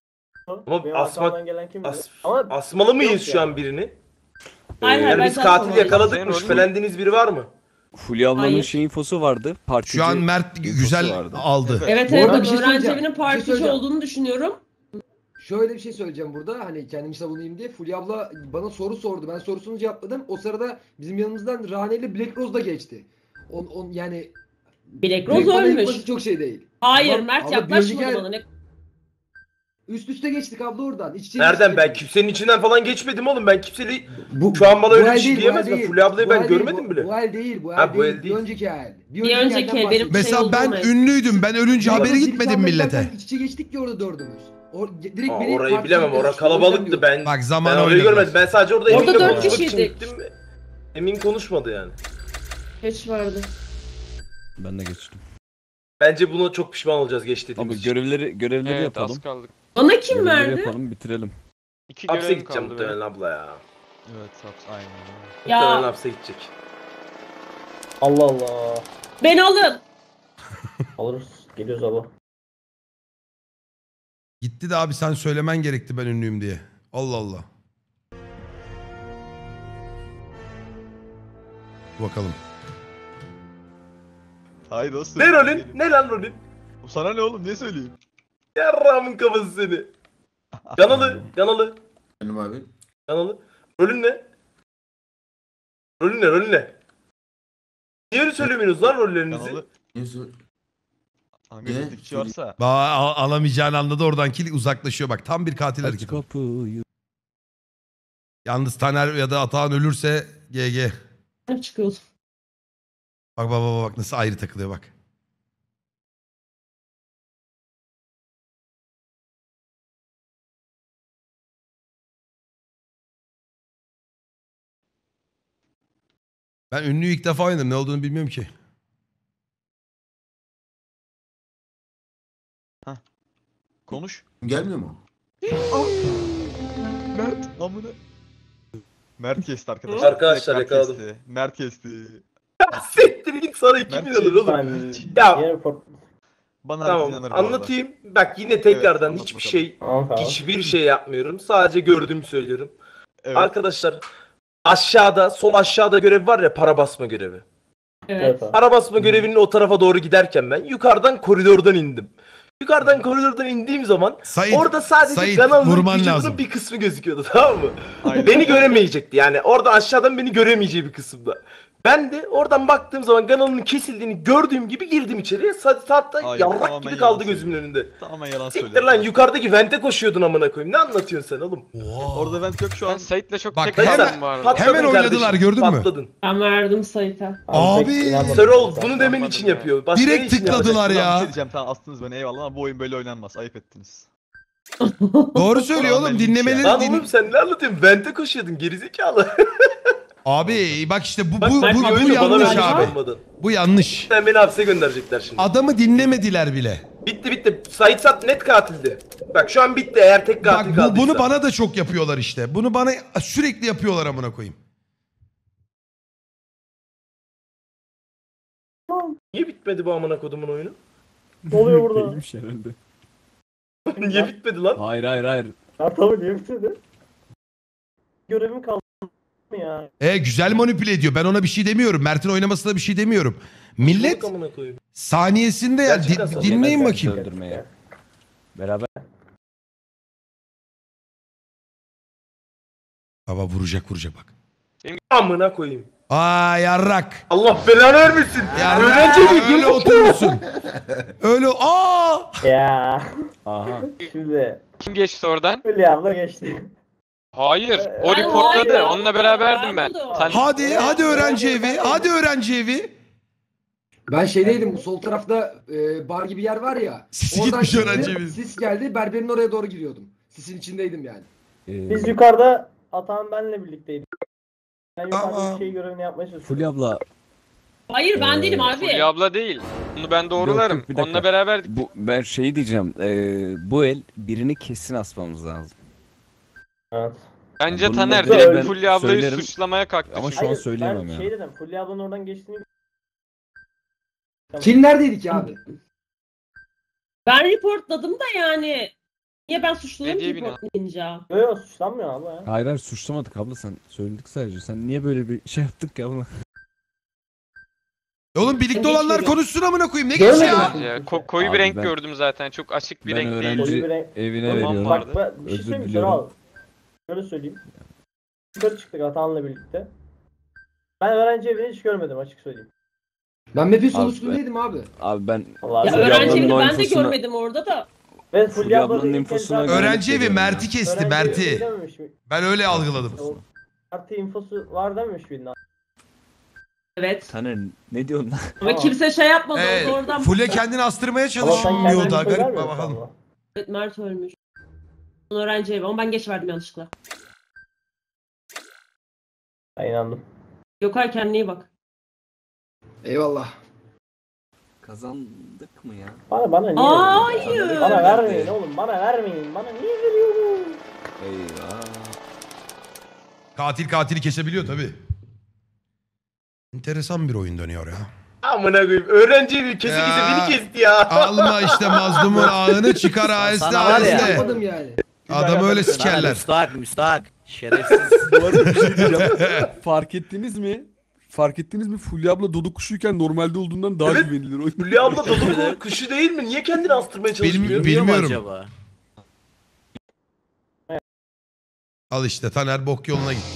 Speaker 6: Ama
Speaker 7: Benim
Speaker 6: asma-
Speaker 7: arkamdan gelen kim?
Speaker 6: As-
Speaker 7: Ama
Speaker 6: Asmalı mıyız
Speaker 7: Yok
Speaker 6: şu
Speaker 7: ya.
Speaker 6: an birini?
Speaker 13: Hayır, hayır,
Speaker 6: Yani
Speaker 13: ben
Speaker 6: biz
Speaker 13: zaten
Speaker 6: katili
Speaker 13: oradayım.
Speaker 6: yakaladık
Speaker 15: Senin
Speaker 6: mı?
Speaker 15: rolün
Speaker 6: Şüphelendiğiniz biri var mı?
Speaker 8: Fulya ablanın
Speaker 13: Hayır.
Speaker 8: şey infosu vardı. Partici.
Speaker 3: Şu an Mert
Speaker 8: infosu
Speaker 3: güzel
Speaker 8: vardı.
Speaker 3: aldı.
Speaker 13: Evet
Speaker 5: Bu
Speaker 13: evet,
Speaker 5: arada
Speaker 13: ben
Speaker 5: bir şey
Speaker 13: öğrenci
Speaker 5: söyleyeceğim.
Speaker 13: evinin
Speaker 5: Bir şey
Speaker 13: partici
Speaker 5: söyleyeceğim.
Speaker 13: olduğunu düşünüyorum.
Speaker 5: Şöyle bir şey söyleyeceğim burada, hani kendimi savunayım diye. Fulya abla bana soru sordu. Ben sorusunu cevapladım. O sırada bizim yanımızdan Rane ile Black Rose da geçti. On, on yani
Speaker 13: Black
Speaker 5: Black
Speaker 13: Rose
Speaker 5: bana
Speaker 13: ölmüş.
Speaker 5: yapması çok şey değil.
Speaker 13: Hayır,
Speaker 5: Ama-
Speaker 13: Mert
Speaker 5: ama
Speaker 13: yaklaşmadı
Speaker 5: bir önceki-
Speaker 13: bana. Ne...
Speaker 5: Üst üste geçtik abla oradan. İç içe
Speaker 6: Nereden?
Speaker 5: geçtik.
Speaker 6: Ben kimsenin içinden falan geçmedim oğlum. Ben kimseyi
Speaker 5: Bu,
Speaker 6: şu an bana
Speaker 5: bu
Speaker 6: öyle
Speaker 5: el
Speaker 6: bir şey
Speaker 5: değil, bu
Speaker 6: diyemez
Speaker 5: el
Speaker 6: mi?
Speaker 5: değil.
Speaker 6: Fulya ablayı
Speaker 5: Bu
Speaker 6: ben
Speaker 5: el değil,
Speaker 6: görmedim
Speaker 5: bu-
Speaker 6: bile.
Speaker 5: Bu el değil, bu el
Speaker 6: Ha, bu
Speaker 5: değil.
Speaker 6: el
Speaker 5: Bir
Speaker 6: değil.
Speaker 5: önceki el.
Speaker 13: Bir önceki
Speaker 5: elden
Speaker 13: el, benim-
Speaker 5: bahsediyorum.
Speaker 3: Mesela
Speaker 13: şey
Speaker 3: ben
Speaker 13: oldu mu?
Speaker 3: ünlüydüm. Ben ölünce
Speaker 5: Fulya
Speaker 3: haberi
Speaker 5: abla
Speaker 3: gitmedim
Speaker 5: birisi
Speaker 3: millete.
Speaker 5: almaktan İç içe geçtik ya orada dördümüz. O, direkt
Speaker 6: Aa,
Speaker 5: beni
Speaker 6: orayı
Speaker 5: partiden
Speaker 6: bilemem. Orası
Speaker 5: karıştırdı. O yüzden
Speaker 6: kalabalıktı.
Speaker 5: diyorum.
Speaker 6: Ben,
Speaker 3: Bak
Speaker 6: ben
Speaker 3: zaman
Speaker 6: orayı
Speaker 3: oynadılar.
Speaker 6: görmedim. Ben sadece orada
Speaker 13: Orada
Speaker 6: Emin'le
Speaker 13: dört
Speaker 6: konuşmak için
Speaker 13: kişiydik.
Speaker 6: gittim. Emin konuşmadı yani.
Speaker 13: Geç vardı.
Speaker 8: Ben de geçtim.
Speaker 6: Bence buna çok pişman olacağız geç
Speaker 8: Abi
Speaker 6: dediğimiz için.
Speaker 8: görevleri görevleri
Speaker 15: Evet
Speaker 8: yapalım.
Speaker 15: az kaldık.
Speaker 13: Bana kim
Speaker 8: Görevleri
Speaker 13: verdi?
Speaker 8: yapalım bitirelim.
Speaker 15: İki
Speaker 6: Hapse
Speaker 15: görevim
Speaker 6: gideceğim
Speaker 15: kaldı
Speaker 6: muhtemelen
Speaker 15: benim.
Speaker 6: abla ya.
Speaker 10: Evet haps aynen. öyle.
Speaker 13: Ya.
Speaker 6: Muhtemelen hapse gidecek.
Speaker 7: Allah Allah.
Speaker 13: Beni alın.
Speaker 7: Alırız. Geliyoruz abla.
Speaker 3: Gitti de abi sen söylemen gerekti ben ünlüyüm diye. Allah Allah. Bakalım.
Speaker 10: Hayır olsun.
Speaker 6: Ne rolün? Ne lan rolün?
Speaker 10: Sana ne oğlum niye söyleyeyim?
Speaker 6: Yarrağımın kafası seni. Kanalı, kanalı,
Speaker 12: Benim abi.
Speaker 6: kanalı. Rolün ne? Rolün ne, rolün ne? Niye öyle söylemiyorsunuz lan rollerinizi?
Speaker 10: Kanalı
Speaker 12: Neyse.
Speaker 10: hangi
Speaker 12: Ne?
Speaker 10: tetikçi varsa.
Speaker 3: Ba al- alamayacağını anladı oradan kill uzaklaşıyor bak. Tam bir katil
Speaker 8: Aç
Speaker 3: hareketi.
Speaker 8: kapıyı.
Speaker 3: Yalnız Taner ya da Atahan ölürse G G.
Speaker 13: Çıkıyordum.
Speaker 3: Bak bak bak bak nasıl ayrı takılıyor bak. Ben ünlüyü ilk defa oynadım. Ne olduğunu bilmiyorum ki.
Speaker 10: Konuş.
Speaker 12: Gelmiyor mu?
Speaker 10: Mert amına. Mert kesti arkadaşlar.
Speaker 6: Arkadaşlar
Speaker 10: Mert
Speaker 6: yakaladım.
Speaker 10: kesti. Mert kesti.
Speaker 6: Siktir git, sana iki
Speaker 10: Mert
Speaker 6: milyon
Speaker 10: kesti.
Speaker 6: oğlum. Ya
Speaker 10: Bana
Speaker 6: tamam,
Speaker 10: herkes inanır bu arada.
Speaker 6: anlatayım. Bak yine tekrardan
Speaker 10: anlat
Speaker 6: hiçbir
Speaker 10: bakalım.
Speaker 6: şey
Speaker 7: Tamam, tamam.
Speaker 6: hiçbir şey yapmıyorum. Sadece gördüğümü söylüyorum.
Speaker 10: Evet.
Speaker 6: Arkadaşlar aşağıda, sol aşağıda görev var ya, para basma görevi.
Speaker 13: Evet.
Speaker 6: Para basma görevinin o tarafa doğru giderken ben yukarıdan koridordan indim. Yukarıdan koridordan indiğim zaman
Speaker 3: Sait,
Speaker 6: orada sadece
Speaker 3: Sait,
Speaker 6: kanalın
Speaker 3: vurman
Speaker 6: vücudunun
Speaker 3: lazım.
Speaker 6: bir kısmı gözüküyordu, tamam mı?
Speaker 10: Aynen.
Speaker 6: Beni göremeyecekti yani, orada aşağıdan beni göremeyeceği bir kısımda. Ben de oradan baktığım zaman kanalının kesildiğini gördüğüm gibi girdim içeriye. Sa- Hatta
Speaker 10: Hayır,
Speaker 6: yavrak
Speaker 10: tamamen
Speaker 6: gibi
Speaker 10: yalan
Speaker 6: kaldı
Speaker 10: söylüyor.
Speaker 6: gözümün önünde.
Speaker 10: Tamamen yalan
Speaker 6: Siktir
Speaker 10: söylüyor.
Speaker 6: lan, yukarıdaki vente koşuyordun amına koyayım. Ne anlatıyorsun sen oğlum?
Speaker 10: Orada vent yok şu
Speaker 15: Ben
Speaker 10: an.
Speaker 15: Sait'le çok
Speaker 3: Bak,
Speaker 15: tek
Speaker 3: hemen-
Speaker 15: kaldım bu arada.
Speaker 6: Patladın
Speaker 3: Hemen oynadılar,
Speaker 6: kardeşim,
Speaker 3: gördün mü?
Speaker 6: Patladın.
Speaker 13: Ben verdim Sait'e.
Speaker 3: Abi.
Speaker 6: Serol bunu demen için yapıyor. Başka
Speaker 3: Direkt
Speaker 6: ne için
Speaker 3: tıkladılar
Speaker 6: yapacak?
Speaker 3: ya.
Speaker 10: Ulan bir şey diyeceğim, tamam astınız beni eyvallah ama bu oyun böyle oynanmaz. Ayıp ettiniz.
Speaker 3: Doğru söylüyor oğlum.
Speaker 10: Tamamen
Speaker 3: Dinlemeleri
Speaker 6: Lan
Speaker 3: din...
Speaker 6: oğlum sen ne anlatıyorsun? Vente koşuyordun gerizekalı.
Speaker 3: Abi bak işte bu
Speaker 6: Bak,
Speaker 3: bu
Speaker 6: ben
Speaker 3: bu,
Speaker 6: bir
Speaker 3: bu
Speaker 6: oyunu bana
Speaker 3: yanlış
Speaker 6: vermiş
Speaker 3: abi.
Speaker 6: olmadı.
Speaker 3: Bu yanlış.
Speaker 6: Sen beni hapse gönderecekler şimdi.
Speaker 3: Adamı dinlemediler bile.
Speaker 6: Bitti bitti. Sait Sat net katildi. Bak şu an bitti, eğer tek katil
Speaker 3: Bak bu,
Speaker 6: kaldıysa.
Speaker 3: bunu bana da çok yapıyorlar işte. Bunu bana sürekli yapıyorlar amına koyayım.
Speaker 6: Niye bitmedi bu amına kodumun oyunu?
Speaker 7: Ne oluyor burada?
Speaker 8: Değilmiş herhalde.
Speaker 6: Niye bitmedi lan?
Speaker 8: Hayır hayır hayır.
Speaker 7: Ya tabii niye bitirdi? Görevim kaldı ya.
Speaker 3: E güzel manipüle ediyor. Ben ona bir şey demiyorum. Mert'in oynamasına bir şey demiyorum. Millet
Speaker 6: Çabuk amına koyayım.
Speaker 3: saniyesinde ya
Speaker 6: Gerçekten
Speaker 3: di-
Speaker 6: sana
Speaker 3: dinleyin
Speaker 8: Ben
Speaker 3: bakayım.
Speaker 8: öldürmeye. Beraber.
Speaker 3: Baba vuracak vuracak bak.
Speaker 6: Amına koyayım.
Speaker 3: Aa yarrak.
Speaker 6: Allah belanı vermesin.
Speaker 3: Yarrak.
Speaker 6: Öğrenci mi?
Speaker 3: Öyle
Speaker 6: Gerizekalı.
Speaker 3: oturursun. Öyle aa.
Speaker 7: Ya.
Speaker 8: Aha.
Speaker 7: Şimdi
Speaker 15: Kim geçti oradan?
Speaker 7: Hülya abla geçti.
Speaker 15: Hayır. O
Speaker 13: Ben
Speaker 15: reportladı.
Speaker 13: hayır.
Speaker 15: Onunla beraberdim ben.
Speaker 13: Ben de
Speaker 15: Sen
Speaker 3: Hadi hadi öğrenci evi. Hadi öğrenci evi.
Speaker 5: Ben şeydeydim, bu sol tarafta e, bar gibi yer var ya.
Speaker 3: Sis
Speaker 5: oradan
Speaker 3: gitmiş
Speaker 5: çıktım,
Speaker 3: öğrenci evi.
Speaker 5: Sis geldi, berberin oraya doğru giriyordum. Sisin içindeydim yani.
Speaker 8: Ee,
Speaker 7: Biz yukarıda Atahan benle birlikteydik. Ben yukarıda
Speaker 3: Ama-
Speaker 7: bir şey görevini yapmaya çalışıyorum.
Speaker 8: Fulya abla
Speaker 13: Hayır ben
Speaker 8: Ee,
Speaker 13: değilim abi.
Speaker 15: Fulya abla değil. Bunu ben doğrularım.
Speaker 8: Yok, yok, bir dakika.
Speaker 15: Onunla beraberdik.
Speaker 8: bu ben şeyi diyeceğim. Ee, bu el birini kesin asmamız lazım.
Speaker 7: Evet.
Speaker 15: Bence
Speaker 8: Bunun
Speaker 15: Taner
Speaker 7: da
Speaker 15: direkt
Speaker 7: ben
Speaker 15: Fulya ablayı
Speaker 8: söylerim.
Speaker 15: suçlamaya kalktı.
Speaker 8: Ama şu
Speaker 15: çünkü.
Speaker 8: an söyleyemem
Speaker 7: ben
Speaker 8: ya.
Speaker 7: şey dedim, Fulya ablanın oradan geçtiğini...
Speaker 5: Kim neredeydik ya abi?
Speaker 13: Ben reportladım da yani. Niye ben suçluyum
Speaker 15: Belediye
Speaker 13: ki
Speaker 15: bina.
Speaker 13: reportlayınca?
Speaker 7: Yok yok, suçlanmıyor abla ya.
Speaker 8: Hayır hayır suçlamadık abla, sen söyledik sadece. Sen niye böyle bir şey yaptık ya abla?
Speaker 3: Oğlum birlikte
Speaker 13: Ben
Speaker 3: olanlar
Speaker 13: geçmedim.
Speaker 3: konuşsun amına koyayım. Ne
Speaker 7: Görmedim.
Speaker 3: geçiyor ya?
Speaker 15: Bence ya. Ko- koyu
Speaker 8: Abi
Speaker 15: bir renk
Speaker 8: ben-
Speaker 15: gördüm zaten. Çok açık bir
Speaker 8: Ben
Speaker 15: renk değil.
Speaker 8: öğrenci
Speaker 7: Koyu bir renk-
Speaker 8: evine
Speaker 15: Tamam,
Speaker 8: veriyorum.
Speaker 15: vardı.
Speaker 7: Bak ben bir şey
Speaker 8: Özür
Speaker 7: söyleyeyim
Speaker 8: diliyorum.
Speaker 7: sana abi. Şöyle söyleyeyim. Yukarı çıktık Atahan'la birlikte. Ben öğrenci evini hiç görmedim, açık söyleyeyim.
Speaker 5: Ben map'in sol
Speaker 8: Abi,
Speaker 5: üstündeydim abi.
Speaker 8: Abi ben
Speaker 7: Vallahi
Speaker 13: Ya
Speaker 8: Fulya
Speaker 13: öğrenci
Speaker 8: ablanın
Speaker 13: evini
Speaker 8: o
Speaker 13: ben de
Speaker 8: infosunu-
Speaker 13: görmedim orada da.
Speaker 7: Ve
Speaker 8: Fulya
Speaker 7: Fulya abla
Speaker 8: ablanın
Speaker 7: da ilk
Speaker 8: infosuna
Speaker 7: kez
Speaker 8: göre-
Speaker 7: zaten-
Speaker 3: Öğrenci evi Mert'i kesti
Speaker 7: Öğrenci evi
Speaker 3: Mert'i.
Speaker 7: dememiş mi?
Speaker 3: Ben öyle algıladım.
Speaker 7: O Artı infosu var dememiş miydin abi?
Speaker 13: Evet.
Speaker 8: Taner ne diyorsun lan?
Speaker 13: Ama
Speaker 7: Tamam.
Speaker 13: kimse şey yapmadı
Speaker 3: Evet.
Speaker 13: orada oradan.
Speaker 3: Fulya kendini astırmaya
Speaker 7: Ama sen
Speaker 3: çalışmıyor
Speaker 7: kendine
Speaker 3: da.
Speaker 7: bir söz
Speaker 3: Garip
Speaker 7: vermiyorsun
Speaker 3: bakalım.
Speaker 7: abla.
Speaker 13: Evet, Mert ölmüş. Öğrenci evi ama ben geç verdim yanlışlıkla.
Speaker 7: Ben inandım.
Speaker 13: Gökay kendine iyi bak.
Speaker 5: Eyvallah.
Speaker 8: Kazandık mı ya?
Speaker 7: Bana bana niye
Speaker 13: Hayır.
Speaker 7: veriyorsun? Bana vermeyin oğlum, bana vermeyin. Bana niye veriyorsun?
Speaker 8: Eyvah.
Speaker 3: Katil katili kesebiliyor tabii. Enteresan bir oyun dönüyor ya.
Speaker 6: Amına koyayım. Öğrenci evi kesi
Speaker 3: Ya.
Speaker 6: kesi beni kesti ya.
Speaker 3: Alma işte mazlumun ağını çıkar aheste
Speaker 11: Sana var ya.
Speaker 3: aheste.
Speaker 5: Yapmadım yani.
Speaker 3: Adam öyle
Speaker 11: Sana
Speaker 3: sikerler.
Speaker 11: müstahak müstahak. Şerefsiz.
Speaker 4: Bu arada bir şey diyeceğim. Fark ettiniz mi? Fark ettiniz mi? Fulya abla dodo kuşuyken normalde olduğundan daha
Speaker 6: Evet.
Speaker 4: güvenilir. O yüzden-
Speaker 6: Hülya abla dolu kuşu değil mi? Niye kendini astırmaya çalışmıyor?
Speaker 3: Bilmiyorum.
Speaker 11: Biliyor mu
Speaker 3: Bilmiyorum.
Speaker 11: acaba?
Speaker 3: Al işte Taner bok yoluna gitti.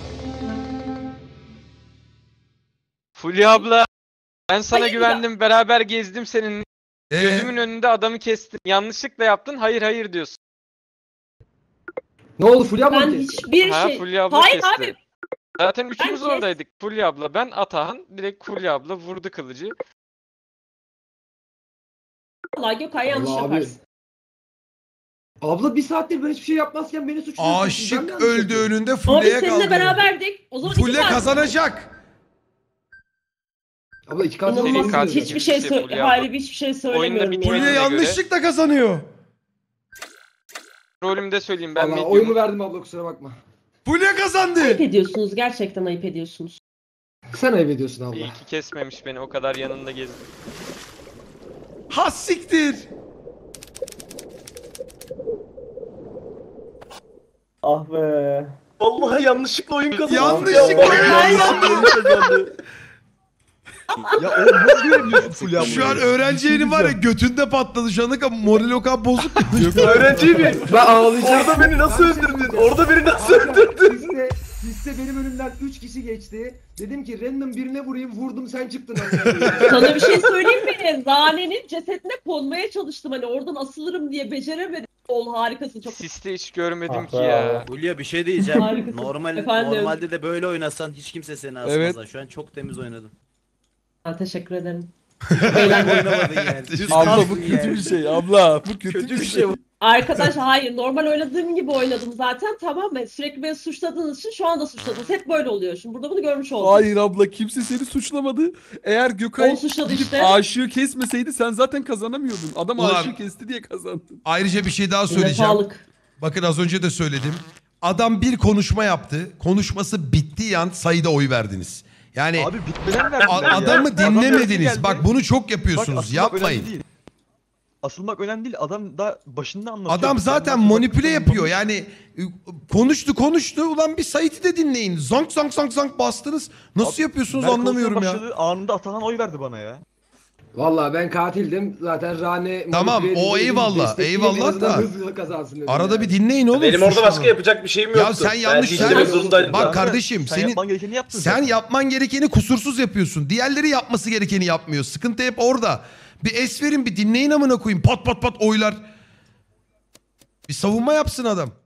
Speaker 15: Fulya abla, ben sana
Speaker 13: Hayır ya.
Speaker 15: güvendim. Beraber gezdim senin.
Speaker 3: Ee,
Speaker 15: Gözümün önünde adamı kestin. Yanlışlıkla yaptın. Hayır hayır diyorsun.
Speaker 5: Ne oldu, Fulya abla
Speaker 13: Ben
Speaker 5: mı kesti?
Speaker 13: hiçbir
Speaker 15: Ha,
Speaker 13: şey...
Speaker 15: Fulya abla
Speaker 13: Hayır
Speaker 15: kesti.
Speaker 13: abi.
Speaker 15: Zaten üçümüz
Speaker 13: kes-
Speaker 15: oradaydık. Fulya abla, ben, Atahan. Direkt Fulya abla vurdu kılıcı.
Speaker 13: Vallahi Gökay yanlış
Speaker 5: Vallahi abi.
Speaker 13: yaparsın.
Speaker 5: Abla bir saattir ben hiçbir şey yapmazken beni suçluyorsun. Ben mi
Speaker 3: aşık
Speaker 5: yanlış
Speaker 3: öldü
Speaker 5: yapıyorum?
Speaker 3: önünde
Speaker 13: Ama biz
Speaker 3: Fulya'ya
Speaker 13: seninle
Speaker 3: kaldı.
Speaker 13: beraberdik. O zaman iki
Speaker 3: Fulya
Speaker 13: saat-
Speaker 3: kazanacak.
Speaker 5: Abla iki katil
Speaker 15: Seri
Speaker 13: İnanılmaz.
Speaker 15: katil
Speaker 13: Hiçbir
Speaker 15: gibi
Speaker 13: şey
Speaker 15: bir şey
Speaker 13: söyle.
Speaker 15: Fulya
Speaker 13: Hayır
Speaker 15: abla.
Speaker 13: hiçbir şey
Speaker 15: Oyunda
Speaker 13: söylemiyorum.
Speaker 15: bir
Speaker 13: yani.
Speaker 3: Fulya
Speaker 15: göre-
Speaker 3: yanlışlıkla kazanıyor.
Speaker 15: Rolümde söyleyeyim ben
Speaker 5: Valla
Speaker 15: medium'um.
Speaker 5: oyumu verdim abla kusura bakma.
Speaker 3: Fulya kazandı.
Speaker 13: Ayıp ediyorsunuz. Gerçekten ayıp ediyorsunuz.
Speaker 5: Sen ayıp ediyorsun abla.
Speaker 15: İyi ki kesmemiş beni o kadar yanında gezdim.
Speaker 3: Has siktir.
Speaker 7: Ah be.
Speaker 6: Vallahi yanlışlıkla oyun kazandı.
Speaker 3: Yanlışlıkla oyun
Speaker 6: kazandı.
Speaker 10: Ya oğlum nasıl görebiliyorsun Fulya ablayı?
Speaker 3: Şu an öğrenci evinin var ya götünde patladı şu anda moral okan bozuk.
Speaker 6: Öğrenci mi?
Speaker 5: Ben ağlayacağım.
Speaker 6: Orada beni nasıl öldürdün? Orada beni nasıl öldürdün?
Speaker 5: Liste, liste benim önümden üç kişi geçti. Dedim ki random birine vurayım vurdum sen çıktın.
Speaker 13: Sana bir şey söyleyeyim mi? Rane'nin cesedine konmaya çalıştım. Hani oradan asılırım diye beceremedim. Ol harikasın çok.
Speaker 15: Siste hiç görmedim
Speaker 7: Ah
Speaker 15: ki
Speaker 7: be.
Speaker 15: ya.
Speaker 11: Hulya bir şey diyeceğim.
Speaker 13: Harikasın.
Speaker 11: Normal
Speaker 13: Efendim?
Speaker 11: normalde de böyle oynasan hiç kimse seni asmaz.
Speaker 4: Evet.
Speaker 11: ha. Şu an çok temiz oynadın.
Speaker 13: Ha, teşekkür ederim.
Speaker 11: Beyler oynamadın yani. Düz
Speaker 4: Abla
Speaker 11: kalsın
Speaker 4: bu kötü
Speaker 11: yani.
Speaker 4: bir şey. Abla bu kötü,
Speaker 11: Kötü
Speaker 4: bir
Speaker 11: bir
Speaker 4: şey.
Speaker 11: şey.
Speaker 13: Arkadaş hayır normal oynadığım gibi oynadım zaten tamam mı? Sürekli beni suçladığınız için şu anda suçladınız. Hep böyle oluyor. Şimdi burada bunu görmüş oldum.
Speaker 4: Hayır abla kimse seni suçlamadı. Eğer Gökay
Speaker 13: O suçladı
Speaker 4: gidip
Speaker 13: işte.
Speaker 4: aşığı kesmeseydi sen zaten kazanamıyordun. Adam
Speaker 3: Ulan.
Speaker 4: aşığı kesti diye kazandın.
Speaker 3: Ayrıca bir şey daha
Speaker 13: Eline
Speaker 3: söyleyeceğim.
Speaker 13: sağlık.
Speaker 3: Bakın az önce de söyledim. Adam bir konuşma yaptı. Konuşması bittiği an sayıda oy verdiniz. Yani
Speaker 10: Abi bitmeden verdiler
Speaker 3: a-
Speaker 10: ya.
Speaker 3: adamı
Speaker 10: Adam
Speaker 3: dinlemediniz.
Speaker 10: geldi.
Speaker 3: Bak bunu çok
Speaker 10: Bak,
Speaker 3: yapıyorsunuz.
Speaker 10: asılmak
Speaker 3: Yapmayın.
Speaker 10: önemli değil. Asılmak önemli değil. Adam da başında anlatıyor.
Speaker 3: Adam
Speaker 10: Sen
Speaker 3: zaten
Speaker 10: nasıl
Speaker 3: manipüle
Speaker 10: bakıyorsun
Speaker 3: yapıyor.
Speaker 10: bunu?
Speaker 3: Yani e, konuştu konuştu. Ulan bir Sait'i de dinleyin. Zank zank zank zank bastınız. Nasıl
Speaker 10: Abi,
Speaker 3: yapıyorsunuz
Speaker 10: Berk
Speaker 3: anlamıyorum
Speaker 10: Olsun
Speaker 3: ya.
Speaker 10: başladı, anında Atahan oy verdi bana ya.
Speaker 5: Valla ben katildim. Zaten Rane...
Speaker 3: Tamam,
Speaker 5: manipüle
Speaker 3: o
Speaker 5: edildiği
Speaker 3: eyvallah,
Speaker 5: destekleyeyim,
Speaker 3: eyvallah
Speaker 5: en azından
Speaker 3: da.
Speaker 5: hızlı kazansın dedim
Speaker 3: Arada
Speaker 5: yani.
Speaker 3: bir dinleyin oğlum.
Speaker 6: Benim orada
Speaker 3: suçlama.
Speaker 6: başka yapacak bir şeyim
Speaker 3: Ya
Speaker 6: yoktu.
Speaker 3: sen yanlış
Speaker 6: Ben
Speaker 3: sen
Speaker 6: dinlemek zorundaydım
Speaker 3: bak
Speaker 6: zaten.
Speaker 3: kardeşim
Speaker 10: Sen
Speaker 3: senin
Speaker 10: yapman gerekeni yaptın
Speaker 3: sen
Speaker 10: zaten.
Speaker 3: yapman gerekeni kusursuz yapıyorsun. Diğerleri yapması gerekeni yapmıyor. Sıkıntı hep orada. Bir es verin bir dinleyin amına koyayım. Pat pat pat oylar. Bir savunma yapsın adam.